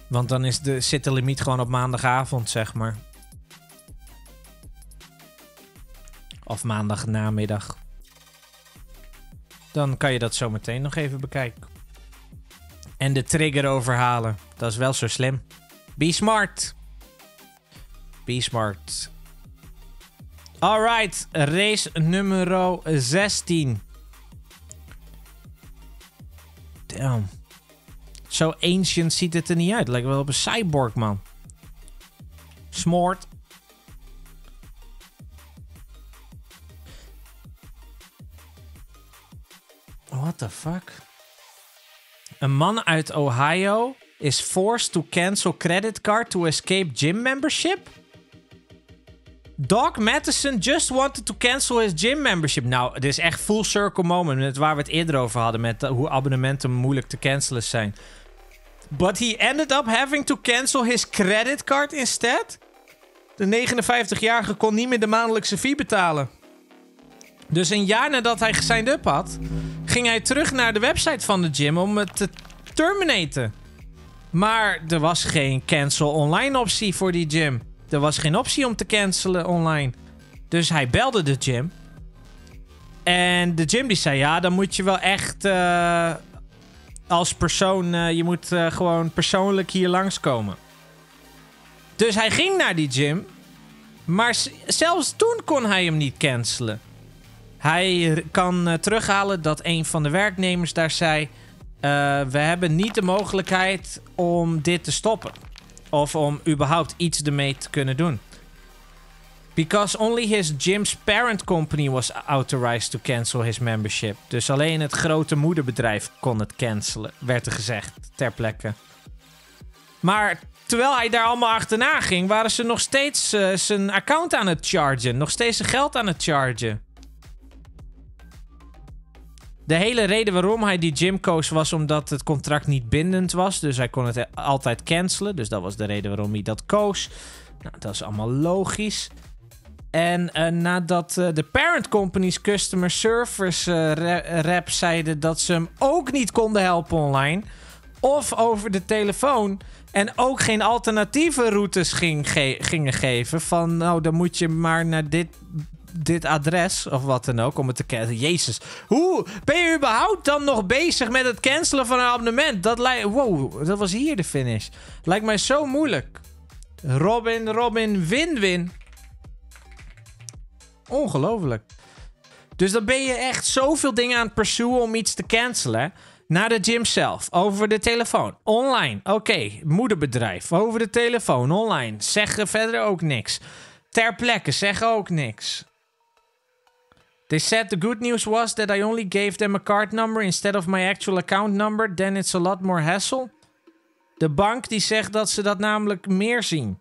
Want dan is de, zit de limiet gewoon op maandagavond, zeg maar. Of maandag namiddag. Dan kan je dat zo meteen nog even bekijken. En de trigger overhalen. Dat is wel zo slim. Be smart. Be smart. Alright, race nummer zestien. Damn. Zo ancient ziet het er niet uit. Lijkt wel op een cyborg, man. Smart. What the fuck? Een man uit Ohio is forced to cancel credit card to escape gym membership? Doc Matheson just wanted to cancel his gym membership. Nou, dit is echt full circle moment met waar we het eerder over hadden met hoe abonnementen moeilijk te cancelen zijn. But he ended up having to cancel his credit card instead? De negenenvijftigjarige kon niet meer de maandelijkse fee betalen. Dus een jaar nadat hij gesigned up had, ging hij terug naar de website van de gym om het te terminaten. Maar er was geen cancel online optie voor die gym. Er was geen optie om te cancelen online. Dus hij belde de gym. En de gym die zei, ja, dan moet je wel echt uh, als persoon, uh, je moet uh, gewoon persoonlijk hier langskomen. Dus hij ging naar die gym. Maar s- zelfs toen kon hij hem niet cancelen. Hij kan uh, terughalen dat een van de werknemers daar zei, Uh, we hebben niet de mogelijkheid om dit te stoppen. Of om überhaupt iets ermee te kunnen doen. Because only his gym's parent company was authorized to cancel his membership. Dus alleen het grote moederbedrijf kon het cancelen, werd er gezegd, ter plekke. Maar terwijl hij daar allemaal achterna ging, waren ze nog steeds uh, zijn account aan het chargen. Nog steeds zijn geld aan het chargen. De hele reden waarom hij die gym koos was omdat het contract niet bindend was. Dus hij kon het altijd cancelen. Dus dat was de reden waarom hij dat koos. Nou, dat is allemaal logisch. En uh, nadat uh, de parent company's customer service uh, re- rep zeiden dat ze hem ook niet konden helpen online. Of over de telefoon. En ook geen alternatieve routes ging ge- gingen geven. Van nou, dan moet je maar naar dit... dit adres of wat dan ook om het te cancelen. Jezus, hoe ben je überhaupt dan nog bezig met het cancelen van een abonnement? Dat lijkt... Wow, dat was hier de finish. Lijkt mij zo moeilijk. Robin, Robin, win-win. Ongelooflijk. Dus dan ben je echt zoveel dingen aan het pursuen om iets te cancelen. Naar de gym zelf. Over de telefoon. Online. Oké. Okay. Moederbedrijf. Over de telefoon. Online. Zeggen verder ook niks. Ter plekke. Zeggen ook niks. They said the good news was that I only gave them a card number instead of my actual account number. Then it's a lot more hassle. De bank die zegt dat ze dat namelijk meer zien.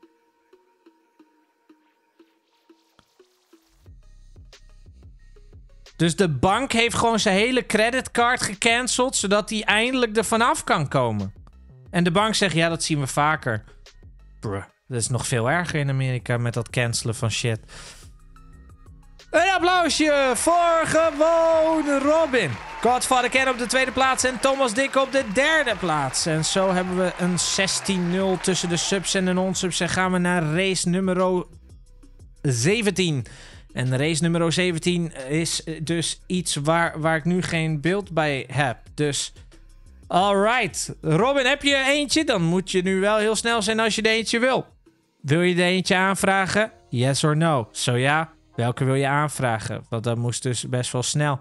Dus de bank heeft gewoon zijn hele creditcard gecanceld, zodat hij eindelijk er vanaf kan komen. En de bank zegt, ja, dat zien we vaker. Bruh, dat is nog veel erger in Amerika met dat cancelen van shit. Een applausje voor gewoon Robin. Godfather Ken op de tweede plaats en Thomas Dick op de derde plaats. En zo hebben we een zestien nul tussen de subs en de non-subs. En gaan we naar race nummer zeventien. En race nummer zeventien is dus iets waar, waar ik nu geen beeld bij heb. Dus, alright. Robin, heb je eentje? Dan moet je nu wel heel snel zijn als je er eentje wil. Wil je er eentje aanvragen? Yes or no? Zo ja, welke wil je aanvragen? Want dat moest dus best wel snel.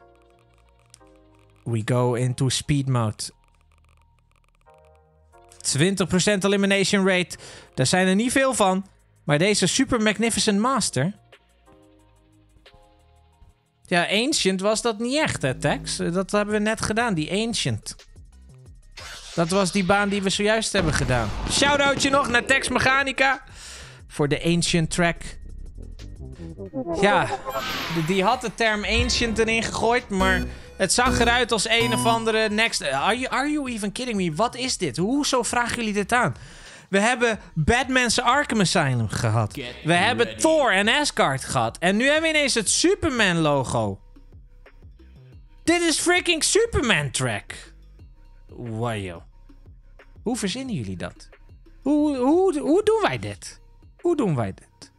We go into speed mode. twintig procent elimination rate. Daar zijn er niet veel van. Maar deze Super Magnificent Master... Ja, Ancient was dat niet echt, hè, Tex? Dat hebben we net gedaan, die Ancient. Dat was die baan die we zojuist hebben gedaan. Shoutoutje nog naar Tex Mechanica. Voor de Ancient track. Ja, die had de term Ancient erin gegooid, maar het zag eruit als een of andere next... Are you, are you even kidding me? Wat is dit? Hoezo vragen jullie dit aan? We hebben Batman's Arkham Asylum gehad. We hebben Thor en Asgard gehad. En nu hebben we ineens het Superman logo. Dit is freaking Superman track. Wow. Hoe verzinnen jullie dat? Hoe, hoe, hoe doen wij dit? Hoe doen wij dit?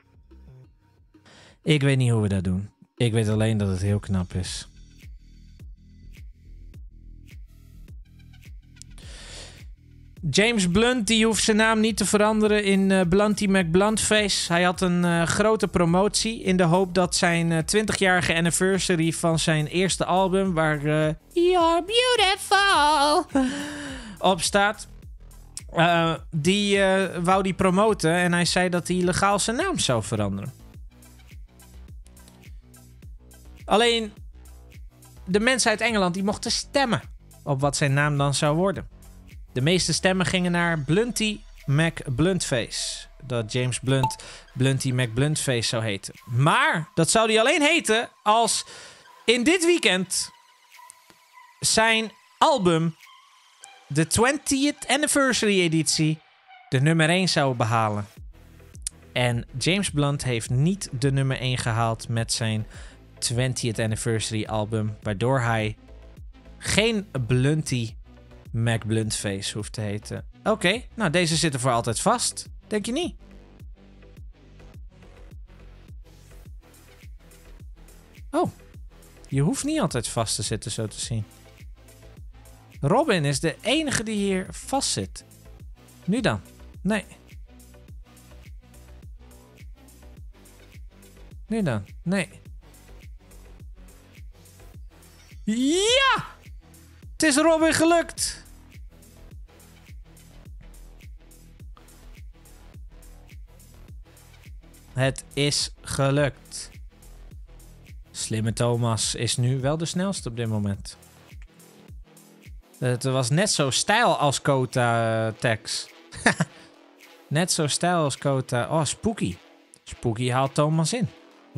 Ik weet niet hoe we dat doen. Ik weet alleen dat het heel knap is. James Blunt die hoeft zijn naam niet te veranderen in uh, Blunty McBluntface. Hij had een uh, grote promotie in de hoop dat zijn uh, twintigjarige anniversary van zijn eerste album, waar uh, You're Beautiful op staat, uh, die uh, wou die promoten en hij zei dat hij legaal zijn naam zou veranderen. Alleen de mensen uit Engeland die mochten stemmen op wat zijn naam dan zou worden. De meeste stemmen gingen naar Blunty McBluntface. Dat James Blunt Blunty McBluntface zou heten. Maar dat zou hij alleen heten als in dit weekend zijn album, de twentieth anniversary editie, de nummer één zou behalen. En James Blunt heeft niet de nummer één gehaald met zijn twentieth anniversary album, waardoor hij geen Blunty McBluntface hoeft te heten. Oké, okay, nou deze zitten voor altijd vast. Denk je niet? Oh, je hoeft niet altijd vast te zitten, zo te zien. Robin is de enige die hier vast zit. Nu dan. Nee. Nu dan. Nee. Ja! Het is Robin gelukt! Het is gelukt. Slimme Thomas is nu wel de snelste op dit moment. Het was net zo stijl als Kota, uh, Tex. Net zo stijl als Kota. Oh, Spooky. Spooky haalt Thomas in.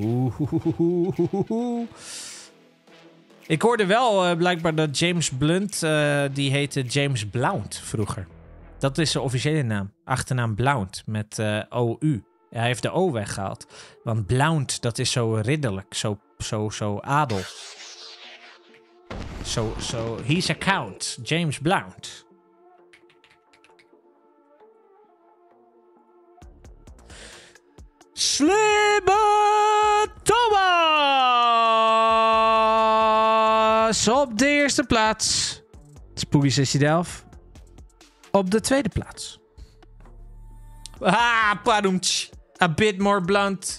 Oeh. Ik hoorde wel uh, blijkbaar dat James Blunt, uh, die heette James Blount vroeger. Dat is zijn officiële naam. Achternaam Blount met uh, O U. Hij heeft de O weggehaald. Want Blount, dat is zo ridderlijk. Zo, zo, zo adel. Zo, zo. He's a count. James Blount. Slimme Thomas op de eerste plaats. Spooky zestien elf op de tweede plaats. Ah, padoemtsch. A bit more blunt.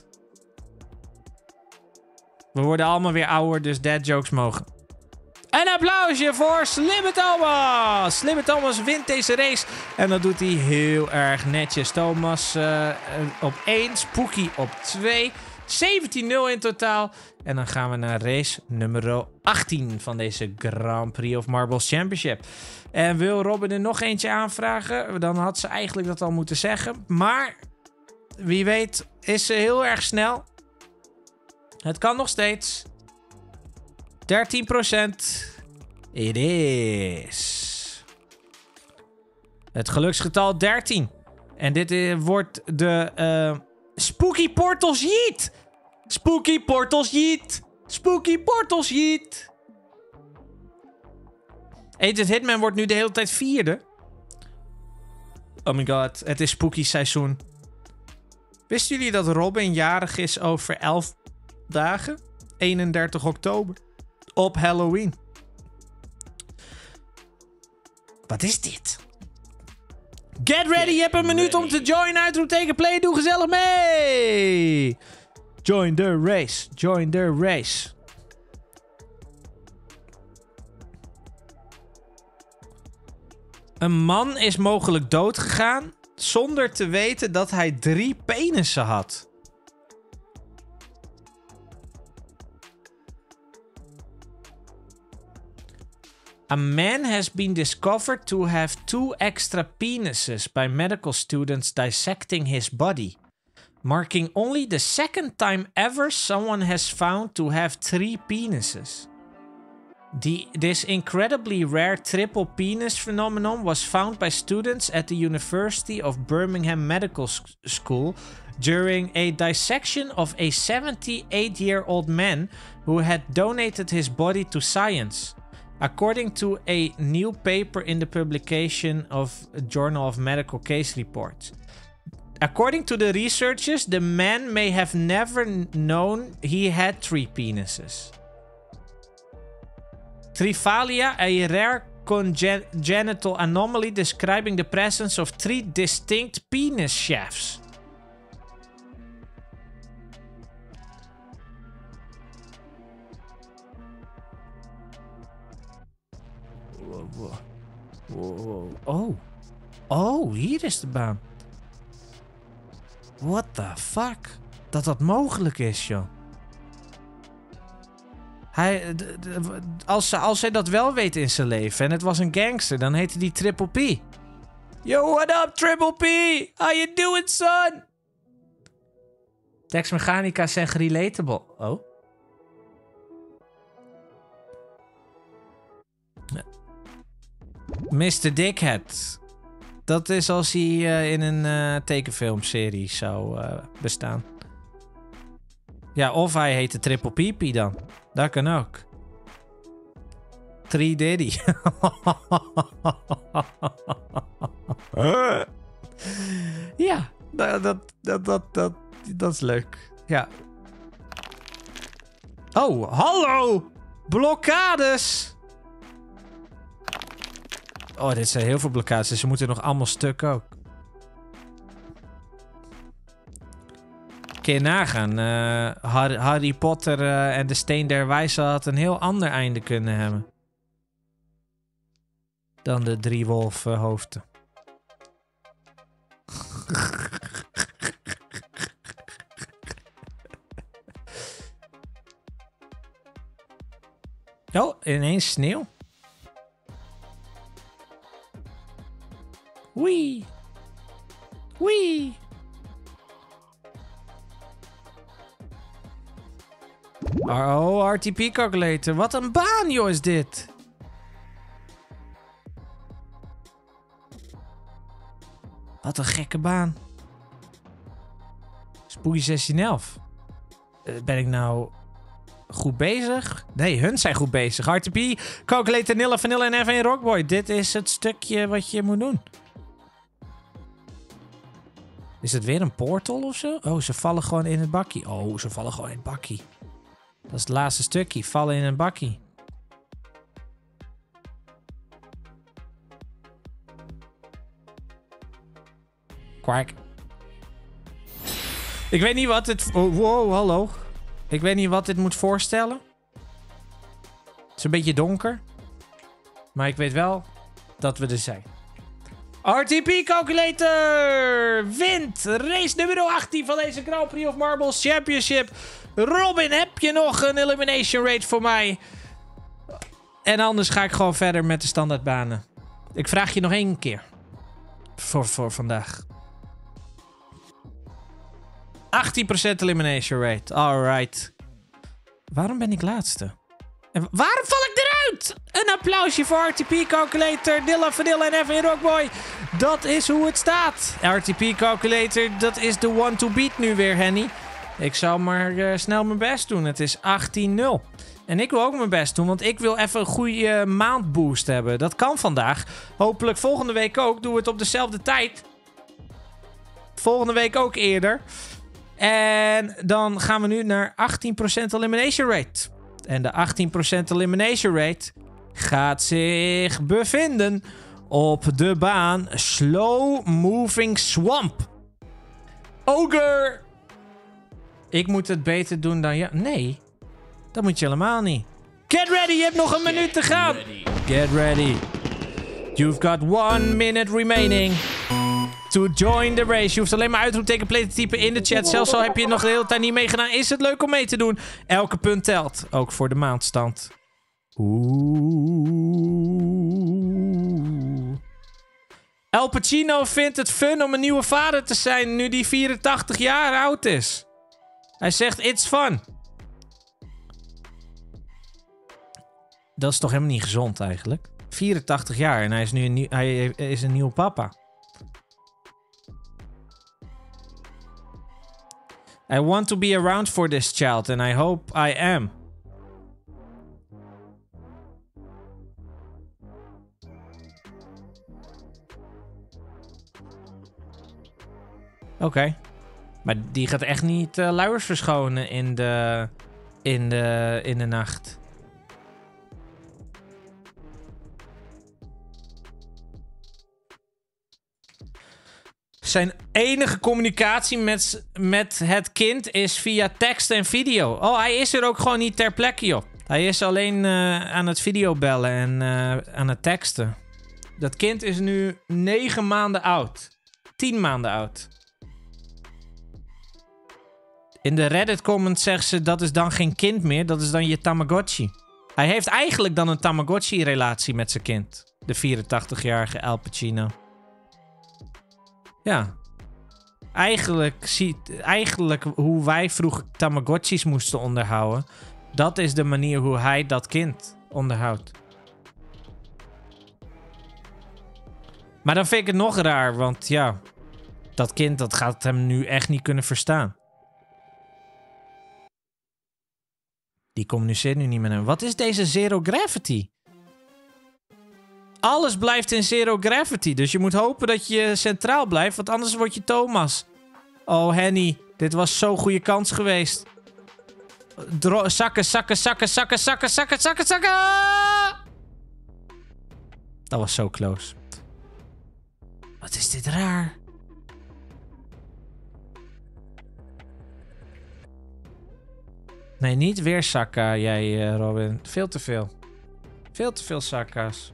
We worden allemaal weer ouder, dus dad jokes mogen. Een applausje voor Slimme Thomas. Slimme Thomas wint deze race. En dat doet hij heel erg netjes. Thomas uh, op één, Spooky op twee. zeventien nul in totaal. En dan gaan we naar race nummer achttien van deze Grand Prix of Marbles Championship. En wil Robin er nog eentje aanvragen? Dan had ze eigenlijk dat al moeten zeggen. Maar wie weet is ze heel erg snel. Het kan nog steeds. dertien procent. It is. Het geluksgetal dertien. En dit uh, wordt de uh, Spooky Portals Yeet. Spooky Portals Yeet. Spooky Portals Yeet. Agent Hitman wordt nu de hele tijd vierde. Oh my god, het is spooky seizoen. Wisten jullie dat Robin jarig is over elf dagen? eenendertig oktober. Op Halloween. Wat is dit? Get ready, je hebt een minuut om te joinen. Uitroepteken play, doe gezellig mee. Join the race. Join the race. Een man is mogelijk doodgegaan zonder te weten dat hij drie penissen had. A man has been discovered to have two extra penises by medical students dissecting his body, marking only the second time ever someone has found to have three penises. The, this incredibly rare triple penis phenomenon was found by students at the University of Birmingham Medical School during a dissection of a seventy-eight-year-old man who had donated his body to science. According to a new paper in the publication of a Journal of Medical Case Reports. According to the researchers, the man may have never known he had three penises. Triphalia, a rare congenital anomaly describing the presence of three distinct penis shafts. Wow. Wow. Oh. Oh, hier is de baan. What the fuck? Dat dat mogelijk is, joh. Hij, d- d- als, als hij dat wel weet in zijn leven en het was een gangster, dan heette die Triple P. Yo, what up, Triple P? How you doing, son? Tex Mechanica zegt relatable. Oh. mister Dickhead. Dat is als hij uh, in een uh, tekenfilmserie zou uh, bestaan. Ja, of hij heet de Triple P P dan. Dat kan ook. Three Diddy. Ja, dat, dat, dat, dat, dat, dat is leuk. Ja. Oh, hallo! Blokkades! Oh, dit zijn heel veel blokkades. Dus ze moeten nog allemaal stuk ook. Kun je nagaan. Uh, Harry, Harry Potter uh, en de Steen der Wijze had een heel ander einde kunnen hebben. Dan de drie wolfhoofden. Oh, ineens sneeuw. Wee. Wee. Oh, R T P calculator. Wat een baan, joh, is dit. Wat een gekke baan. Spooky zestien elf. Uh, ben ik nou goed bezig? Nee, hun zijn goed bezig. R T P, calculator, Nilla, Vanilla en F één Rockboy. Dit is het stukje wat je moet doen. Is het weer een portal of zo? Oh, ze vallen gewoon in het bakkie. Oh, ze vallen gewoon in het bakkie. Dat is het laatste stukje. Vallen in een bakkie. Kwak. Ik weet niet wat dit... Oh, wow, hallo. Ik weet niet wat dit moet voorstellen. Het is een beetje donker. Maar ik weet wel dat we er zijn. R T P Calculator wint race nummer achttien van deze Grand Prix of Marbles Championship. Robin, heb je nog een elimination rate voor mij? En anders ga ik gewoon verder met de standaardbanen. Ik vraag je nog één keer. Voor, voor vandaag. achttien procent elimination rate. Alright. Waarom ben ik laatste? En waarom val ik eruit? Een applausje voor R T P Calculator, Nilla, Vanilla en F één Rockboy. Dat is hoe het staat. R T P Calculator, dat is de one to beat nu weer, Henny. Ik zou maar uh, snel mijn best doen. Het is achttien nul. En ik wil ook mijn best doen, want ik wil even een goede maandboost hebben. Dat kan vandaag. Hopelijk volgende week ook. Doen we het op dezelfde tijd. Volgende week ook eerder. En dan gaan we nu naar achttien procent elimination rate. En de achttien procent elimination rate gaat zich bevinden op de baan Slow Moving Swamp. Ogre! Ik moet het beter doen dan ja. Nee, dat moet je helemaal niet. Get ready, je hebt nog een minuut te gaan. Get ready. You've got one minute remaining to join the race. Je hoeft alleen maar uitroepteken play te typen in de chat. Zelfs al heb je nog de hele tijd niet meegedaan, is het leuk om mee te doen. Elke punt telt, ook voor de maandstand. Oeh. Al Pacino vindt het fun om een nieuwe vader te zijn nu die vierentachtig jaar oud is. Hij zegt, it's fun. Dat is toch helemaal niet gezond eigenlijk? vierentachtig jaar en hij is nu een, nieuw, hij is een nieuwe papa. I want to be around for this child and I hope I am. Oké. Okay. Maar die gaat echt niet uh, luiers verschonen in de, in de, in de nacht. Zijn enige communicatie met, met het kind is via tekst en video. Oh, hij is er ook gewoon niet ter plekke, joh. Hij is alleen uh, aan het videobellen en uh, aan het teksten. Dat kind is nu negen maanden oud. tien maanden oud. In de Reddit comments zegt ze, dat is dan geen kind meer, dat is dan je Tamagotchi. Hij heeft eigenlijk dan een Tamagotchi-relatie met zijn kind. De vierentachtigjarige Al Pacino. Ja. Eigenlijk, ziet, eigenlijk hoe wij vroeger Tamagotchis moesten onderhouden, dat is de manier hoe hij dat kind onderhoudt. Maar dan vind ik het nog raar, want ja, dat kind dat gaat hem nu echt niet kunnen verstaan. Die communiceert nu niet met hem. Wat is deze Zero Gravity? Alles blijft in Zero Gravity. Dus je moet hopen dat je centraal blijft. Want anders word je Thomas. Oh, Henny. Dit was zo'n goede kans geweest. Dro zakken, zakken, zakken, zakken, zakken, zakken, zakken, zakken. Dat was zo close. Wat is dit raar. Nee, niet weer Sakka, jij, uh, Robin. Veel te veel. Veel te veel Sakka's.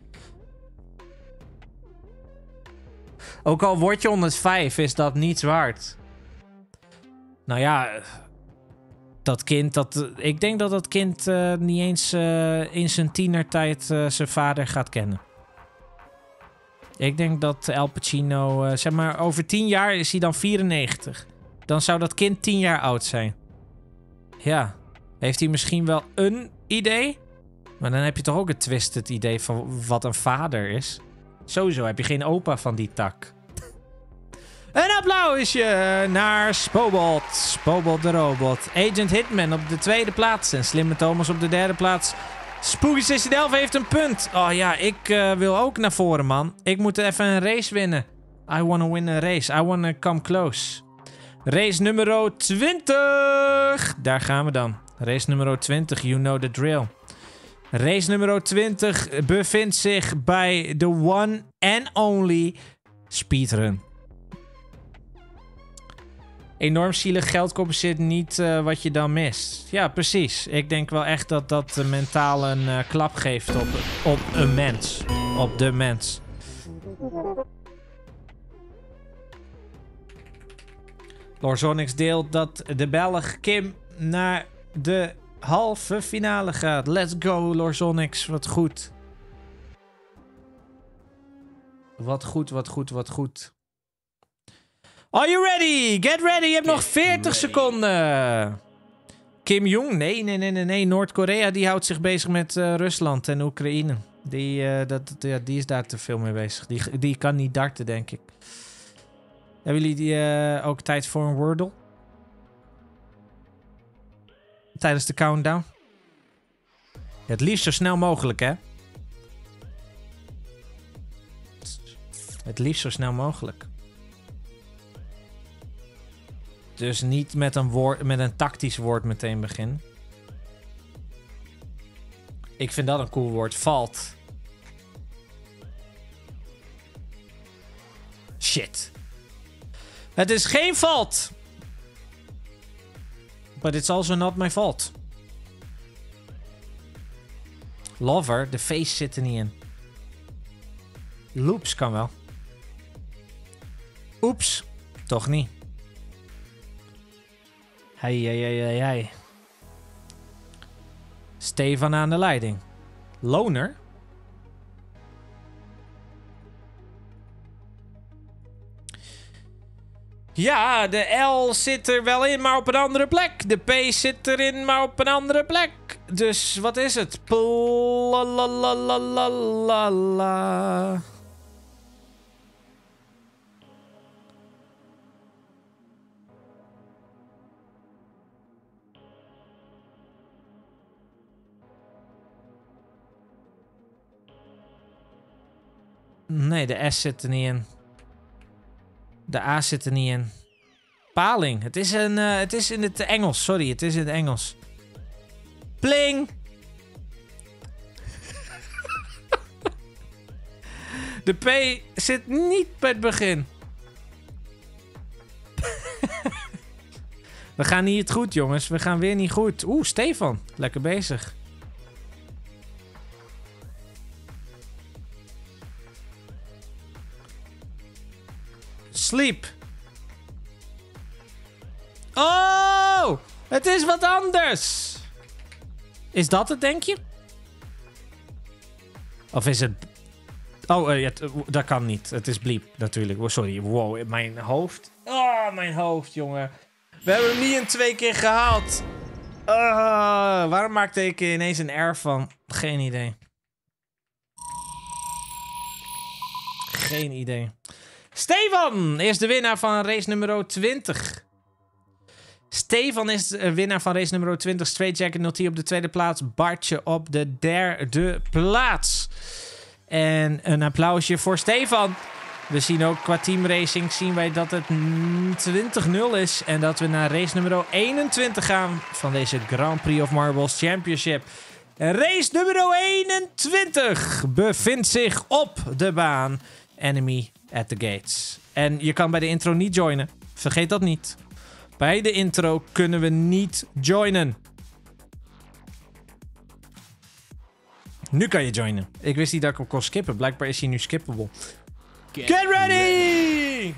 Ook al word je honderdvijf, is dat niets waard. Nou ja, dat kind, dat, ik denk dat dat kind uh, niet eens uh, in zijn tienertijd uh, zijn vader gaat kennen. Ik denk dat Al Pacino, uh, zeg maar, over tien jaar is hij dan vierennegentig. Dan zou dat kind tien jaar oud zijn. Ja, heeft hij misschien wel een idee? Maar dan heb je toch ook het twisted idee van wat een vader is. Sowieso heb je geen opa van die tak. Een applausje naar Spobot. Spobot de robot. Agent Hitman op de tweede plaats. En Slimme Thomas op de derde plaats. Spooky zestien heeft een punt. Oh ja, ik uh, wil ook naar voren, man. Ik moet even een race winnen. I wanna win a race. I wanna come close. Race nummer twintig. Daar gaan we dan. Race nummer twintig. You know the drill. Race nummer twintig bevindt zich bij de one and only speedrun. Enorm zielig geld compenseert niet uh, wat je dan mist. Ja, precies. Ik denk wel echt dat dat uh, mentaal een uh, klap geeft op, op een mens. Op de mens. Lorzonix deelt dat de Belg Kim naar de halve finale gaat. Let's go, Lorzonix. Wat goed. Wat goed, wat goed, wat goed. Are you ready? Get ready. Je hebt nog veertig seconden. Kim Jong? Nee, nee, nee, nee. nee. Noord-Korea die houdt zich bezig met uh, Rusland en Oekraïne. Die, uh, dat, ja, die is daar te veel mee bezig. Die, die kan niet darten, denk ik. Hebben jullie die, uh, ook tijd voor een Wordle? Tijdens de countdown? Het liefst zo snel mogelijk, hè? Het liefst zo snel mogelijk. Dus niet met een, woord, met een tactisch woord meteen beginnen. Ik vind dat een cool woord. Valt. Shit. Het is geen fault. But it's also not my fault. Lover, de face zit er niet in. Loops kan wel. Oeps, toch niet. Hei, hei, hei, hei, hei. Stefan aan de leiding. Loner? Ja, de L zit er wel in, maar op een andere plek. De P zit erin, maar op een andere plek. Dus wat is het? Plalalalala. Nee, de S zit er niet in. De A zit er niet in. Paling. Het is, een, uh, het is in het Engels. Sorry, het is in het Engels. Pling! De P zit niet bij het begin. We gaan niet goed, jongens. We gaan weer niet goed. Oeh, Stefan. Lekker bezig. Sleep. Oh! Het is wat anders. Is dat het, denk je? Of is het... Oh, uh, ja, dat kan niet. Het is Bleep, natuurlijk. Oh, sorry. Wow, mijn hoofd. Oh, mijn hoofd, jongen. We hebben hem niet in twee keer gehaald. Uh, waarom maakte ik ineens een R van? Geen idee. Geen idee. Stefan is de winnaar van race nummer twintig. Stefan is de winnaar van race nummer twintig. Straight Jacket nul tien op de tweede plaats. Bartje op de derde plaats. En een applausje voor Stefan. We zien ook qua teamracing zien wij dat het twintig nul is. En dat we naar race nummer eenentwintig gaan van deze Grand Prix of Marbles Championship. En race nummer eenentwintig bevindt zich op de baan. Enemy at the gates. En je kan bij de intro niet joinen. Vergeet dat niet. Bij de intro kunnen we niet joinen. Nu kan je joinen. Ik wist niet dat ik hem kon skippen. Blijkbaar is hij nu skippable. Get, Get ready!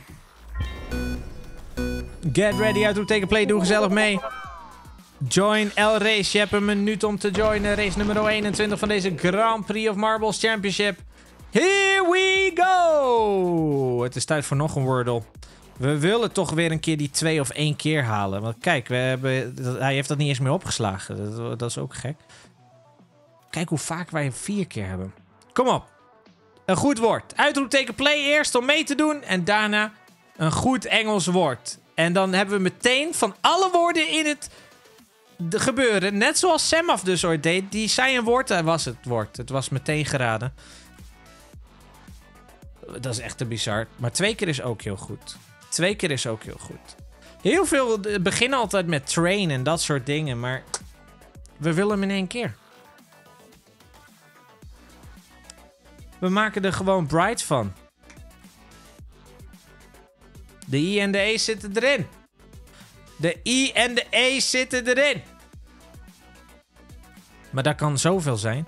Get ready, uitroepteken play, doe gezellig mee. Join L Race. Je hebt een minuut om te joinen. Race nummer eenentwintig van deze Grand Prix of Marbles Championship. Here we go! Het is tijd voor nog een Wordle. We willen toch weer een keer die twee of één keer halen. Want kijk, we hebben, hij heeft dat niet eens meer opgeslagen. Dat, dat is ook gek. Kijk hoe vaak wij vier keer hebben. Kom op. Een goed woord. Uitroepteken play eerst om mee te doen. En daarna een goed Engels woord. En dan hebben we meteen van alle woorden in het gebeuren. Net zoals Samaf dus ooit deed. Die zei een woord. Dat was het woord. Het was meteen geraden. Dat is echt te bizar. Maar twee keer is ook heel goed. Twee keer is ook heel goed. Heel veel beginnen altijd met train en dat soort dingen. Maar we willen hem in één keer. We maken er gewoon bright van. De I en de E zitten erin. De I en de E zitten erin. Maar dat kan zoveel zijn.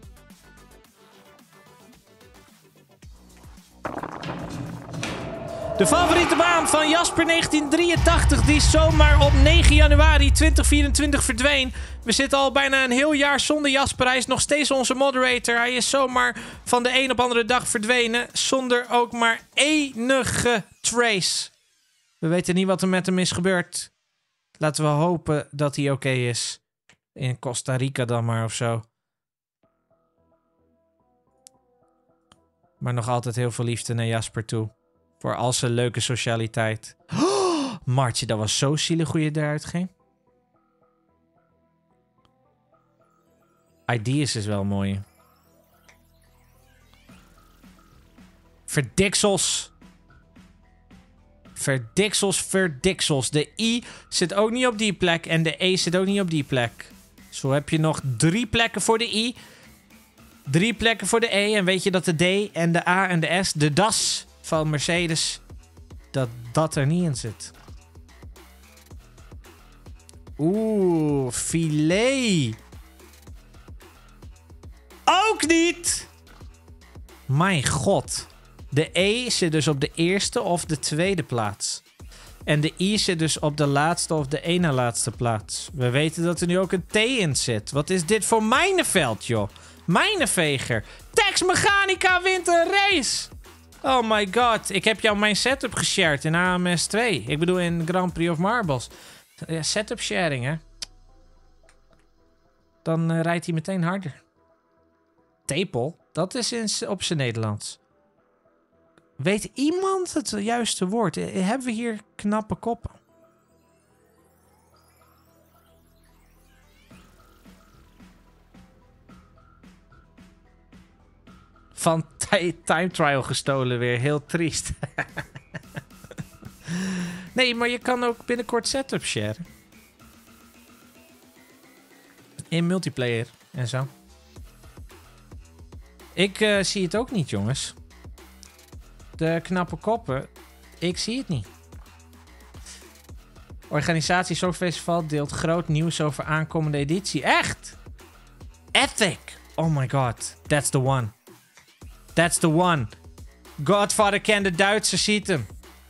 De favoriete baan van Jasper negentien drieëntachtig, die zomaar op negen januari tweeduizend vierentwintig verdween. We zitten al bijna een heel jaar zonder Jasper. Hij is nog steeds onze moderator. Hij is zomaar van de een op andere dag verdwenen. Zonder ook maar enige trace. We weten niet wat er met hem is gebeurd. Laten we hopen dat hij oké is. In Costa Rica dan maar of zo. Maar nog altijd heel veel liefde naar Jasper toe. Voor al zijn leuke socialiteit. Oh, Martje, dat was zo zielig hoe je eruit ging. Ideas is wel mooi. Verdiksels. Verdiksels, verdiksels. De I zit ook niet op die plek. En de E zit ook niet op die plek. Zo heb je nog drie plekken voor de I. Drie plekken voor de E. En weet je dat de D en de A en de S, de D A S van Mercedes, dat dat er niet in zit. Oeh, filet. Ook niet. Mijn god. De E zit dus op de eerste of de tweede plaats. En de I zit dus op de laatste of de ene laatste plaats. We weten dat er nu ook een T in zit. Wat is dit voor mijnenveld, joh? Mijnenveger. Tex Mechanica wint een race. Oh my god. Ik heb jou mijn setup geshared in A M S twee. Ik bedoel in Grand Prix of Marbles. Ja, setup sharing, hè. Dan uh, rijdt hij meteen harder. Tepel? Dat is in, op zijn Nederlands. Weet iemand het juiste woord? Hebben we hier knappe koppen? Van Time Trial gestolen weer. Heel triest. Nee, maar je kan ook binnenkort setup sharen. In multiplayer en zo. Ik uh, zie het ook niet, jongens. De knappe koppen. Ik zie het niet. Organisatie Songfestival deelt groot nieuws over aankomende editie. Echt? Ethic. Oh my god. That's the one. That's the one. Godfather Ken, de Duitser, ziet hem.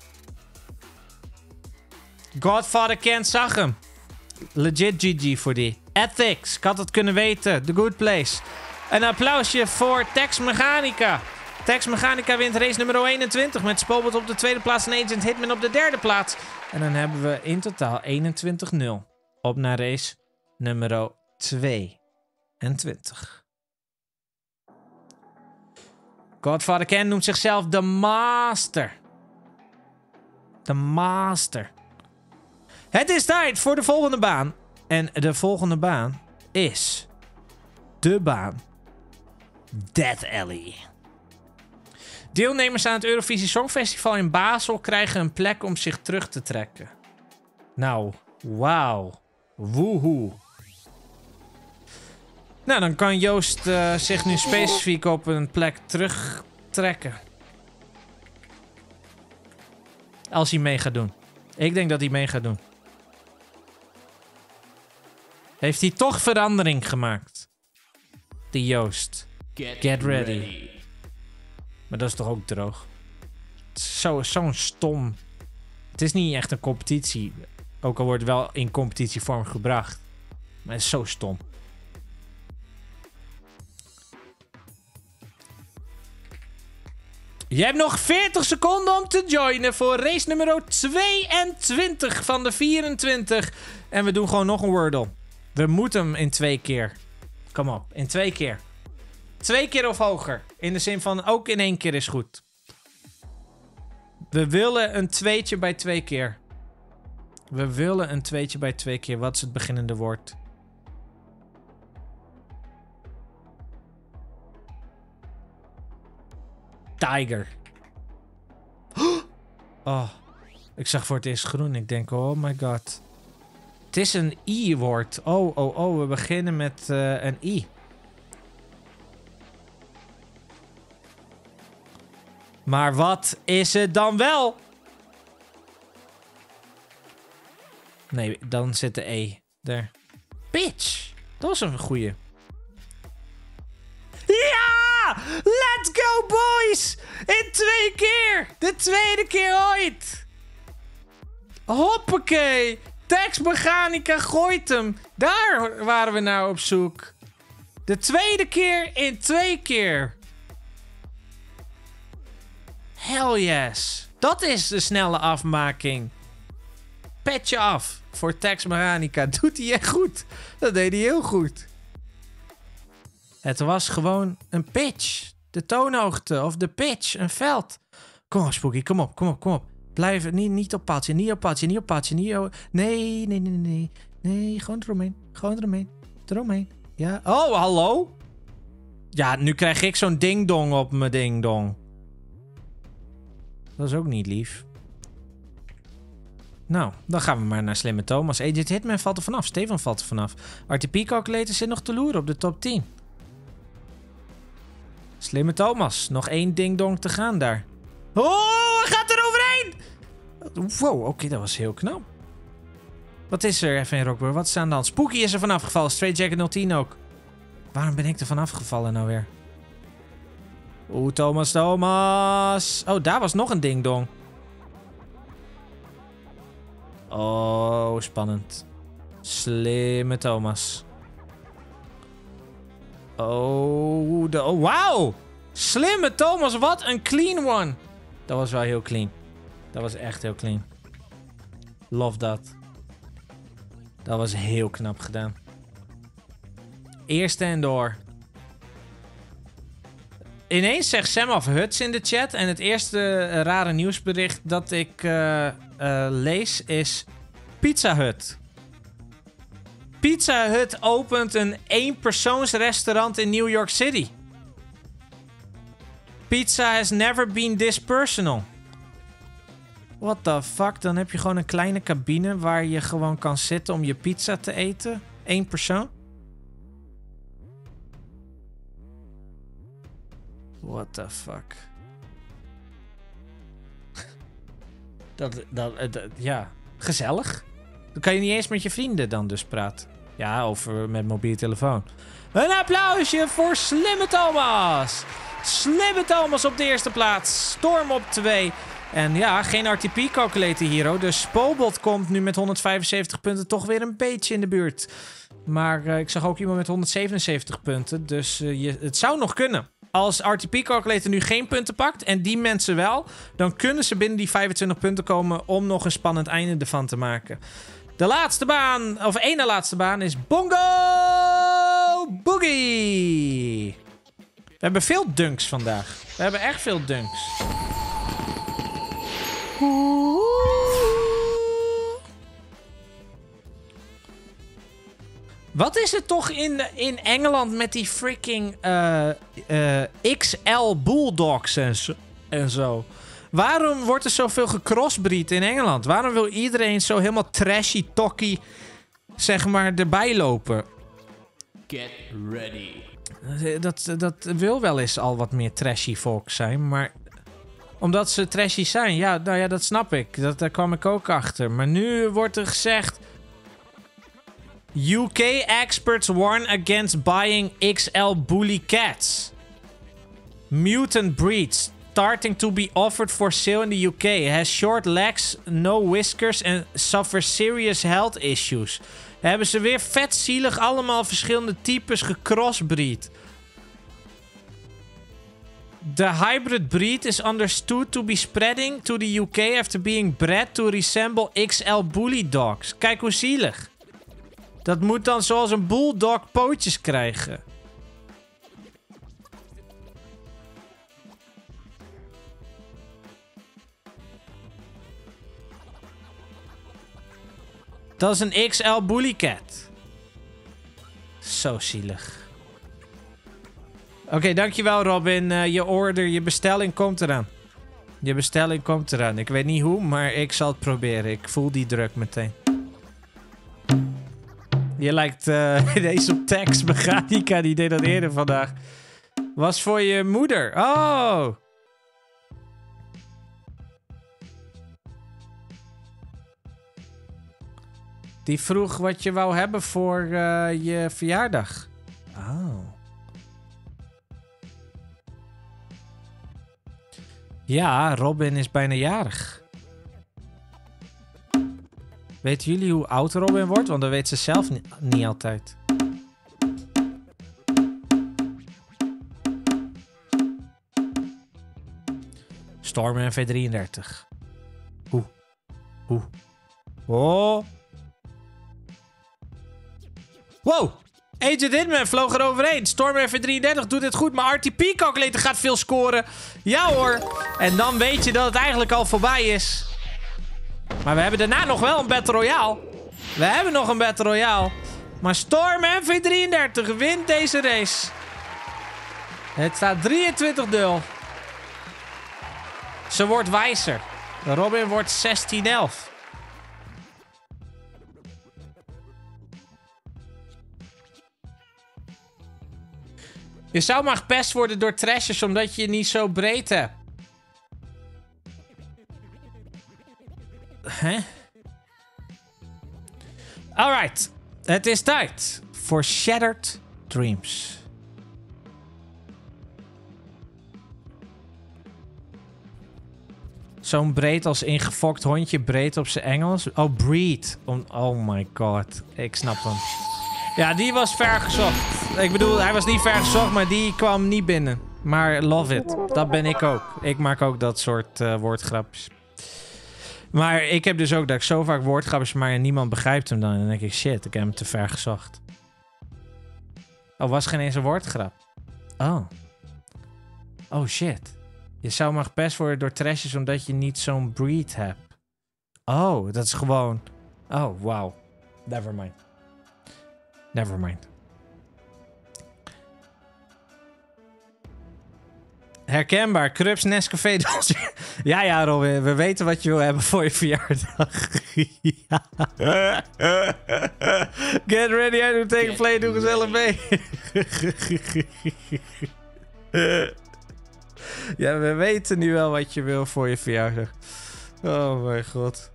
Godfather Ken zag hem. Legit G G voor die. Ethics. Ik had het kunnen weten. The Good Place. Een applausje voor Tex Mechanica. Tex Mechanica wint race nummer eenentwintig. Met Spobot op de tweede plaats en Agent Hitman op de derde plaats. En dan hebben we in totaal eenentwintig nul. Op naar race nummer tweeëntwintig. Godfather Ken noemt zichzelf de Master. De Master. Het is tijd voor de volgende baan. En de volgende baan is... de baan Death Alley. Deelnemers aan het Eurovisie Songfestival in Basel krijgen een plek om zich terug te trekken. Nou, wauw. Woehoe. Nou, dan kan Joost uh, zich nu specifiek op een plek terugtrekken. Als hij mee gaat doen. Ik denk dat hij mee gaat doen. Heeft hij toch verandering gemaakt? Die Joost. Get, Get ready. ready. Maar dat is toch ook droog? Zo'n zo stom. Het is niet echt een competitie. Ook al wordt het wel in competitievorm gebracht. Maar het is zo stom. Je hebt nog veertig seconden om te joinen voor race nummer tweeëntwintig van de vierentwintig. En we doen gewoon nog een Wordle. We moeten hem in twee keer. Kom op, in twee keer. Twee keer of hoger. In de zin van ook in één keer is goed. We willen een tweetje bij twee keer. We willen een tweetje bij twee keer. Wat is het beginnende woord? Tiger. Oh, ik zag voor het eerst groen. Ik denk, oh my god. Het is een I-woord. Oh, oh, oh. We beginnen met uh, een I. Maar wat is het dan wel? Nee, dan zit de E er. Bitch. Dat was een goeie. Ja! Let's go, boys! In twee keer! De tweede keer ooit! Hoppakee! Tex Mechanica gooit hem. Daar waren we nou op zoek. De tweede keer in twee keer. Hell yes. Dat is de snelle afmaking. Petje af voor Tex Mechanica. Doet hij echt goed. Dat deed hij heel goed. Het was gewoon een pitch. De toonhoogte of de pitch. Een veld. Kom op, Spooky. Kom op, kom op, kom op. Blijf niet, niet op padje, niet op padje, niet op padje, niet op... Nee, nee, nee, nee. Nee, gewoon eromheen. Gewoon eromheen. Eromheen. Ja. Oh, hallo? Ja, nu krijg ik zo'n ding-dong op mijn ding-dong. Dat is ook niet lief. Nou, dan gaan we maar naar Slimme Thomas. Agent Hitman valt er vanaf. Stefan valt er vanaf. R T P Calculator zit nog te loeren op de top tien. Slimme Thomas. Nog één ding-dong te gaan daar. Oh, hij gaat er overheen! Wow, oké, okay, dat was heel knap. Wat is er, F één Rockboy? Wat is aan de hand? Spooky is er vanaf gevallen. Straight Jacket nul tien ook. Waarom ben ik er vanaf gevallen nou weer? Oeh, Thomas, Thomas. Oh, daar was nog een ding-dong. Oh, spannend. Slimme Thomas. Oh, de, oh wauw. Slimme Thomas, wat een clean one. Dat was wel heel clean. Dat was echt heel clean. Love dat. Dat was heel knap gedaan. Eerste en door. Ineens zegt Sam of Huts in de chat. En het eerste uh, rare nieuwsbericht dat ik uh, uh, lees is... Pizza Hut. Pizza Hut opent een eenpersoonsrestaurant in New York City. Pizza has never been this personal. What the fuck? Dan heb je gewoon een kleine cabine waar je gewoon kan zitten om je pizza te eten. Eén persoon. What the fuck? dat, dat, dat, ja, gezellig. Dan kan je niet eens met je vrienden dan dus praten. Ja, of uh, met mobiele telefoon. Een applausje voor Slimme Thomas. Slimme Thomas op de eerste plaats. Storm op twee. En ja, geen R T P calculator hier. Dus Spobot komt nu met honderdvijfenzeventig punten toch weer een beetje in de buurt. Maar uh, ik zag ook iemand met honderdzevenenzeventig punten. Dus uh, je, het zou nog kunnen. Als R T P calculator nu geen punten pakt en die mensen wel, dan kunnen ze binnen die vijfentwintig punten komen om nog een spannend einde ervan te maken. De laatste baan, of één na laatste baan, is Bongo Boogie. We hebben veel dunks vandaag. We hebben echt veel dunks. Wat is het toch in, in Engeland met die freaking uh, uh, X L Bulldogs en zo, en zo? Waarom wordt er zoveel gecrossbreed in Engeland? Waarom wil iedereen zo helemaal trashy, tokkie, zeg maar, erbij lopen? Get ready. Dat, dat wil wel eens al wat meer trashy volk zijn, maar omdat ze trashy zijn, ja, nou ja, dat snap ik. Dat, daar kwam ik ook achter. Maar nu wordt er gezegd: U K experts warn against buying X L bully cats. Mutant breeds starting to be offered for sale in the U K. Has short legs, no whiskers and suffers serious health issues. Hebben ze weer vetzielig allemaal verschillende types gecrossbreed. The hybrid breed is understood to be spreading to the U K after being bred to resemble X L bully dogs. Kijk hoe zielig. Dat moet dan zoals een bulldog pootjes krijgen. Dat is een X L bully cat. Zo zielig. Oké, okay, dankjewel Robin. Uh, je order, je bestelling komt eraan. Je bestelling komt eraan. Ik weet niet hoe, maar ik zal het proberen. Ik voel die druk meteen. Je lijkt uh, ineens op Tex Mechanica. Die deed dat eerder vandaag. Was voor je moeder. Oh! Die vroeg wat je wou hebben voor uh, je verjaardag. Oh. Ja, Robin is bijna jarig. Weten jullie hoe oud Robin wordt? Want dat weet ze zelf ni- niet altijd. Storm V drieëndertig. Hoe? Hoe? Oh. Wow! Agent Hitman vloog er overheen. Storm V drieëndertig doet dit goed, maar R T P calculator gaat veel scoren. Ja hoor. En dan weet je dat het eigenlijk al voorbij is. Maar we hebben daarna nog wel een Battle Royale. We hebben nog een Battle Royale. Maar Storm V drieëndertig wint deze race. Het staat drieëntwintig nul. Ze wordt wijzer. Robin wordt zestien elf. Je zou maar gepest worden door trashers omdat je niet zo breed hebt. Hè? Alright. Het is tijd voor Shattered Dreams. Zo'n breed als ingefokt hondje, breed op zijn Engels. Oh, breed. Oh my god. Ik snap hem. Ja, die was ver gezocht. Ik bedoel, hij was niet ver gezocht, maar die kwam niet binnen. Maar love it. Dat ben ik ook. Ik maak ook dat soort uh, woordgrapjes. Maar ik heb dus ook dat ik zo vaak woordgrapjes maak en niemand begrijpt hem dan. En dan denk ik, shit, ik heb hem te ver gezocht. Oh, was geen eens een woordgrap. Oh. Oh, shit. Je zou maar gepest worden door trashers omdat je niet zo'n breed hebt. Oh, dat is gewoon... Oh, wow. Never mind. Never mind. Herkenbaar. Krups, Nescafé, Dolce. Ja, ja, Robin. We weten wat je wil hebben voor je verjaardag. Ja. Get ready, I do take a play. Doe gezellig mee. Ja, we weten nu wel wat je wil voor je verjaardag. Oh mijn god.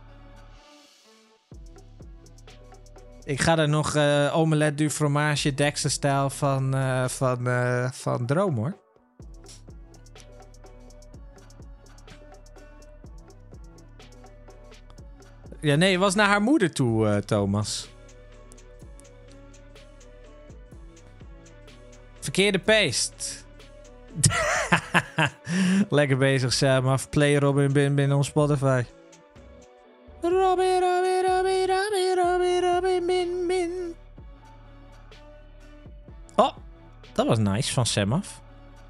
Ik ga er nog uh, omelette du fromage Dexter-stijl van, uh, van, uh, van Droom, hoor. Ja, nee, het was naar haar moeder toe, uh, Thomas. Verkeerde paste. Lekker bezig, Sam. Af play Robin bin binnen ons Spotify. Robin, Robin, Robin, Robin, Robin, Robin, bin, bin. Oh, dat was nice van Sam af.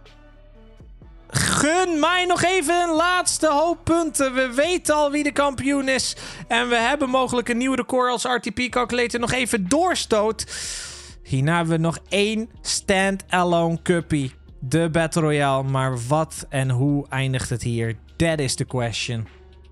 Gun mij nog even een laatste hoop punten. We weten al wie de kampioen is. En we hebben mogelijk een nieuw record als R T P-calculator nog even doorstoot. Hierna hebben we nog één stand-alone cuppie. De Battle Royale. Maar wat en hoe eindigt het hier? That is the question.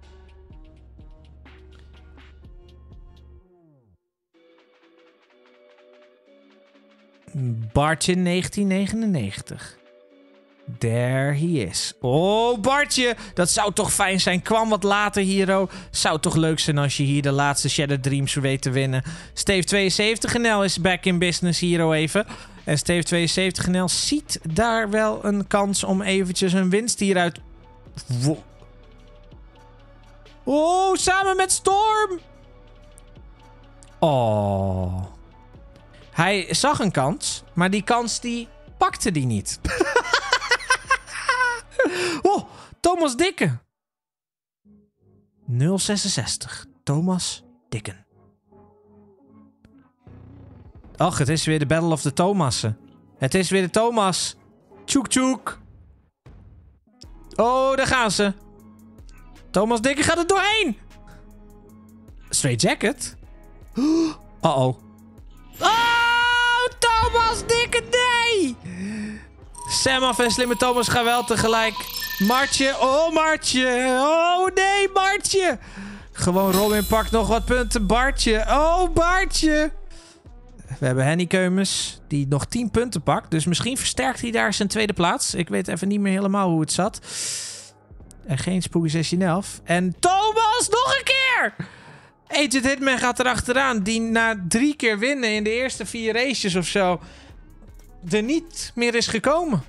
Bartje negentien negenennegentig. There he is. Oh, Bartje. Dat zou toch fijn zijn. Kwam wat later, Hero. Zou toch leuk zijn als je hier de laatste Shattered Dreams weet te winnen. Steve tweeënzeventig N L is back in business, Hero even. En Steve tweeënzeventig N L ziet daar wel een kans om eventjes een winst hieruit... Wow. Oh, samen met Storm. Oh. Hij zag een kans, maar die kans die pakte die niet. Oh, Thomas Dikken. nul zesenzestig. Thomas Dikken. Ach, het is weer de Battle of the Thomassen. Het is weer de Thomas. Tjoek tjoek. Oh, daar gaan ze. Thomas Dikken gaat er doorheen. Straight Jacket. Uh-oh. Oh, Thomas Dikken, nee! Samaf en Slimme Thomas gaan wel tegelijk. Martje, oh Martje. Oh nee, Bartje. Gewoon Robin pakt nog wat punten. Bartje, oh Bartje. We hebben Henny Keumens die nog tien punten pakt. Dus misschien versterkt hij daar zijn tweede plaats. Ik weet even niet meer helemaal hoe het zat. En geen Spooky zestien elf. En Thomas nog een keer! Agent Hitman gaat erachteraan. Die na drie keer winnen in de eerste vier races of zo... er niet meer is gekomen.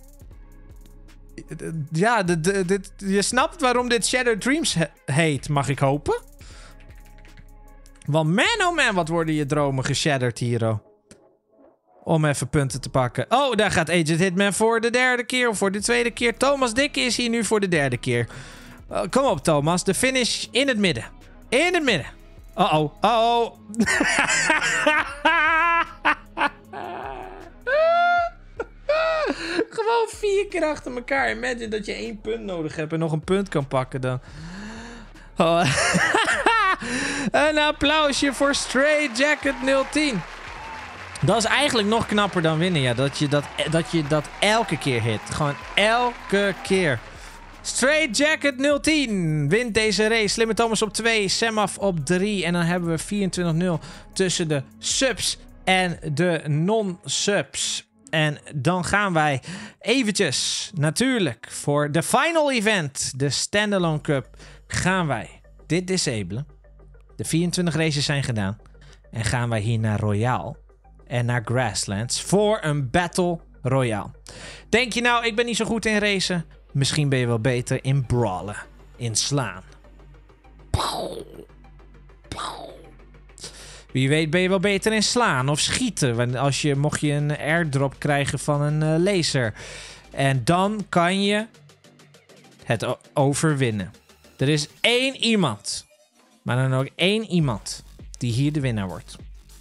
Ja, de, de, dit, je snapt waarom dit Shattered Dreams he heet, mag ik hopen. Want man oh man, wat worden je dromen geshatterd, Hero. Om even punten te pakken. Oh, daar gaat Agent Hitman voor de derde keer of voor de tweede keer. Thomas Dikke is hier nu voor de derde keer. Uh, kom op, Thomas. De finish in het midden. In het midden. Uh-oh. Uh-oh. Gewoon vier keer achter elkaar. Imagine dat je één punt nodig hebt en nog een punt kan pakken dan. Oh. Een applausje voor Straight Jacket nul tien. Dat is eigenlijk nog knapper dan winnen. Ja, dat je dat, dat je dat elke keer hit. Gewoon elke keer. Straight Jacket nul tien wint deze race. Slimme Thomas op twee, Samaf op drie. En dan hebben we vierentwintig nul tussen de subs en de non-subs. En dan gaan wij eventjes, natuurlijk, voor de final event, de Standalone Cup, gaan wij dit disablen. De vierentwintig races zijn gedaan. En gaan wij hier naar Royale en naar Grasslands voor een Battle Royale. Denk je nou, ik ben niet zo goed in racen? Misschien ben je wel beter in brawlen, in slaan. Wie weet ben je wel beter in slaan of schieten. Want als je, mocht je een airdrop krijgen van een uh, laser. En dan kan je het overwinnen. Er is één iemand. Maar dan ook één iemand die hier de winnaar wordt.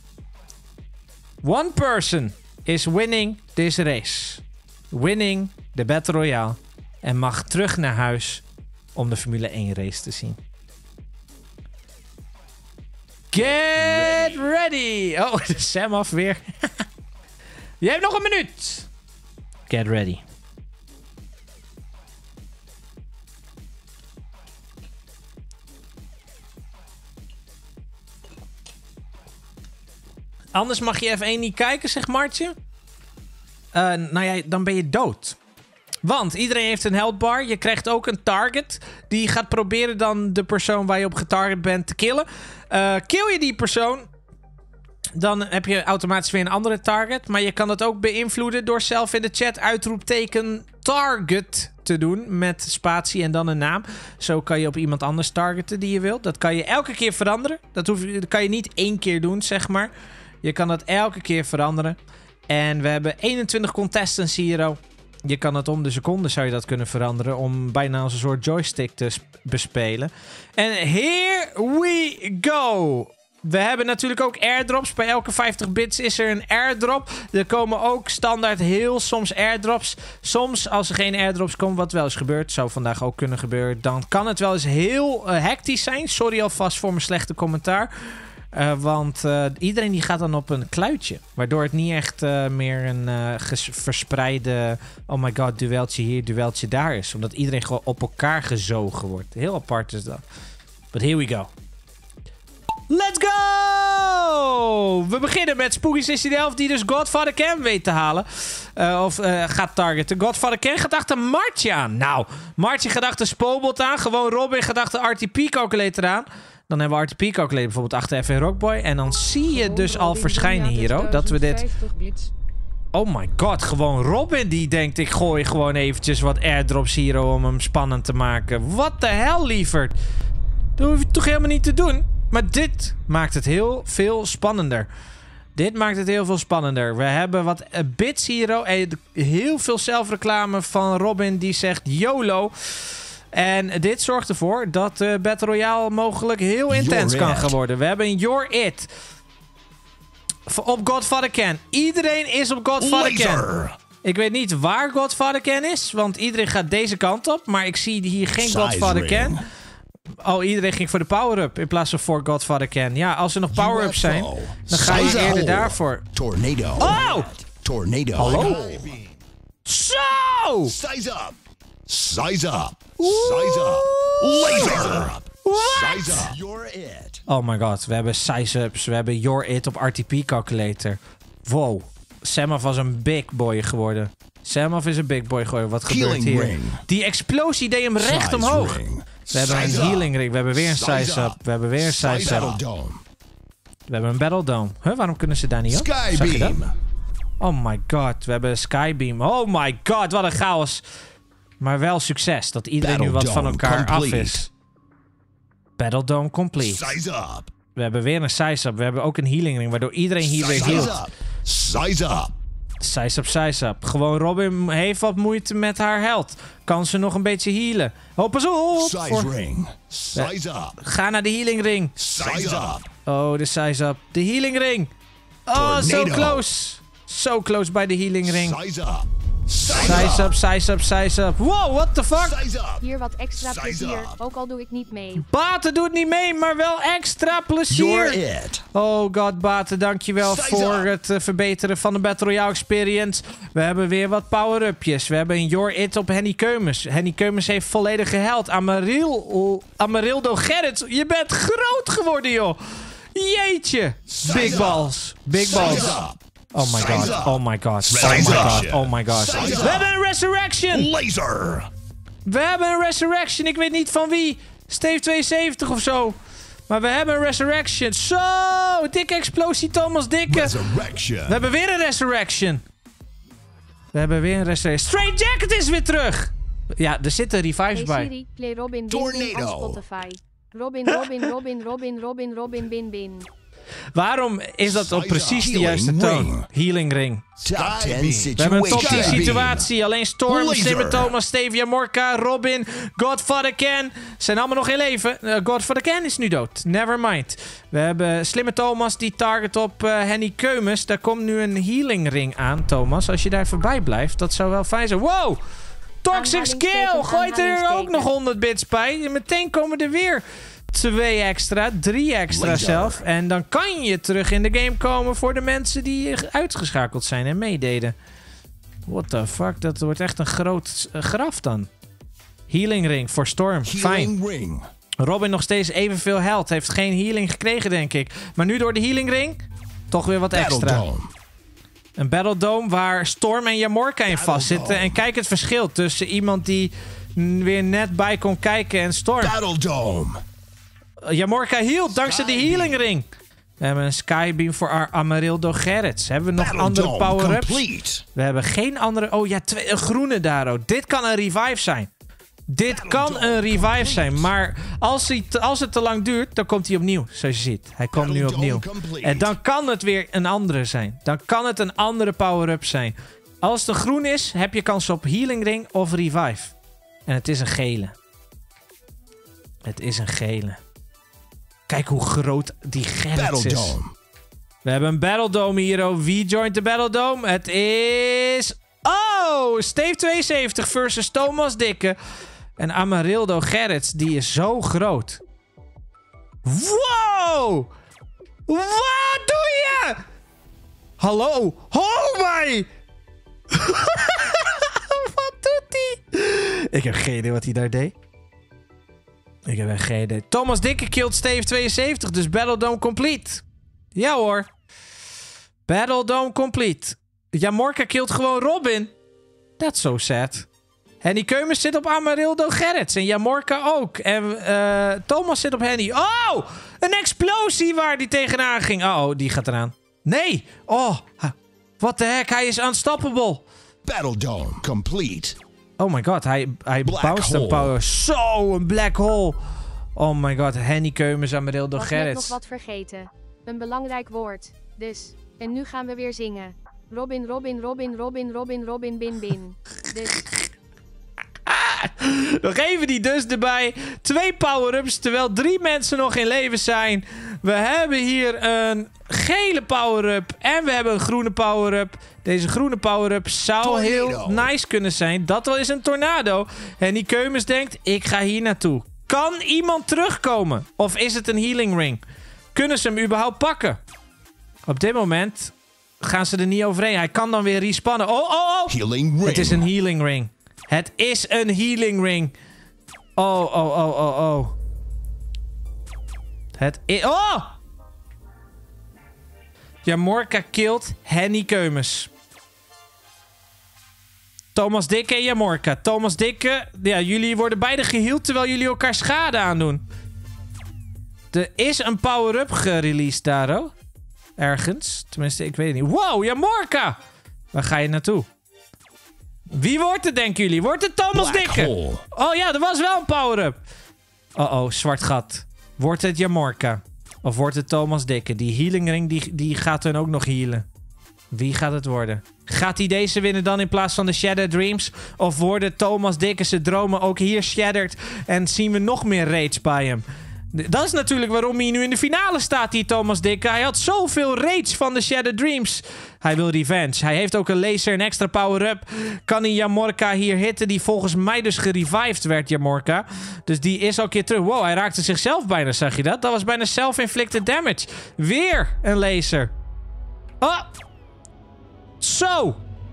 One person is winning this race. Winning de Battle Royale. En mag terug naar huis om de Formule één race te zien. Get ready! Oh, de Sam af weer. Je hebt nog een minuut. Get ready. Anders mag je F één niet kijken, zegt Martje. Uh, nou ja, dan ben je dood. Want iedereen heeft een health bar. Je krijgt ook een target. Die gaat proberen dan de persoon waar je op getarget bent te killen. Uh, kill je die persoon, dan heb je automatisch weer een andere target. Maar je kan dat ook beïnvloeden door zelf in de chat uitroepteken target te doen. Met spatie en dan een naam. Zo kan je op iemand anders targeten die je wilt. Dat kan je elke keer veranderen. Dat, hoef je, dat kan je niet één keer doen, zeg maar. Je kan dat elke keer veranderen. En we hebben eenentwintig contestants hier. Je kan het om de seconde zou je dat kunnen veranderen. Om bijna als een soort joystick te bespelen. En here we go. We hebben natuurlijk ook airdrops. Bij elke vijftig bits is er een airdrop. Er komen ook standaard heel soms airdrops. Soms als er geen airdrops komen, wat wel eens gebeurt. Zou vandaag ook kunnen gebeuren. Dan kan het wel eens heel uh, hectisch zijn. Sorry alvast voor mijn slechte commentaar. Uh, want uh, iedereen die gaat dan op een kluitje. Waardoor het niet echt uh, meer een uh, verspreide... Oh my god, dueltje hier, dueltje daar is. Omdat iedereen gewoon op elkaar gezogen wordt. Heel apart is dat. But here we go. Let's go! We beginnen met Spooky zestien elf die dus Godfather Ken weet te halen. Uh, of uh, gaat targeten. Godfather Ken gaat achter Martje aan. Nou, Martje gaat achter Spobot aan. Gewoon Robin gaat achter R T P Calculator aan. Dan hebben we R T P Calculator bijvoorbeeld achter F N Rockboy. En dan zie je dus al verschijnen hier, oh, dat we dit... Oh my god, gewoon Robin die denkt... ik gooi gewoon eventjes wat airdrops hier om hem spannend te maken. What the hell, lieverd? Dat hoef je toch helemaal niet te doen? Maar dit maakt het heel veel spannender. Dit maakt het heel veel spannender. We hebben wat bits hier. En heel veel zelfreclame van Robin die zegt YOLO. En dit zorgt ervoor dat de Battle Royale mogelijk heel intens kan gaan worden. We hebben een You're It. Op Godfather Ken. Iedereen is op Godfather Ken. Ik weet niet waar Godfather Ken is. Want iedereen gaat deze kant op. Maar ik zie hier geen Godfather Ken. Oh, iedereen ging voor de power-up in plaats van voor Godfather Ken. Ja, als er nog power-ups zijn, dan ga je eerder daarvoor. Tornado. Oh! Tornado. Hallo? Zo! Size up. Size up. Size up. Laser. Size up. You're it. Oh my god, we hebben size-ups. We hebben You're It op R T P Calculator. Wow. Samaf was een big boy geworden. Samaf is een big boy geworden. Wat gebeurt hier? Die explosie deed hem recht omhoog. We hebben een healing ring. We hebben weer een size-up. We hebben weer een size-up. We hebben een battle dome. Huh, waarom kunnen ze daar niet op? Skybeam. Oh my god, we hebben een skybeam. Oh my god, wat een chaos. Maar wel succes, dat iedereen battle nu wat van elkaar complete. af is. Battle dome complete. Size up. We hebben weer een size-up. We hebben ook een healing ring, waardoor iedereen hier weer healt. Size up. Size up, size up. Gewoon Robin heeft wat moeite met haar health. Kan ze nog een beetje healen. Oh, pas op! Size Voor... ring. Size up. Ga naar de healing ring. Size up. Oh, de size up. De healing ring. Oh, zo so close. Zo so close bij de healing ring. Size up. Size up, size up, size up. Wow, what the fuck? Hier wat extra plezier, ook al doe ik niet mee. Baten doet niet mee, maar wel extra plezier. It. Oh god, Baten, dankjewel Size voor up. het uh, verbeteren van de Battle Royale experience. We hebben weer wat power-upjes. We hebben een You're It op Henny Keumes. Henny Keumes heeft volledig geheld. Amaril, Amarildo Gerrit, je bent groot geworden, joh. Jeetje. Size Big up. balls. Big balls. Oh my god, oh my god, oh my god, oh my god. We hebben een resurrection! Laser! We hebben een resurrection, ik weet niet van wie. Steve tweeënzeventig of zo. Maar we hebben een resurrection. Zo, dikke explosie, Thomas Dikke. Resurrection. We hebben weer een resurrection. We hebben weer een resurrection. Straight Jacket is weer terug! Ja, er zitten revives hey bij. Siri, play Robin Bin Bin op Spotify. Robin, Robin, Robin, Robin, Robin, Robin, Bin Bin. Waarom is dat op precies de juiste toon? Healing ring. Top tien We hebben een top tien situatie. Alleen Storm, Slimme Thomas, Stevia Morka, Robin, Godfather Ken zijn allemaal nog in leven. Uh, Godfather Ken is nu dood. Never mind. We hebben Slimme Thomas die target op uh, Henny Keumes. Daar komt nu een healing ring aan, Thomas. Als je daar voorbij blijft, dat zou wel fijn zijn. Wow! Toxic Skill! Gooit er ook nog honderd bits bij. En meteen komen er weer twee extra, drie extra Laser. zelf. En dan kan je terug in de game komen voor de mensen die uitgeschakeld zijn en meededen. What the fuck, dat wordt echt een groot uh, graf dan. Healing ring voor Storm, fijn. Robin nog steeds evenveel health, heeft geen healing gekregen denk ik. Maar nu door de healing ring, Toch weer wat extra. Battledome. Een Battledome waar Storm en Jamorka in vastzitten. En kijk het verschil tussen iemand die weer net bij kon kijken en Storm. Battledome. Jamorka hield dankzij de healing ring. We hebben een Skybeam voor Ar Amarildo Gerrits. Hebben we nog andere power-ups? We hebben geen andere... Oh ja, twee, een groene daar ook. Dit kan een revive zijn. Dit kan een revive zijn. Maar als, hij te, als het te lang duurt, dan komt hij opnieuw. Zoals je ziet. Hij komt nu opnieuw. En dan kan het weer een andere zijn. Dan kan het een andere power-up zijn. Als het een groen is, heb je kans op healing ring of revive. En het is een gele. Het is een gele. Kijk hoe groot die Gerrits is. We hebben een Battledome hier. Oh. Wie joint de Battledome? Het is... Oh! Steve tweeënzeventig versus Thomas Dikke. En Amarildo Gerrits, die is zo groot. Wow! Wat doe je? Hallo? Oh my! Wat doet hij? Ik heb geen idee wat hij daar deed. Ik heb echt geen idee. Thomas Dikke killt Steve tweeënzeventig, dus Battledome complete. Ja hoor. Battledome complete. Jamorka killt gewoon Robin. That's so sad. Henny Keumers zit op Amarildo Gerrits. En Jamorka ook. En uh, Thomas zit op Henny. Oh! Een explosie waar die tegenaan ging. Uh oh, die gaat eraan. Nee! Oh, what the heck? Hij is unstoppable. Battledome complete. Oh my god, hij, hij bounced een power. Zo, een black hole. Oh my god, Henny Keumers, Amarildo Gerrits. Ik nog wat vergeten. Een belangrijk woord. Dus. En nu gaan we weer zingen. Robin, Robin, Robin, Robin, Robin, Robin, bin, bin. Dus. Nog even die dus erbij. Twee power-ups, terwijl drie mensen nog in leven zijn. We hebben hier een gele power-up en we hebben een groene power-up. Deze groene power-up zou tornado. Heel nice kunnen zijn. Dat wel is een tornado. En die Keumers denkt, ik ga hier naartoe. Kan iemand terugkomen? Of is het een healing ring? Kunnen ze hem überhaupt pakken? Op dit moment gaan ze er niet overheen. Hij kan dan weer respannen. Oh, oh, oh. Healing ring. Het is een healing ring. Het is een healing ring. Oh, oh, oh, oh, oh. Het is... Oh! Jamorka killt Henny Keumers. Thomas Dikke en Jamorka. Thomas Dikke... Ja, jullie worden beide geheeld terwijl jullie elkaar schade aandoen. Er is een power-up gereleased daar, oh. Ergens. Tenminste, ik weet het niet. Wow, Jamorka! Waar ga je naartoe? Wie wordt het, denken jullie? Wordt het Thomas Black Dikke? hole. Oh ja, er was wel een power-up. Uh-oh, zwart gat. Wordt het Jamorka? Of wordt het Thomas Dikke? Die healing ring, die, die gaat dan ook nog healen. Wie gaat het worden? Gaat hij deze winnen dan in plaats van de Shattered Dreams? Of worden Thomas Dikke zijn dromen ook hier shattered? En zien we nog meer rage bij hem? Dat is natuurlijk waarom hij nu in de finale staat, die Thomas Dikke. Hij had zoveel rage van de Shattered Dreams. Hij wil revenge. Hij heeft ook een laser en extra power-up. Kan hij Jamorka hier hitten, die volgens mij dus gerevived werd, Jamorka. Dus die is al een keer terug. Wow, hij raakte zichzelf bijna, zag je dat? Dat was bijna self-inflicted damage. Weer een laser. Oh! Zo!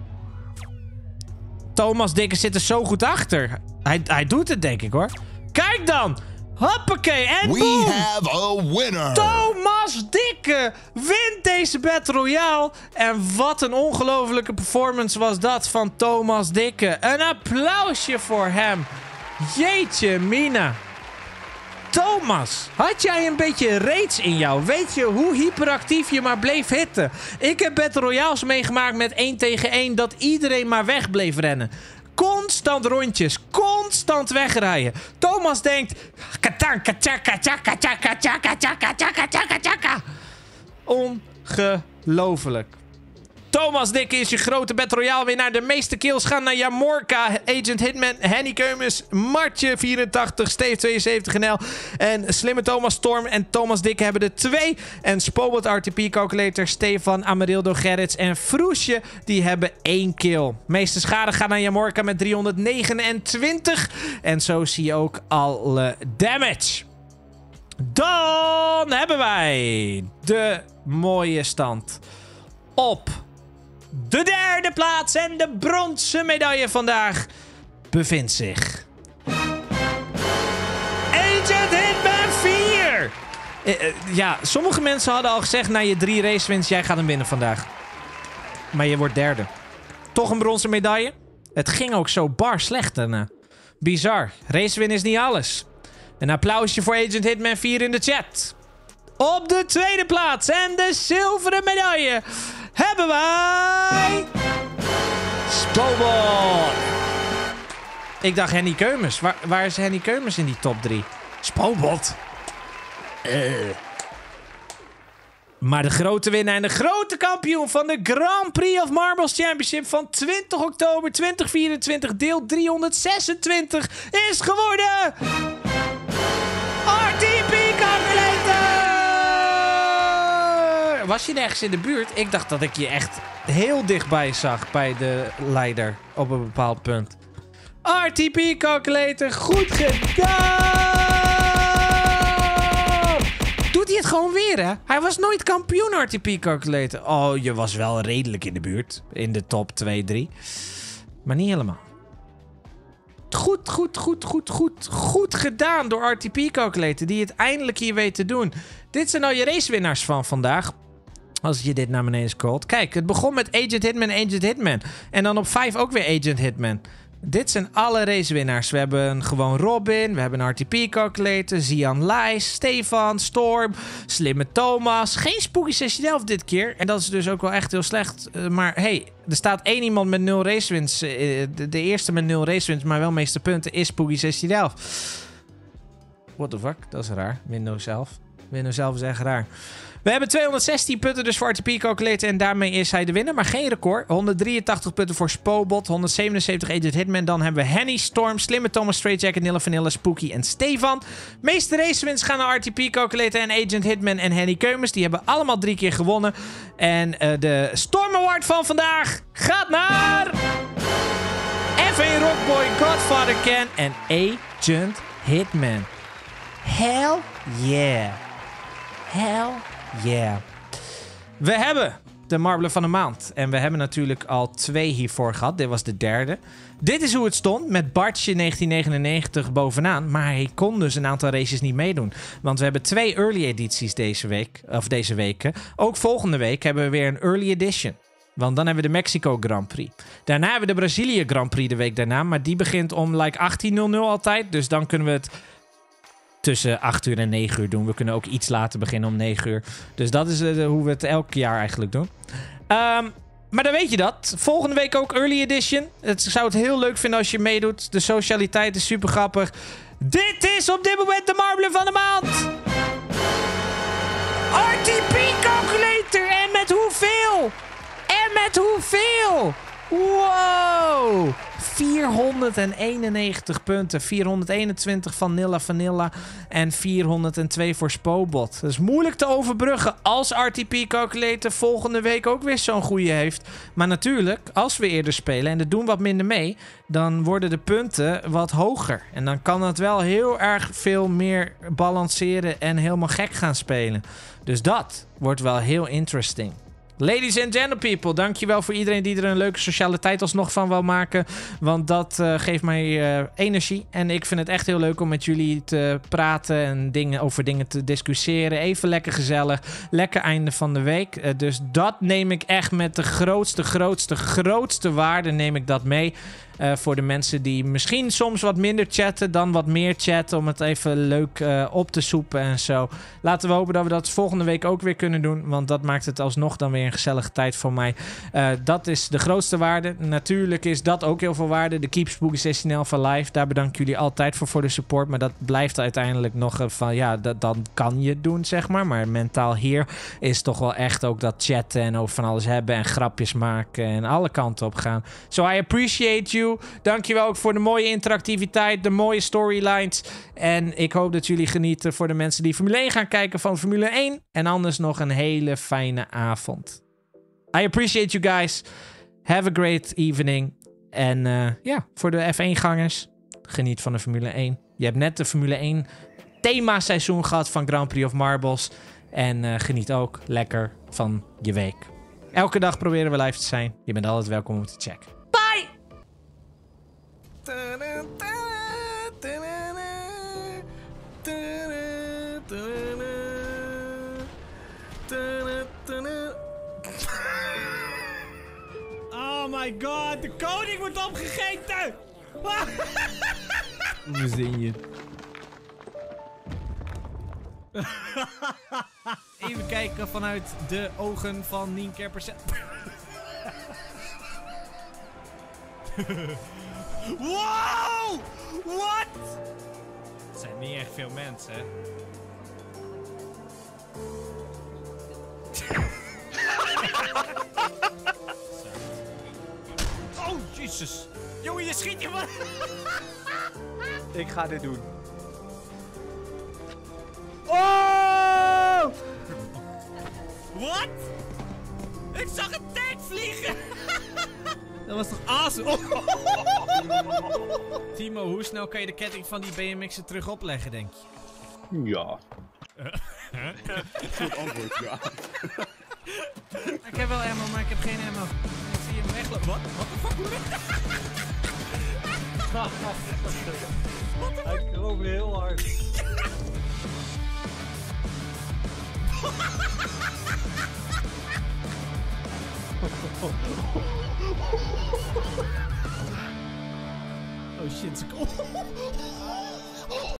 Thomas Dikke zit er zo goed achter. Hij, hij doet het, denk ik, hoor. Kijk dan! Hoppakee, en We boom! have a winner! Thomas Dikke wint deze Battle Royale. En wat een ongelofelijke performance was dat van Thomas Dikke. Een applausje voor hem. Jeetje mina. Thomas, had jij een beetje rage in jou? Weet je hoe hyperactief je maar bleef hitten? Ik heb Battle Royales meegemaakt met één tegen één dat iedereen maar weg bleef rennen. Constant rondjes, constant wegrijden. Thomas denkt... Katanka, tjaka, tjaka, tjaka, tjaka, tjaka, tjaka, tjaka, tjaka. Ongelooflijk. Thomas Dikke is je grote Battle Royale winnaar. De meeste kills gaan naar Jamorka, Agent Hitman, Henny Keumers, Martje vierentachtig, Steve tweeënzeventig N L. En Slimme Thomas Storm en Thomas Dikke hebben er twee. En Spobot R T P Calculator, Stefan, Amarildo Gerrits en Froesje, die hebben één kill. Meeste schade gaat naar Jamorka met driehonderdnegenentwintig. En zo zie je ook alle damage. Dan hebben wij de mooie stand op de derde plaats. En de bronzen medaille vandaag bevindt zich Agent Hitman vier. Uh, uh, ja, sommige mensen hadden al gezegd na je drie racewins, jij gaat hem winnen vandaag. Maar je wordt derde. Toch een bronzen medaille? Het ging ook zo bar slecht daarna. Bizar. Racewin is niet alles. Een applausje voor Agent Hitman vier in de chat. Op de tweede plaats en de zilveren medaille hebben wij... Spobot. Ik dacht Henny Keumers. Waar, waar is Henny Keumers in die top drie? Spobot. Uh. Maar de grote winnaar en de grote kampioen van de Grand Prix of Marbles Championship van twintig oktober tweeduizend vierentwintig, deel driehonderdzesentwintig, is geworden... R T P Calculator! Was je nergens in de buurt? Ik dacht dat ik je echt heel dichtbij zag bij de leider op een bepaald punt. R T P Calculator, goed gedaan! Doet hij het gewoon weer, hè? Hij was nooit kampioen R T P Calculator. Oh, je was wel redelijk in de buurt. In de top twee, drie. Maar niet helemaal. Goed, goed, goed, goed, goed. Goed gedaan door R T P Calculator, die het eindelijk hier weet te doen. Dit zijn al je racewinnaars van vandaag. Als je dit naar beneden scrolt. Kijk, het begon met Agent Hitman, Agent Hitman. En dan op vijf ook weer Agent Hitman. Dit zijn alle racewinnaars. We hebben gewoon Robin, we hebben een R T P Calculator, Zian Lijs, Stefan, Storm, Slimme Thomas. Geen Spooky zesentien dit keer. En dat is dus ook wel echt heel slecht. Uh, maar hey, er staat één iemand met nul racewins. Uh, de, de eerste met nul racewins, maar wel meeste punten, is Spooky zesentien. What the fuck? Dat is raar. Windows elf. Windows elf is echt raar. We hebben tweehonderdzestien punten dus voor R T P Calculator en daarmee is hij de winnaar, maar geen record. honderddrieëntachtig punten voor Spobot, honderdzevenenzeventig Agent Hitman. Dan hebben we Henny, Storm, Slimme Thomas, Straight Jacket, Nilla Vanilla, Spooky en Stefan. Meeste racewins gaan naar R T P Calculator en Agent Hitman en Henny Keumers. Die hebben allemaal drie keer gewonnen. En uh, de Storm Award van vandaag gaat naar... F één Rockboy, Godfather Ken en Agent Hitman. Hell yeah. Hell yeah. We hebben de Marbler van de maand. En we hebben natuurlijk al twee hiervoor gehad. Dit was de derde. Dit is hoe het stond. Met Bartje negentien negenennegentig bovenaan. Maar hij kon dus een aantal races niet meedoen. Want we hebben twee early edities deze week. Of deze weken. Ook volgende week hebben we weer een early edition. Want dan hebben we de Mexico Grand Prix. Daarna hebben we de Brazilië Grand Prix de week daarna. Maar die begint om like achttien nul nul altijd. Dus dan kunnen we het... tussen acht uur en negen uur doen. We kunnen ook iets later beginnen om negen uur. Dus dat is uh, hoe we het elk jaar eigenlijk doen. Um, maar dan weet je dat. Volgende week ook Early Edition. Het zou het heel leuk vinden als je meedoet. De socialiteit is super grappig. Dit is op dit moment de Marbler van de maand. R T P Calculator. En met hoeveel? En met hoeveel? Wow! vierhonderdeenennegentig punten. vierhonderdeenentwintig van Nilla Vanilla. En vierhonderdtwee voor Spobot. Dat is moeilijk te overbruggen als R T P Calculator volgende week ook weer zo'n goeie heeft. Maar natuurlijk, als we eerder spelen en er doen wat minder mee, dan worden de punten wat hoger. En dan kan het wel heel erg veel meer balanceren en helemaal gek gaan spelen. Dus dat wordt wel heel interesting. Ladies and gentlepeople, dankjewel voor iedereen die er een leuke sociale tijd alsnog van wil maken. Want dat uh, geeft mij uh, energie. En ik vind het echt heel leuk om met jullie te praten en dingen, over dingen te discussiëren. Even lekker gezellig. Lekker einde van de week. Uh, dus dat neem ik echt met de grootste, grootste, grootste waarde neem ik dat mee. Uh, voor de mensen die misschien soms wat minder chatten dan wat meer chatten. Om het even leuk uh, op te soepen en zo. Laten we hopen dat we dat volgende week ook weer kunnen doen. Want dat maakt het alsnog dan weer een gezellige tijd voor mij. Uh, dat is de grootste waarde. Natuurlijk is dat ook heel veel waarde. De Keep Spooky zestien elf Alive. Daar bedank ik jullie altijd voor voor de support. Maar dat blijft uiteindelijk nog uh, van ja, dat, dan kan je het doen zeg maar. Maar mentaal hier is toch wel echt ook dat chatten en over van alles hebben. En grapjes maken en alle kanten op gaan. So I appreciate you. Dankjewel ook voor de mooie interactiviteit, de mooie storylines. En ik hoop dat jullie genieten voor de mensen die Formule één gaan kijken van Formule één. En anders nog een hele fijne avond. I appreciate you guys. Have a great evening. En uh, ja, yeah, voor de F één gangers, geniet van de Formule één. Je hebt net de Formule één thema seizoen gehad van Grand Prix of Marbles. En uh, geniet ook lekker van je week. Elke dag proberen we live te zijn. Je bent altijd welkom om te checken. Bye! Oh my god, de koning wordt opgegeten! Hoe zin je? Even kijken vanuit de ogen van Nienke Percent. Wow! What? Het zijn niet echt veel mensen, hè? Oh, jezus. Jongen, je schiet je man. Ik ga dit doen. Oh! Wat? Ik zag een tank vliegen. Dat was toch awesome? Oh. Timo, hoe snel kan je de ketting van die B M X'en terug opleggen, denk je? Ja. Goed antwoord, ja. Ik heb wel ammo, maar ik heb geen ammo. Ik zie hem weglopen. Wat? Wat de fuck? Hij kroop heel hard. Oh shit, ze